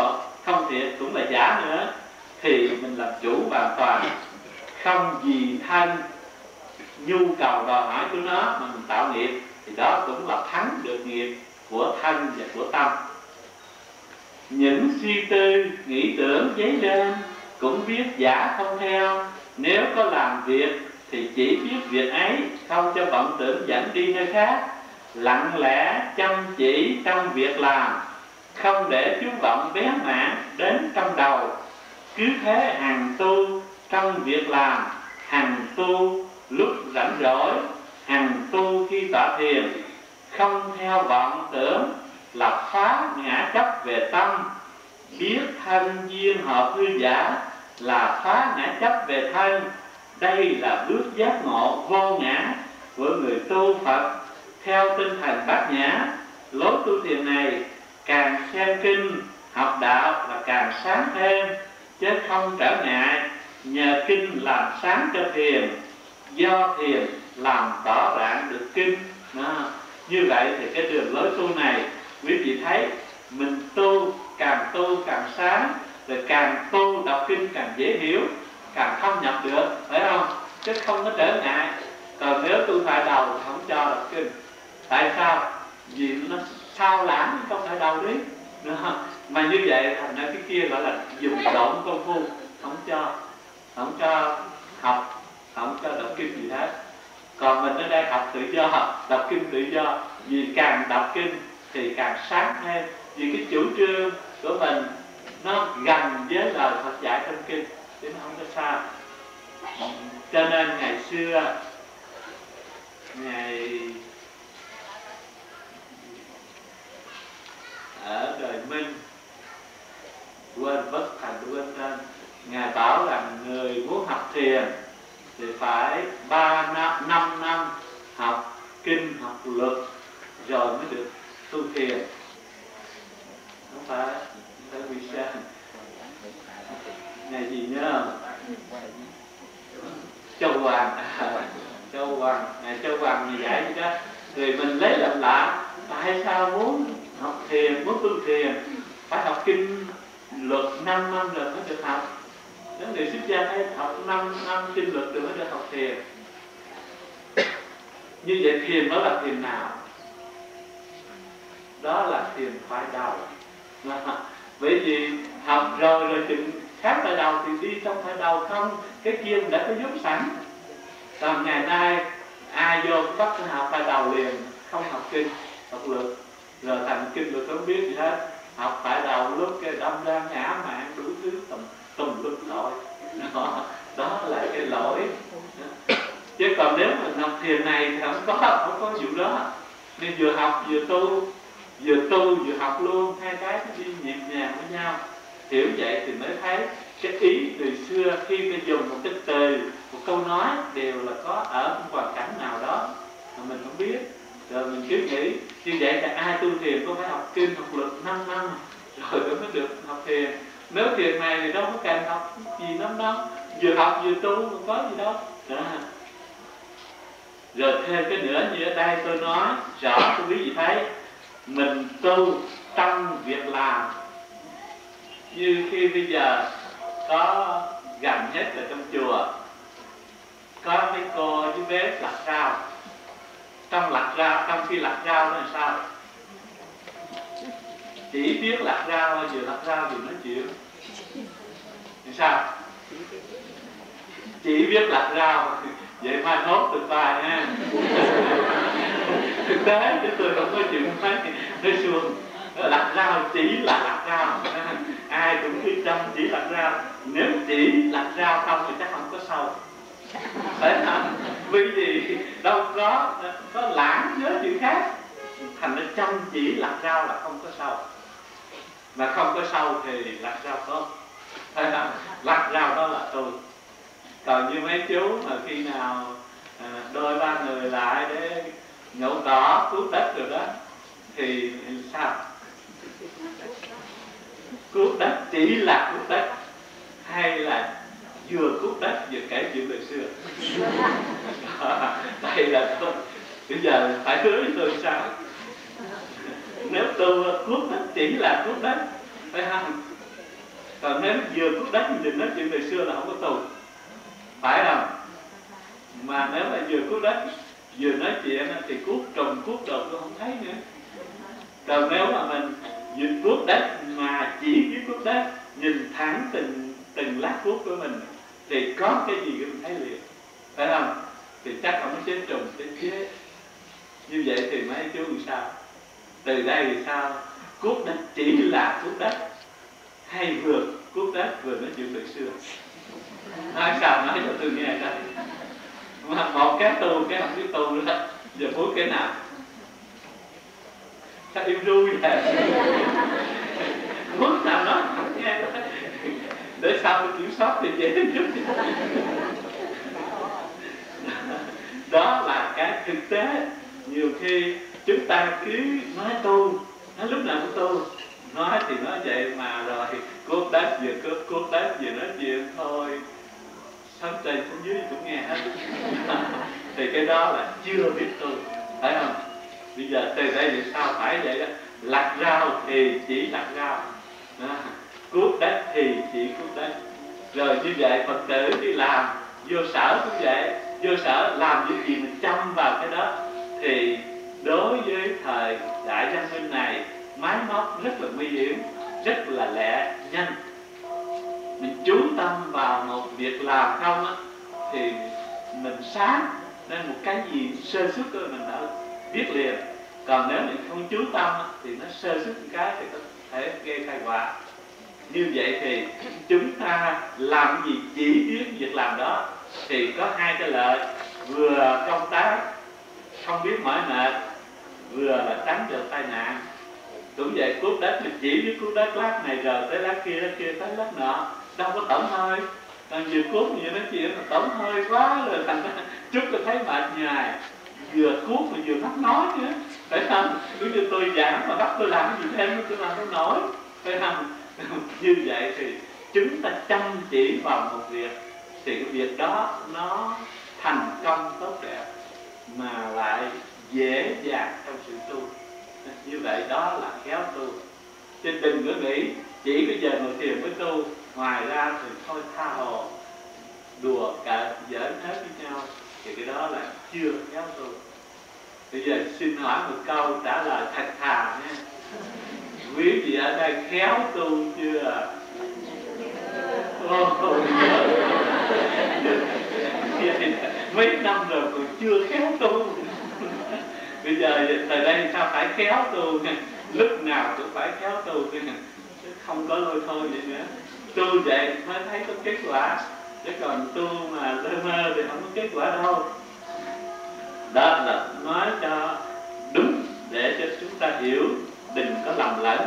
không thiệt cũng là giả nữa, thì mình làm chủ hoàn toàn, không vì thân nhu cầu đòi hỏi của nó mà mình tạo nghiệp, thì đó cũng là thắng được nghiệp của thân và của tâm. Những suy tư, nghĩ tưởng dấy lên cũng biết giả không theo. Nếu có làm việc thì chỉ biết việc ấy, không cho vọng tưởng dẫn đi nơi khác. Lặng lẽ chăm chỉ trong việc làm, không để chú vọng bén mảng đến trong đầu. Cứ thế hằng tu trong việc làm, hằng tu lúc rảnh rỗi, hằng tu khi tọa thiền, không theo vọng tưởng là phá ngã chấp về tâm. Biết thân duyên hợp hư giả là phá ngã chấp về thân. Đây là bước giác ngộ vô ngã của người tu Phật theo tinh thần bát nhã. Lối tu thiền này càng xem kinh học đạo là càng sáng thêm, chứ không trở ngại. Nhờ kinh làm sáng cho thiền, do thiền làm tỏ rạng được kinh. Đó. Như vậy thì cái đường lối tu này quý vị thấy mình tu càng tu càng sáng, rồi càng tu đọc kinh càng dễ hiểu, càng thâm nhập được, phải không? Chứ không có trở ngại. Còn nếu tu phải đầu thì không cho đọc kinh. Tại sao? Vì nó sao lãng không phải đầu đấy. Mà như vậy thành ra cái kia gọi là dùng lộn công phu, không cho, không cho học, không cho đọc kinh gì hết. Còn mình ở đây học tự do, đọc kinh tự do. Vì càng đọc kinh thì càng sáng thêm. Vì cái chủ trương của mình nó gần với lời Phật dạy trong kinh, chứ nó không có xa. Cho nên ngày xưa, ngày ở đời Minh, quên bất thành quên tên, ngài bảo rằng người muốn học thiền thì phải ba năm, năm năm học kinh, học luật rồi mới được tu thiền. Không phải, không phải vì sao? Ngày gì nhớ? Châu Hoàng, à, Châu Hoàng, ngày Châu Hoàng gì dạy vậy đó. Rồi mình lấy làm lạ, tại sao muốn học thiền, muốn tu thiền phải học kinh luật năm năm rồi mới được học. Nếu người xuất gia phải học năm năm kinh luật rồi mới được học thiền. Như vậy thiền đó là thiền nào? Đó là thiền phải đầu. Bởi vì học rồi rồi chừng khác phải đầu thì đi trong phải đầu không, cái kia đã có giúp sẵn. Còn ngày nay ai vô bắt học phải đầu liền, không học kinh, học luật, rồi thành kinh luật không biết gì hết. Học phải đầu lúc cái đâm ra ngã mạng đủ thứ tùm tùm lum lội. Đó, đó là cái lỗi. Chứ còn nếu mình học thiền này thì không có, không có vụ đó. Nên vừa học vừa tu, vừa tu vừa học luôn, hai cái nó đi nhịp nhàng với nhau. Hiểu vậy thì mới thấy cái ý từ xưa khi mình dùng một cái từ, một câu nói đều là có ở một hoàn cảnh nào đó mà mình không biết. Rồi mình cứ nghĩ như vậy là ai tu thiền có phải học kinh, học luật năm năm rồi mới được học thiền. Nếu thiền này thì đâu có cần học gì năm năm, vừa học vừa tu, không có gì đâu. Đó. Rồi thêm cái nữa như ở đây tôi nói rõ cho quý vị thấy, mình tu trong việc làm. Như khi bây giờ có gần hết ở trong chùa có mấy cô với bé lặt rau. Trong lặt rau, trong khi lặt rau nó là sao? Chỉ biết lặt rau, vừa lặt rau vừa nói chuyện. Thì sao? Chỉ biết lặt rau, vậy mai nốt được bài ha. Thực tế chứ tôi không có chuyện nói, nói xuông. Lặt rau chỉ là lặt rau. Ai cũng cứ chăm chỉ lặt rau. Nếu chỉ lặt rau không thì chắc không có sâu. Phải không? Vì gì đâu có có lãng nhớ chuyện khác. Thành ra chăm chỉ lặt rau là không có sâu. Mà không có sâu thì lặt rau tốt. Phải không? Lặt rau đó là tôi. Còn như mấy chú mà khi nào à, đôi ba người lại để nhổ cỏ, cuốc đất rồi đó thì sao? Cuốc đất chỉ là cuốc đất hay là vừa cuốc đất vừa kể chuyện đời xưa? Đây là tôi bây giờ phải hứa với tôi sao? Nếu tôi cuốc đất chỉ là cuốc đất, phải không? Còn nếu vừa cuốc đất thì nói chuyện về xưa là không có tù, phải không? Mà nếu mà vừa cuốc đất vừa nói chuyện thì cuốc trùng cuốc đồ tôi không thấy nữa. Còn nếu mà mình vừa cuốc đất mà chỉ biết cuốc đất, nhìn thẳng từng từng lát cuốc của mình thì có cái gì mình thấy liền, phải không? Thì chắc không có chết trùng chết chết. Như vậy thì mấy chú làm sao? Từ đây thì sao? Cuốc đất chỉ là cuốc đất, hay vừa cuốc đất vừa nói chuyện về xưa. Nói sao nói cho tôi nghe đó. Mà một cái tu cái không biết tu nữa. Giờ phối cái nào? Sao im ru vậy? Muốn sao nói không nghe. Để sao tôi kiểm soát thì dễ chút. Đó là cái thực tế. Nhiều khi chúng ta cứ nói tu, nói lúc nào cũng tu, nói thì nói vậy mà rồi cuốc đất vừa cuốc cuốc đất vừa nói chuyện thôi, sống trên xuống dưới cũng nghe hết. Thì cái đó là chưa biết tu, phải không? Bây giờ từ đây thì sao phải vậy đó. Lặt rau thì chỉ lặt rau, cuốc đất thì chỉ cuốc đất. Rồi như vậy Phật tử đi làm, vô sở cũng vậy, vô sở làm những gì mình chăm vào cái đó. Thì đối với thời đại văn minh này, máy móc rất là nguy hiểm, rất là lẹ, nhanh. Mình chú tâm vào một việc làm không á, thì mình sáng, nên một cái gì sơ suất đó mình đã biết liền. Còn nếu mình không chú tâm á, thì nó sơ suất một cái thì có thể gây tai họa. Như vậy thì chúng ta làm gì chỉ biết việc làm đó thì có hai cái lợi, vừa công tác không biết mỏi mệt, vừa là tránh được tai nạn. Cũng vậy, cuốc đất mình chỉ biết cuốc đất lát này rồi tới lát kia, lát kia tới lát nọ, đâu có tổng hơi. Còn vừa cuốc như nói chuyện là tổng hơi quá rồi, thành ra chút tôi thấy mệt nhài, vừa cuốc mà vừa bắt nói nữa, phải không? Cứ như tôi giảng mà bắt tôi làm gì thêm tôi làm không nổi, phải không? Như vậy thì chúng ta chăm chỉ vào một việc thì cái việc đó nó thành công tốt đẹp mà lại dễ dàng trong sự tu. Như vậy đó là khéo tu. Chứ đừng có nghĩ chỉ bây giờ ngồi thiền mới tu, ngoài ra thì thôi tha hồ đùa cả giỡn hết với nhau, thì cái đó là chưa khéo tu. Bây giờ xin hỏi một câu trả lời thật thà nha. Quý vị ở đây khéo tu chưa? Oh, mấy năm rồi còn chưa khéo tu. Bây giờ từ đây sao phải khéo tu, lúc nào cũng phải khéo tu, chứ không có lôi thôi vậy nữa. Tu vậy mới thấy có kết quả, chứ còn tu mà lơ mơ thì không có kết quả đâu. Đó là nói cho đúng để cho chúng ta hiểu, đừng có lầm lẫn.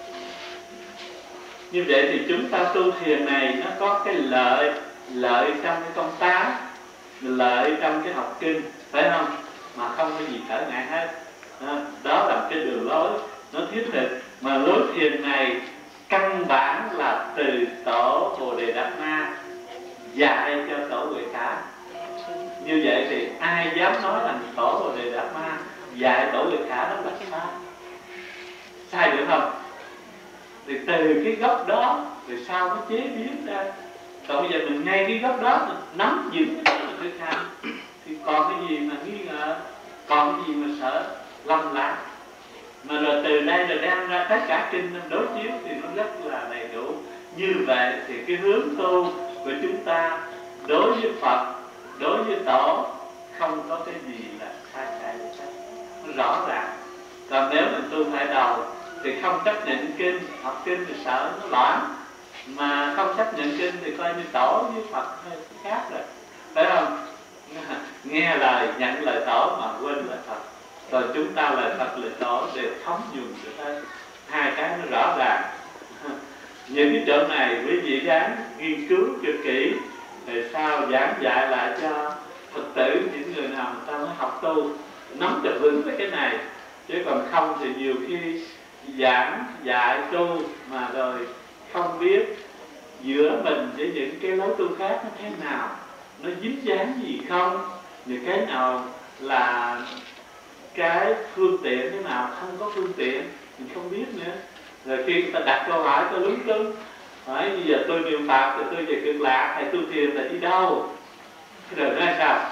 Như vậy thì chúng ta tu thiền này nó có cái lợi, lợi trong cái công tác, lợi trong cái học kinh, phải không? Mà không có gì trở ngại hết. Đó là cái đường lối nó thiết thực. Mà lối thiền này căn bản là từ tổ Bồ Đề Đạt Ma dạy cho tổ Huệ Khả. Như vậy thì ai dám nói là tổ Bồ Đề Đạt Ma dạy tổ Huệ Khả đó là sai? Sai được không? Thì từ cái gốc đó thì sao nó chế biến ra. Còn bây giờ mình ngay cái gốc đó mình nắm giữ cái đó là thực hành, thì còn cái gì mà nghi ngờ, còn cái gì mà sợ lầm lạc. Mà rồi từ đây rồi đem ra tất cả kinh đối chiếu thì nó rất là đầy đủ. Như vậy thì cái hướng tu của chúng ta đối với Phật, đối với Tổ không có cái gì là sai trái được hết, nó rõ ràng. Còn nếu mình tu phải đầu thì không chấp nhận kinh, học kinh thì sợ nó loãng, mà không chấp nhận kinh thì coi như Tổ với Phật hơi khác rồi, phải không? Nghe lời, nhận lời Tổ mà quên lời Phật. Rồi chúng ta lời Phật, lời Tổ đều thống dùng được hết. Hai cái nó rõ ràng. Những cái chỗ này quý vị dám nghiên cứu cho kỹ, thì sao giảng dạy lại cho Phật tử, những người nào người ta mới học tu nắm cho vững với cái này. Chứ còn không thì nhiều khi giảng dạy tu mà rồi không biết giữa mình với những cái lối tu khác nó thế nào, nó dính dáng gì không, những cái nào là cái phương tiện, thế nào không có phương tiện mình không biết nữa. Rồi khi người ta đặt câu hỏi tôi lúng túng, Đấy, bây giờ tôi niệm Phật thì tôi về Cực Lạc, thầy tu thiền là đi đâu? Rồi nói sao?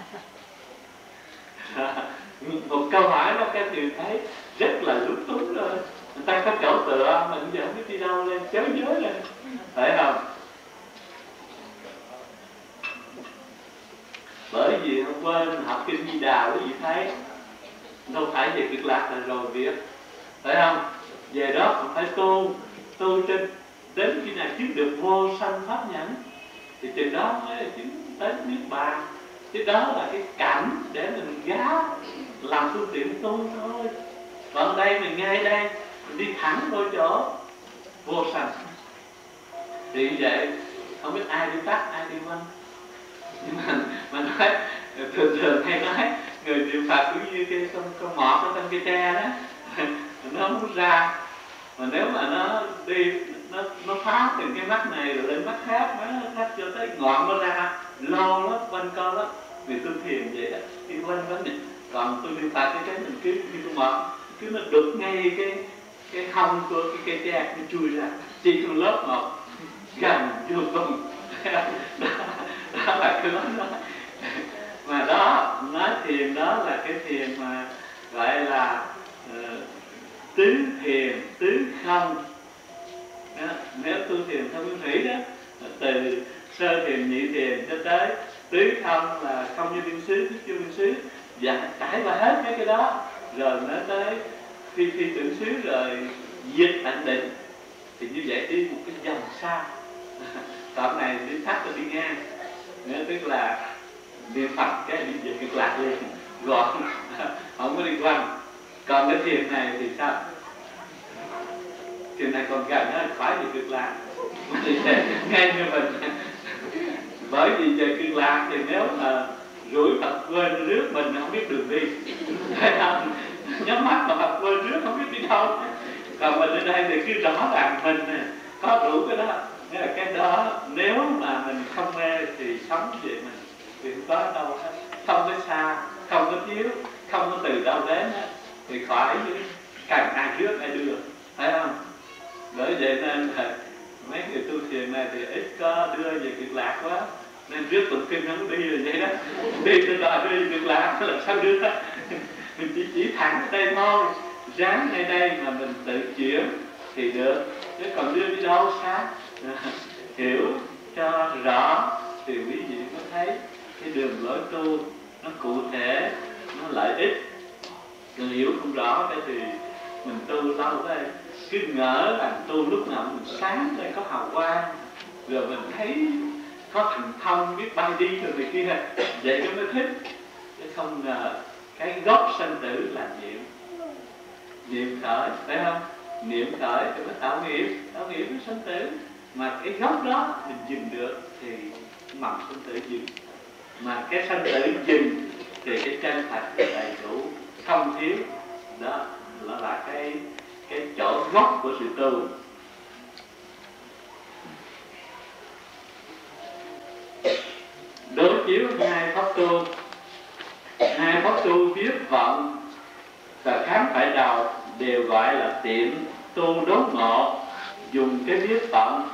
Một câu hỏi đó các thầy thấy rất là lúng túng rồi. Người ta có chỗ tựa, mình giờ không biết đi đâu lên, chớ nhớ lên, phải không? Bởi vì hôm qua học kinh Di Đà quý vị thấy đâu phải về Cực Lạc là rồi việc, phải không? Về đó cũng phải tu, tu trên đến khi nào chứng được vô sanh pháp nhẫn thì từ đó mới chứng đến niết bàn. Chứ đó là cái cảnh để mình gá làm phương tiện tu thôi. Còn đây mình ngay đây mình đi thẳng vô chỗ vô sanh. Thì vậy không biết ai đi tắt ai đi quanh. Nhưng mà mà nói thường thường hay nói người niệm Phật cũng như cái con con mọt ở trong cái tre đó, nó muốn ra, mà nếu mà nó đi nó nó phá từ cái mắt này rồi lên mắt khác, nó khác cho tới ngọn nó ra lo lắm, quanh co lắm. Vì tôi thiền vậy đó, đi quanh quanh này. Còn tôi niệm Phật cái cái mình cứ như con mọt, cứ nó đục ngay cái cái hông của cái cây tre, nó chui ra chỉ con lớp một gần vô cùng. đó, đó là cái đó, đó. Mà đó nói thiền đó là cái thiền mà gọi là uh, tứ thiền tứ không đó. Nếu tu thiền theo nguyên thủy đó, từ sơ thiền nhị thiền cho tới tứ không là không như biên xứ, thức vô biên xứ, và trải qua hết mấy cái đó rồi nó tới phi phi tưởng xứ rồi diệt tận định. Thì như vậy đi một cái dòng xa. Còn này đi thắt rồi đi ngang, nghĩa tức là niệm Phật cái đi về Cực Lạc liền, gọn, không có đi quanh. Còn cái thiền này thì sao? Thiền này còn gần hơn, phải về Cực Lạc ngay như mình. Bởi vì về Cực Lạc thì nếu mà rủi Phật quên rước mình không biết đường đi, thấy không? Nhắm mắt mà Phật quên rước không biết đi đâu. Còn mình ở đây thì cứ rõ ràng mình có đủ cái đó. Nghĩa là cái đó nếu mà mình không mê thì sống về mình thì không có đâu hết, không có xa, không có thiếu, không có từ đâu đến hết, thì khỏi cần ai rước ai đưa, thấy không? Bởi vậy nên là mấy người tu thiền này thì ít có đưa về Cực Lạc quá, nên rước tụng kinh không đi là vậy đó, đi từ đó đi Cực Lạc làm sao đưa? Mình chỉ chỉ thẳng ở đây thôi, ráng nơi đây mà mình tự chuyển thì được, chứ còn đưa đi đâu xa. Hiểu cho rõ thì quý vị có thấy cái đường lối tu nó cụ thể, nó lợi ích. Còn hiểu không rõ cái thì mình tu lâu đây cứ ngỡ là tu lúc nào mình sáng đây có hào quang, rồi mình thấy có thần thông biết bay đi rồi này kia, vậy nó mới thích. Chứ không ngờ cái gốc sanh tử là niệm, niệm khởi, phải không? Niệm khởi thì mới tạo nghiệp, tạo nghiệp mới sanh tử. Mà cái gốc đó mình dừng được thì mầm sanh tử dừng. Mà cái sanh tử dừng thì cái chân thật đầy đủ, không thiếu. Đó là, là cái cái chỗ gốc của sự tu. Đối chiếu hai pháp tu, hai pháp tu viết vọng và khám phải đầu đều gọi là tiệm tu đốn ngộ, dùng cái viết vọng.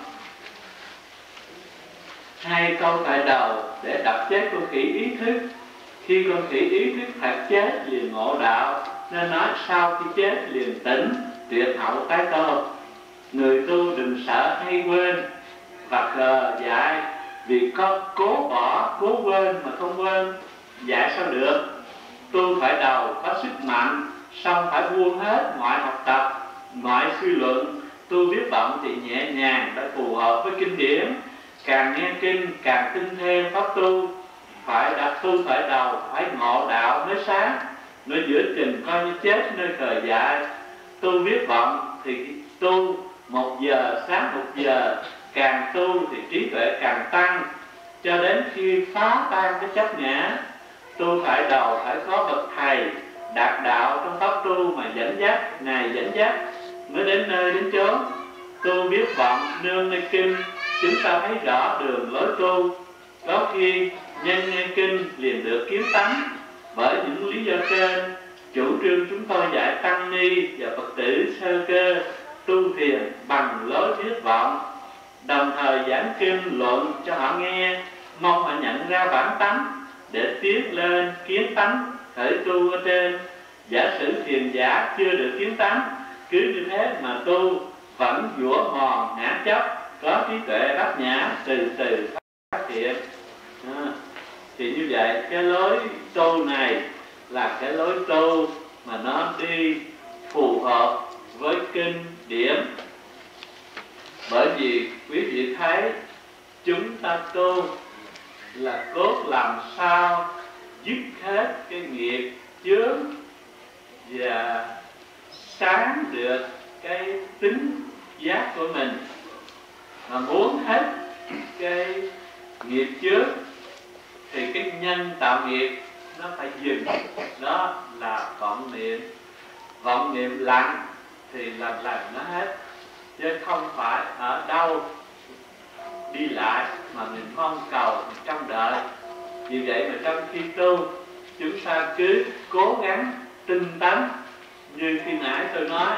Hai câu tại đầu để đập chết con khỉ ý thức. Khi con khỉ ý thức thật chết liền ngộ đạo, nên nói sau khi chết liền tỉnh, tuyệt hậu tái tô. Người tu đừng sợ hay quên và khờ dại, vì có cố bỏ, cố quên mà không quên, dạy sao được. Tu phải đầu có sức mạnh, xong phải buông hết mọi học tập, mọi suy luận. Tu viết vọng thì nhẹ nhàng, đã phù hợp với kinh điển. Càng nghe kinh càng tin thêm pháp tu, phải đặt tu phải đầu, phải ngộ đạo mới sáng. Nơi giữa chừng coi như chết nơi khờ dại. Tu viết vọng thì tu một giờ, sáng một giờ, càng tu thì trí tuệ càng tăng, cho đến khi phá tan cái chấp ngã. Tu phải đầu phải có bậc thầy đạt đạo trong pháp tu mà dẫn dắt, Ngài dẫn dắt mới đến nơi đến chốn. Tu biết vọng nương nơi kinh, chúng ta thấy rõ đường lối tu. Có khi nhân nghe kinh liền được kiến tánh. Bởi những lý do trên, chủ trương chúng tôi dạy tăng ni và Phật tử sơ cơ tu thiền bằng lối viết vọng. đồng thời giảng kinh luận cho họ nghe, mong họ nhận ra bản tánh để tiến lên kiến tánh khởi tu ở trên. Giả sử thiền giả chưa được kiến tánh, cứ như thế mà tu vẫn dũa mòn ngã chấp, có trí tuệ bát nhã từ từ phát hiện. À, thì như vậy cái lối tu này là cái lối tu mà nó đi phù hợp với kinh điển. Bởi vì quý vị thấy chúng ta tu là cốt làm sao dứt hết cái nghiệp chướng và sáng được cái tính giác của mình. Mà muốn hết cái nghiệp chướng thì cái nhân tạo nghiệp nó phải dừng. Đó là vọng niệm. Vọng niệm lặng thì lần lần nó hết, chứ không phải ở đâu đi lại mà mình mong cầu, mình trông đợi. Vì vậy mà trong khi tu, chúng ta cứ cố gắng tinh tấn. Như khi nãy tôi nói,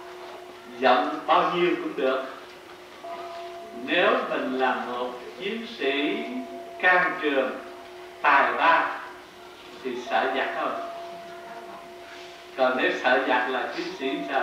giọng bao nhiêu cũng được. Nếu mình là một chiến sĩ can trường tài ba thì sợ giặc thôi. Còn nếu sợ giặc là chiến sĩ sao?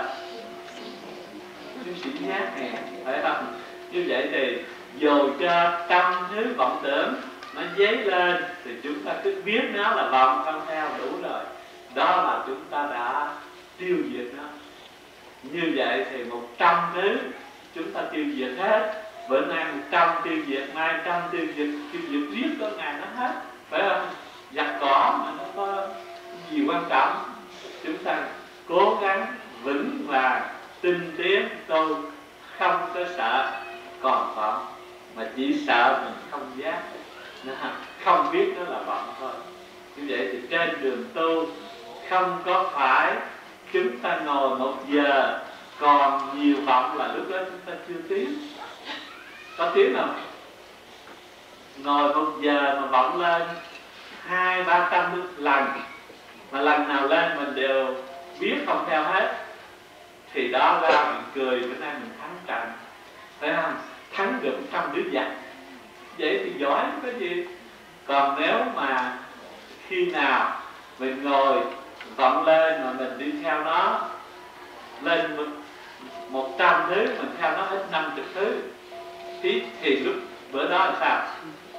Chiến sĩ nhát nè, phải không? Như vậy thì dù cho trăm thứ vọng tưởng nó dấy lên thì chúng ta cứ biết nó là vọng, không theo đủ rồi. Đó là chúng ta đã tiêu diệt nó. Như vậy thì một trăm thứ chúng ta tiêu diệt hết. Bữa nay một trăm tiêu diệt, mai trăm tiêu diệt, tiêu diệt riết có ngày nó hết, phải không? Giặt cỏ mà nó có gì quan trọng. Chúng ta cố gắng vững vàng tinh tiến tu, không có sợ còn vọng, mà chỉ sợ mình không giác, không biết nó là vọng thôi. Như vậy thì trên đường tu không có phải chúng ta ngồi một giờ còn nhiều vọng là lúc đó chúng ta chưa tiến. Có tiếng không? Ngồi một giờ mà vọng lên hai ba trăm lần, mà lần nào lên mình đều biết không theo hết, thì đó ra mình cười, bữa nay mình thắng trận, phải không? Thắng được trăm đứa giặc, vậy thì giỏi có gì. Còn nếu mà khi nào mình ngồi vọng lên mà mình đi theo nó, lên một trăm thứ mình theo nó hết năm chục thứ, thì, thì lúc bữa đó là sao?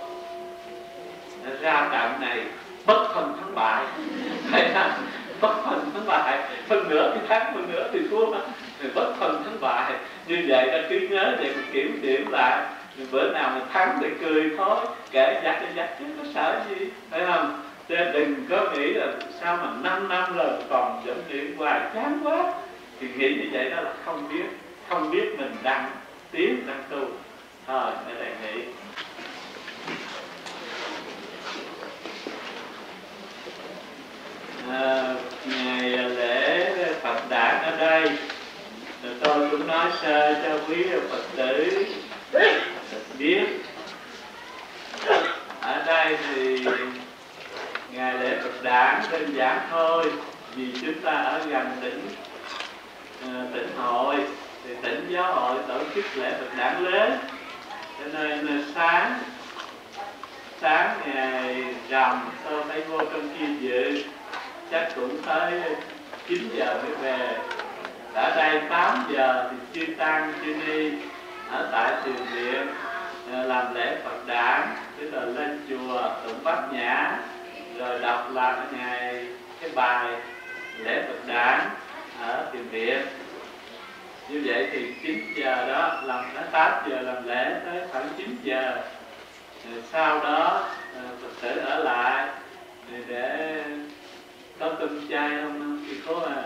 Ra trận này bất phân thắng bại, phải không? Bất phân thắng bại, phân nửa thì thắng, phân nửa thì thua mà. Bất phân thắng bại. Như vậy ta cứ nhớ để mình kiểm điểm lại. Bữa nào mình thắng thì cười thôi, kể giặc thì giặc chứ có sợ gì, phải không? Chứ đừng có nghĩ là sao mà năm năm rồi còn dẫn điện hoài chán quá. Thì nghĩ như vậy đó là không biết, không biết mình đang tiến, đang tu. Thôi, để lại nghĩ. À, ngày lễ Phật đản ở đây, tôi cũng nói sơ cho quý Phật tử biết. Ở đây thì ngày lễ Phật đản đơn giản thôi, vì chúng ta ở gần tỉnh uh, tỉnh hội, thì tỉnh giáo hội tổ chức lễ Phật đản lớn, cho nên sáng sáng ngày rằm tôi phải vô trong kia dự, chắc cũng tới chín giờ mới về. Ở đây tám giờ thì chư tăng chư ni ở tại thiền viện làm lễ Phật đản, tức là lên chùa tụng bát nhã, rồi đọc là ngày cái bài lễ Phật đản ở thiền viện. Như vậy thì chín giờ đó làm tới tám giờ làm lễ, tới khoảng chín giờ. Rồi sau đó Phật tử ở lại để có cơm chay không chị cô à?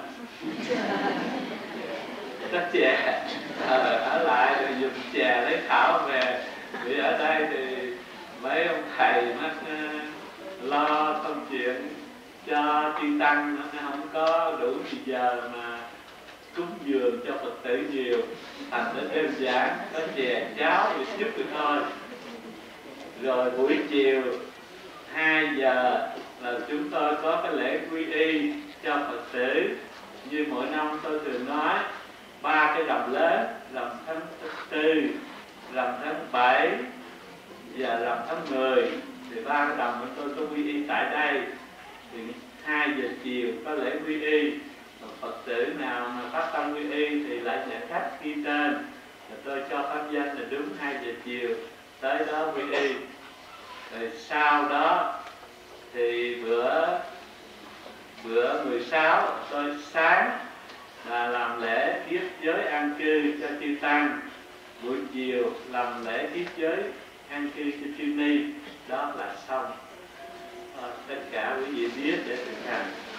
Có chè, ờ, ở lại rồi dùng chè lấy thảo về. Vì ở đây thì mấy ông thầy nó lo công chuyện cho chư tăng, nó không có đủ thì giờ mà cúng dường cho Phật tử nhiều, thành ra đơn giản có chè cháo rồi chút được thôi. Rồi buổi chiều hai giờ là chúng tôi có cái lễ quy y cho Phật tử. Như mỗi năm tôi thường nói ba cái rằm lớn, rằm tháng tư, rằm tháng bảy và rằm tháng mười thì ba cái rằm của tôi có quy y tại đây. Thì hai giờ chiều có lễ quy y. Phật tử nào mà phát tâm quy y thì lại nhận khách ghi tên, rồi tôi cho pháp danh là đúng hai giờ chiều tới đó quy y. Rồi sau đó thì bữa bữa mười sáu tôi sáng là làm lễ kiết giới an cư cho chư tăng, buổi chiều làm lễ kiết giới an cư cho chư ni. Đó là xong. À, tất cả quý vị biết để thực hành.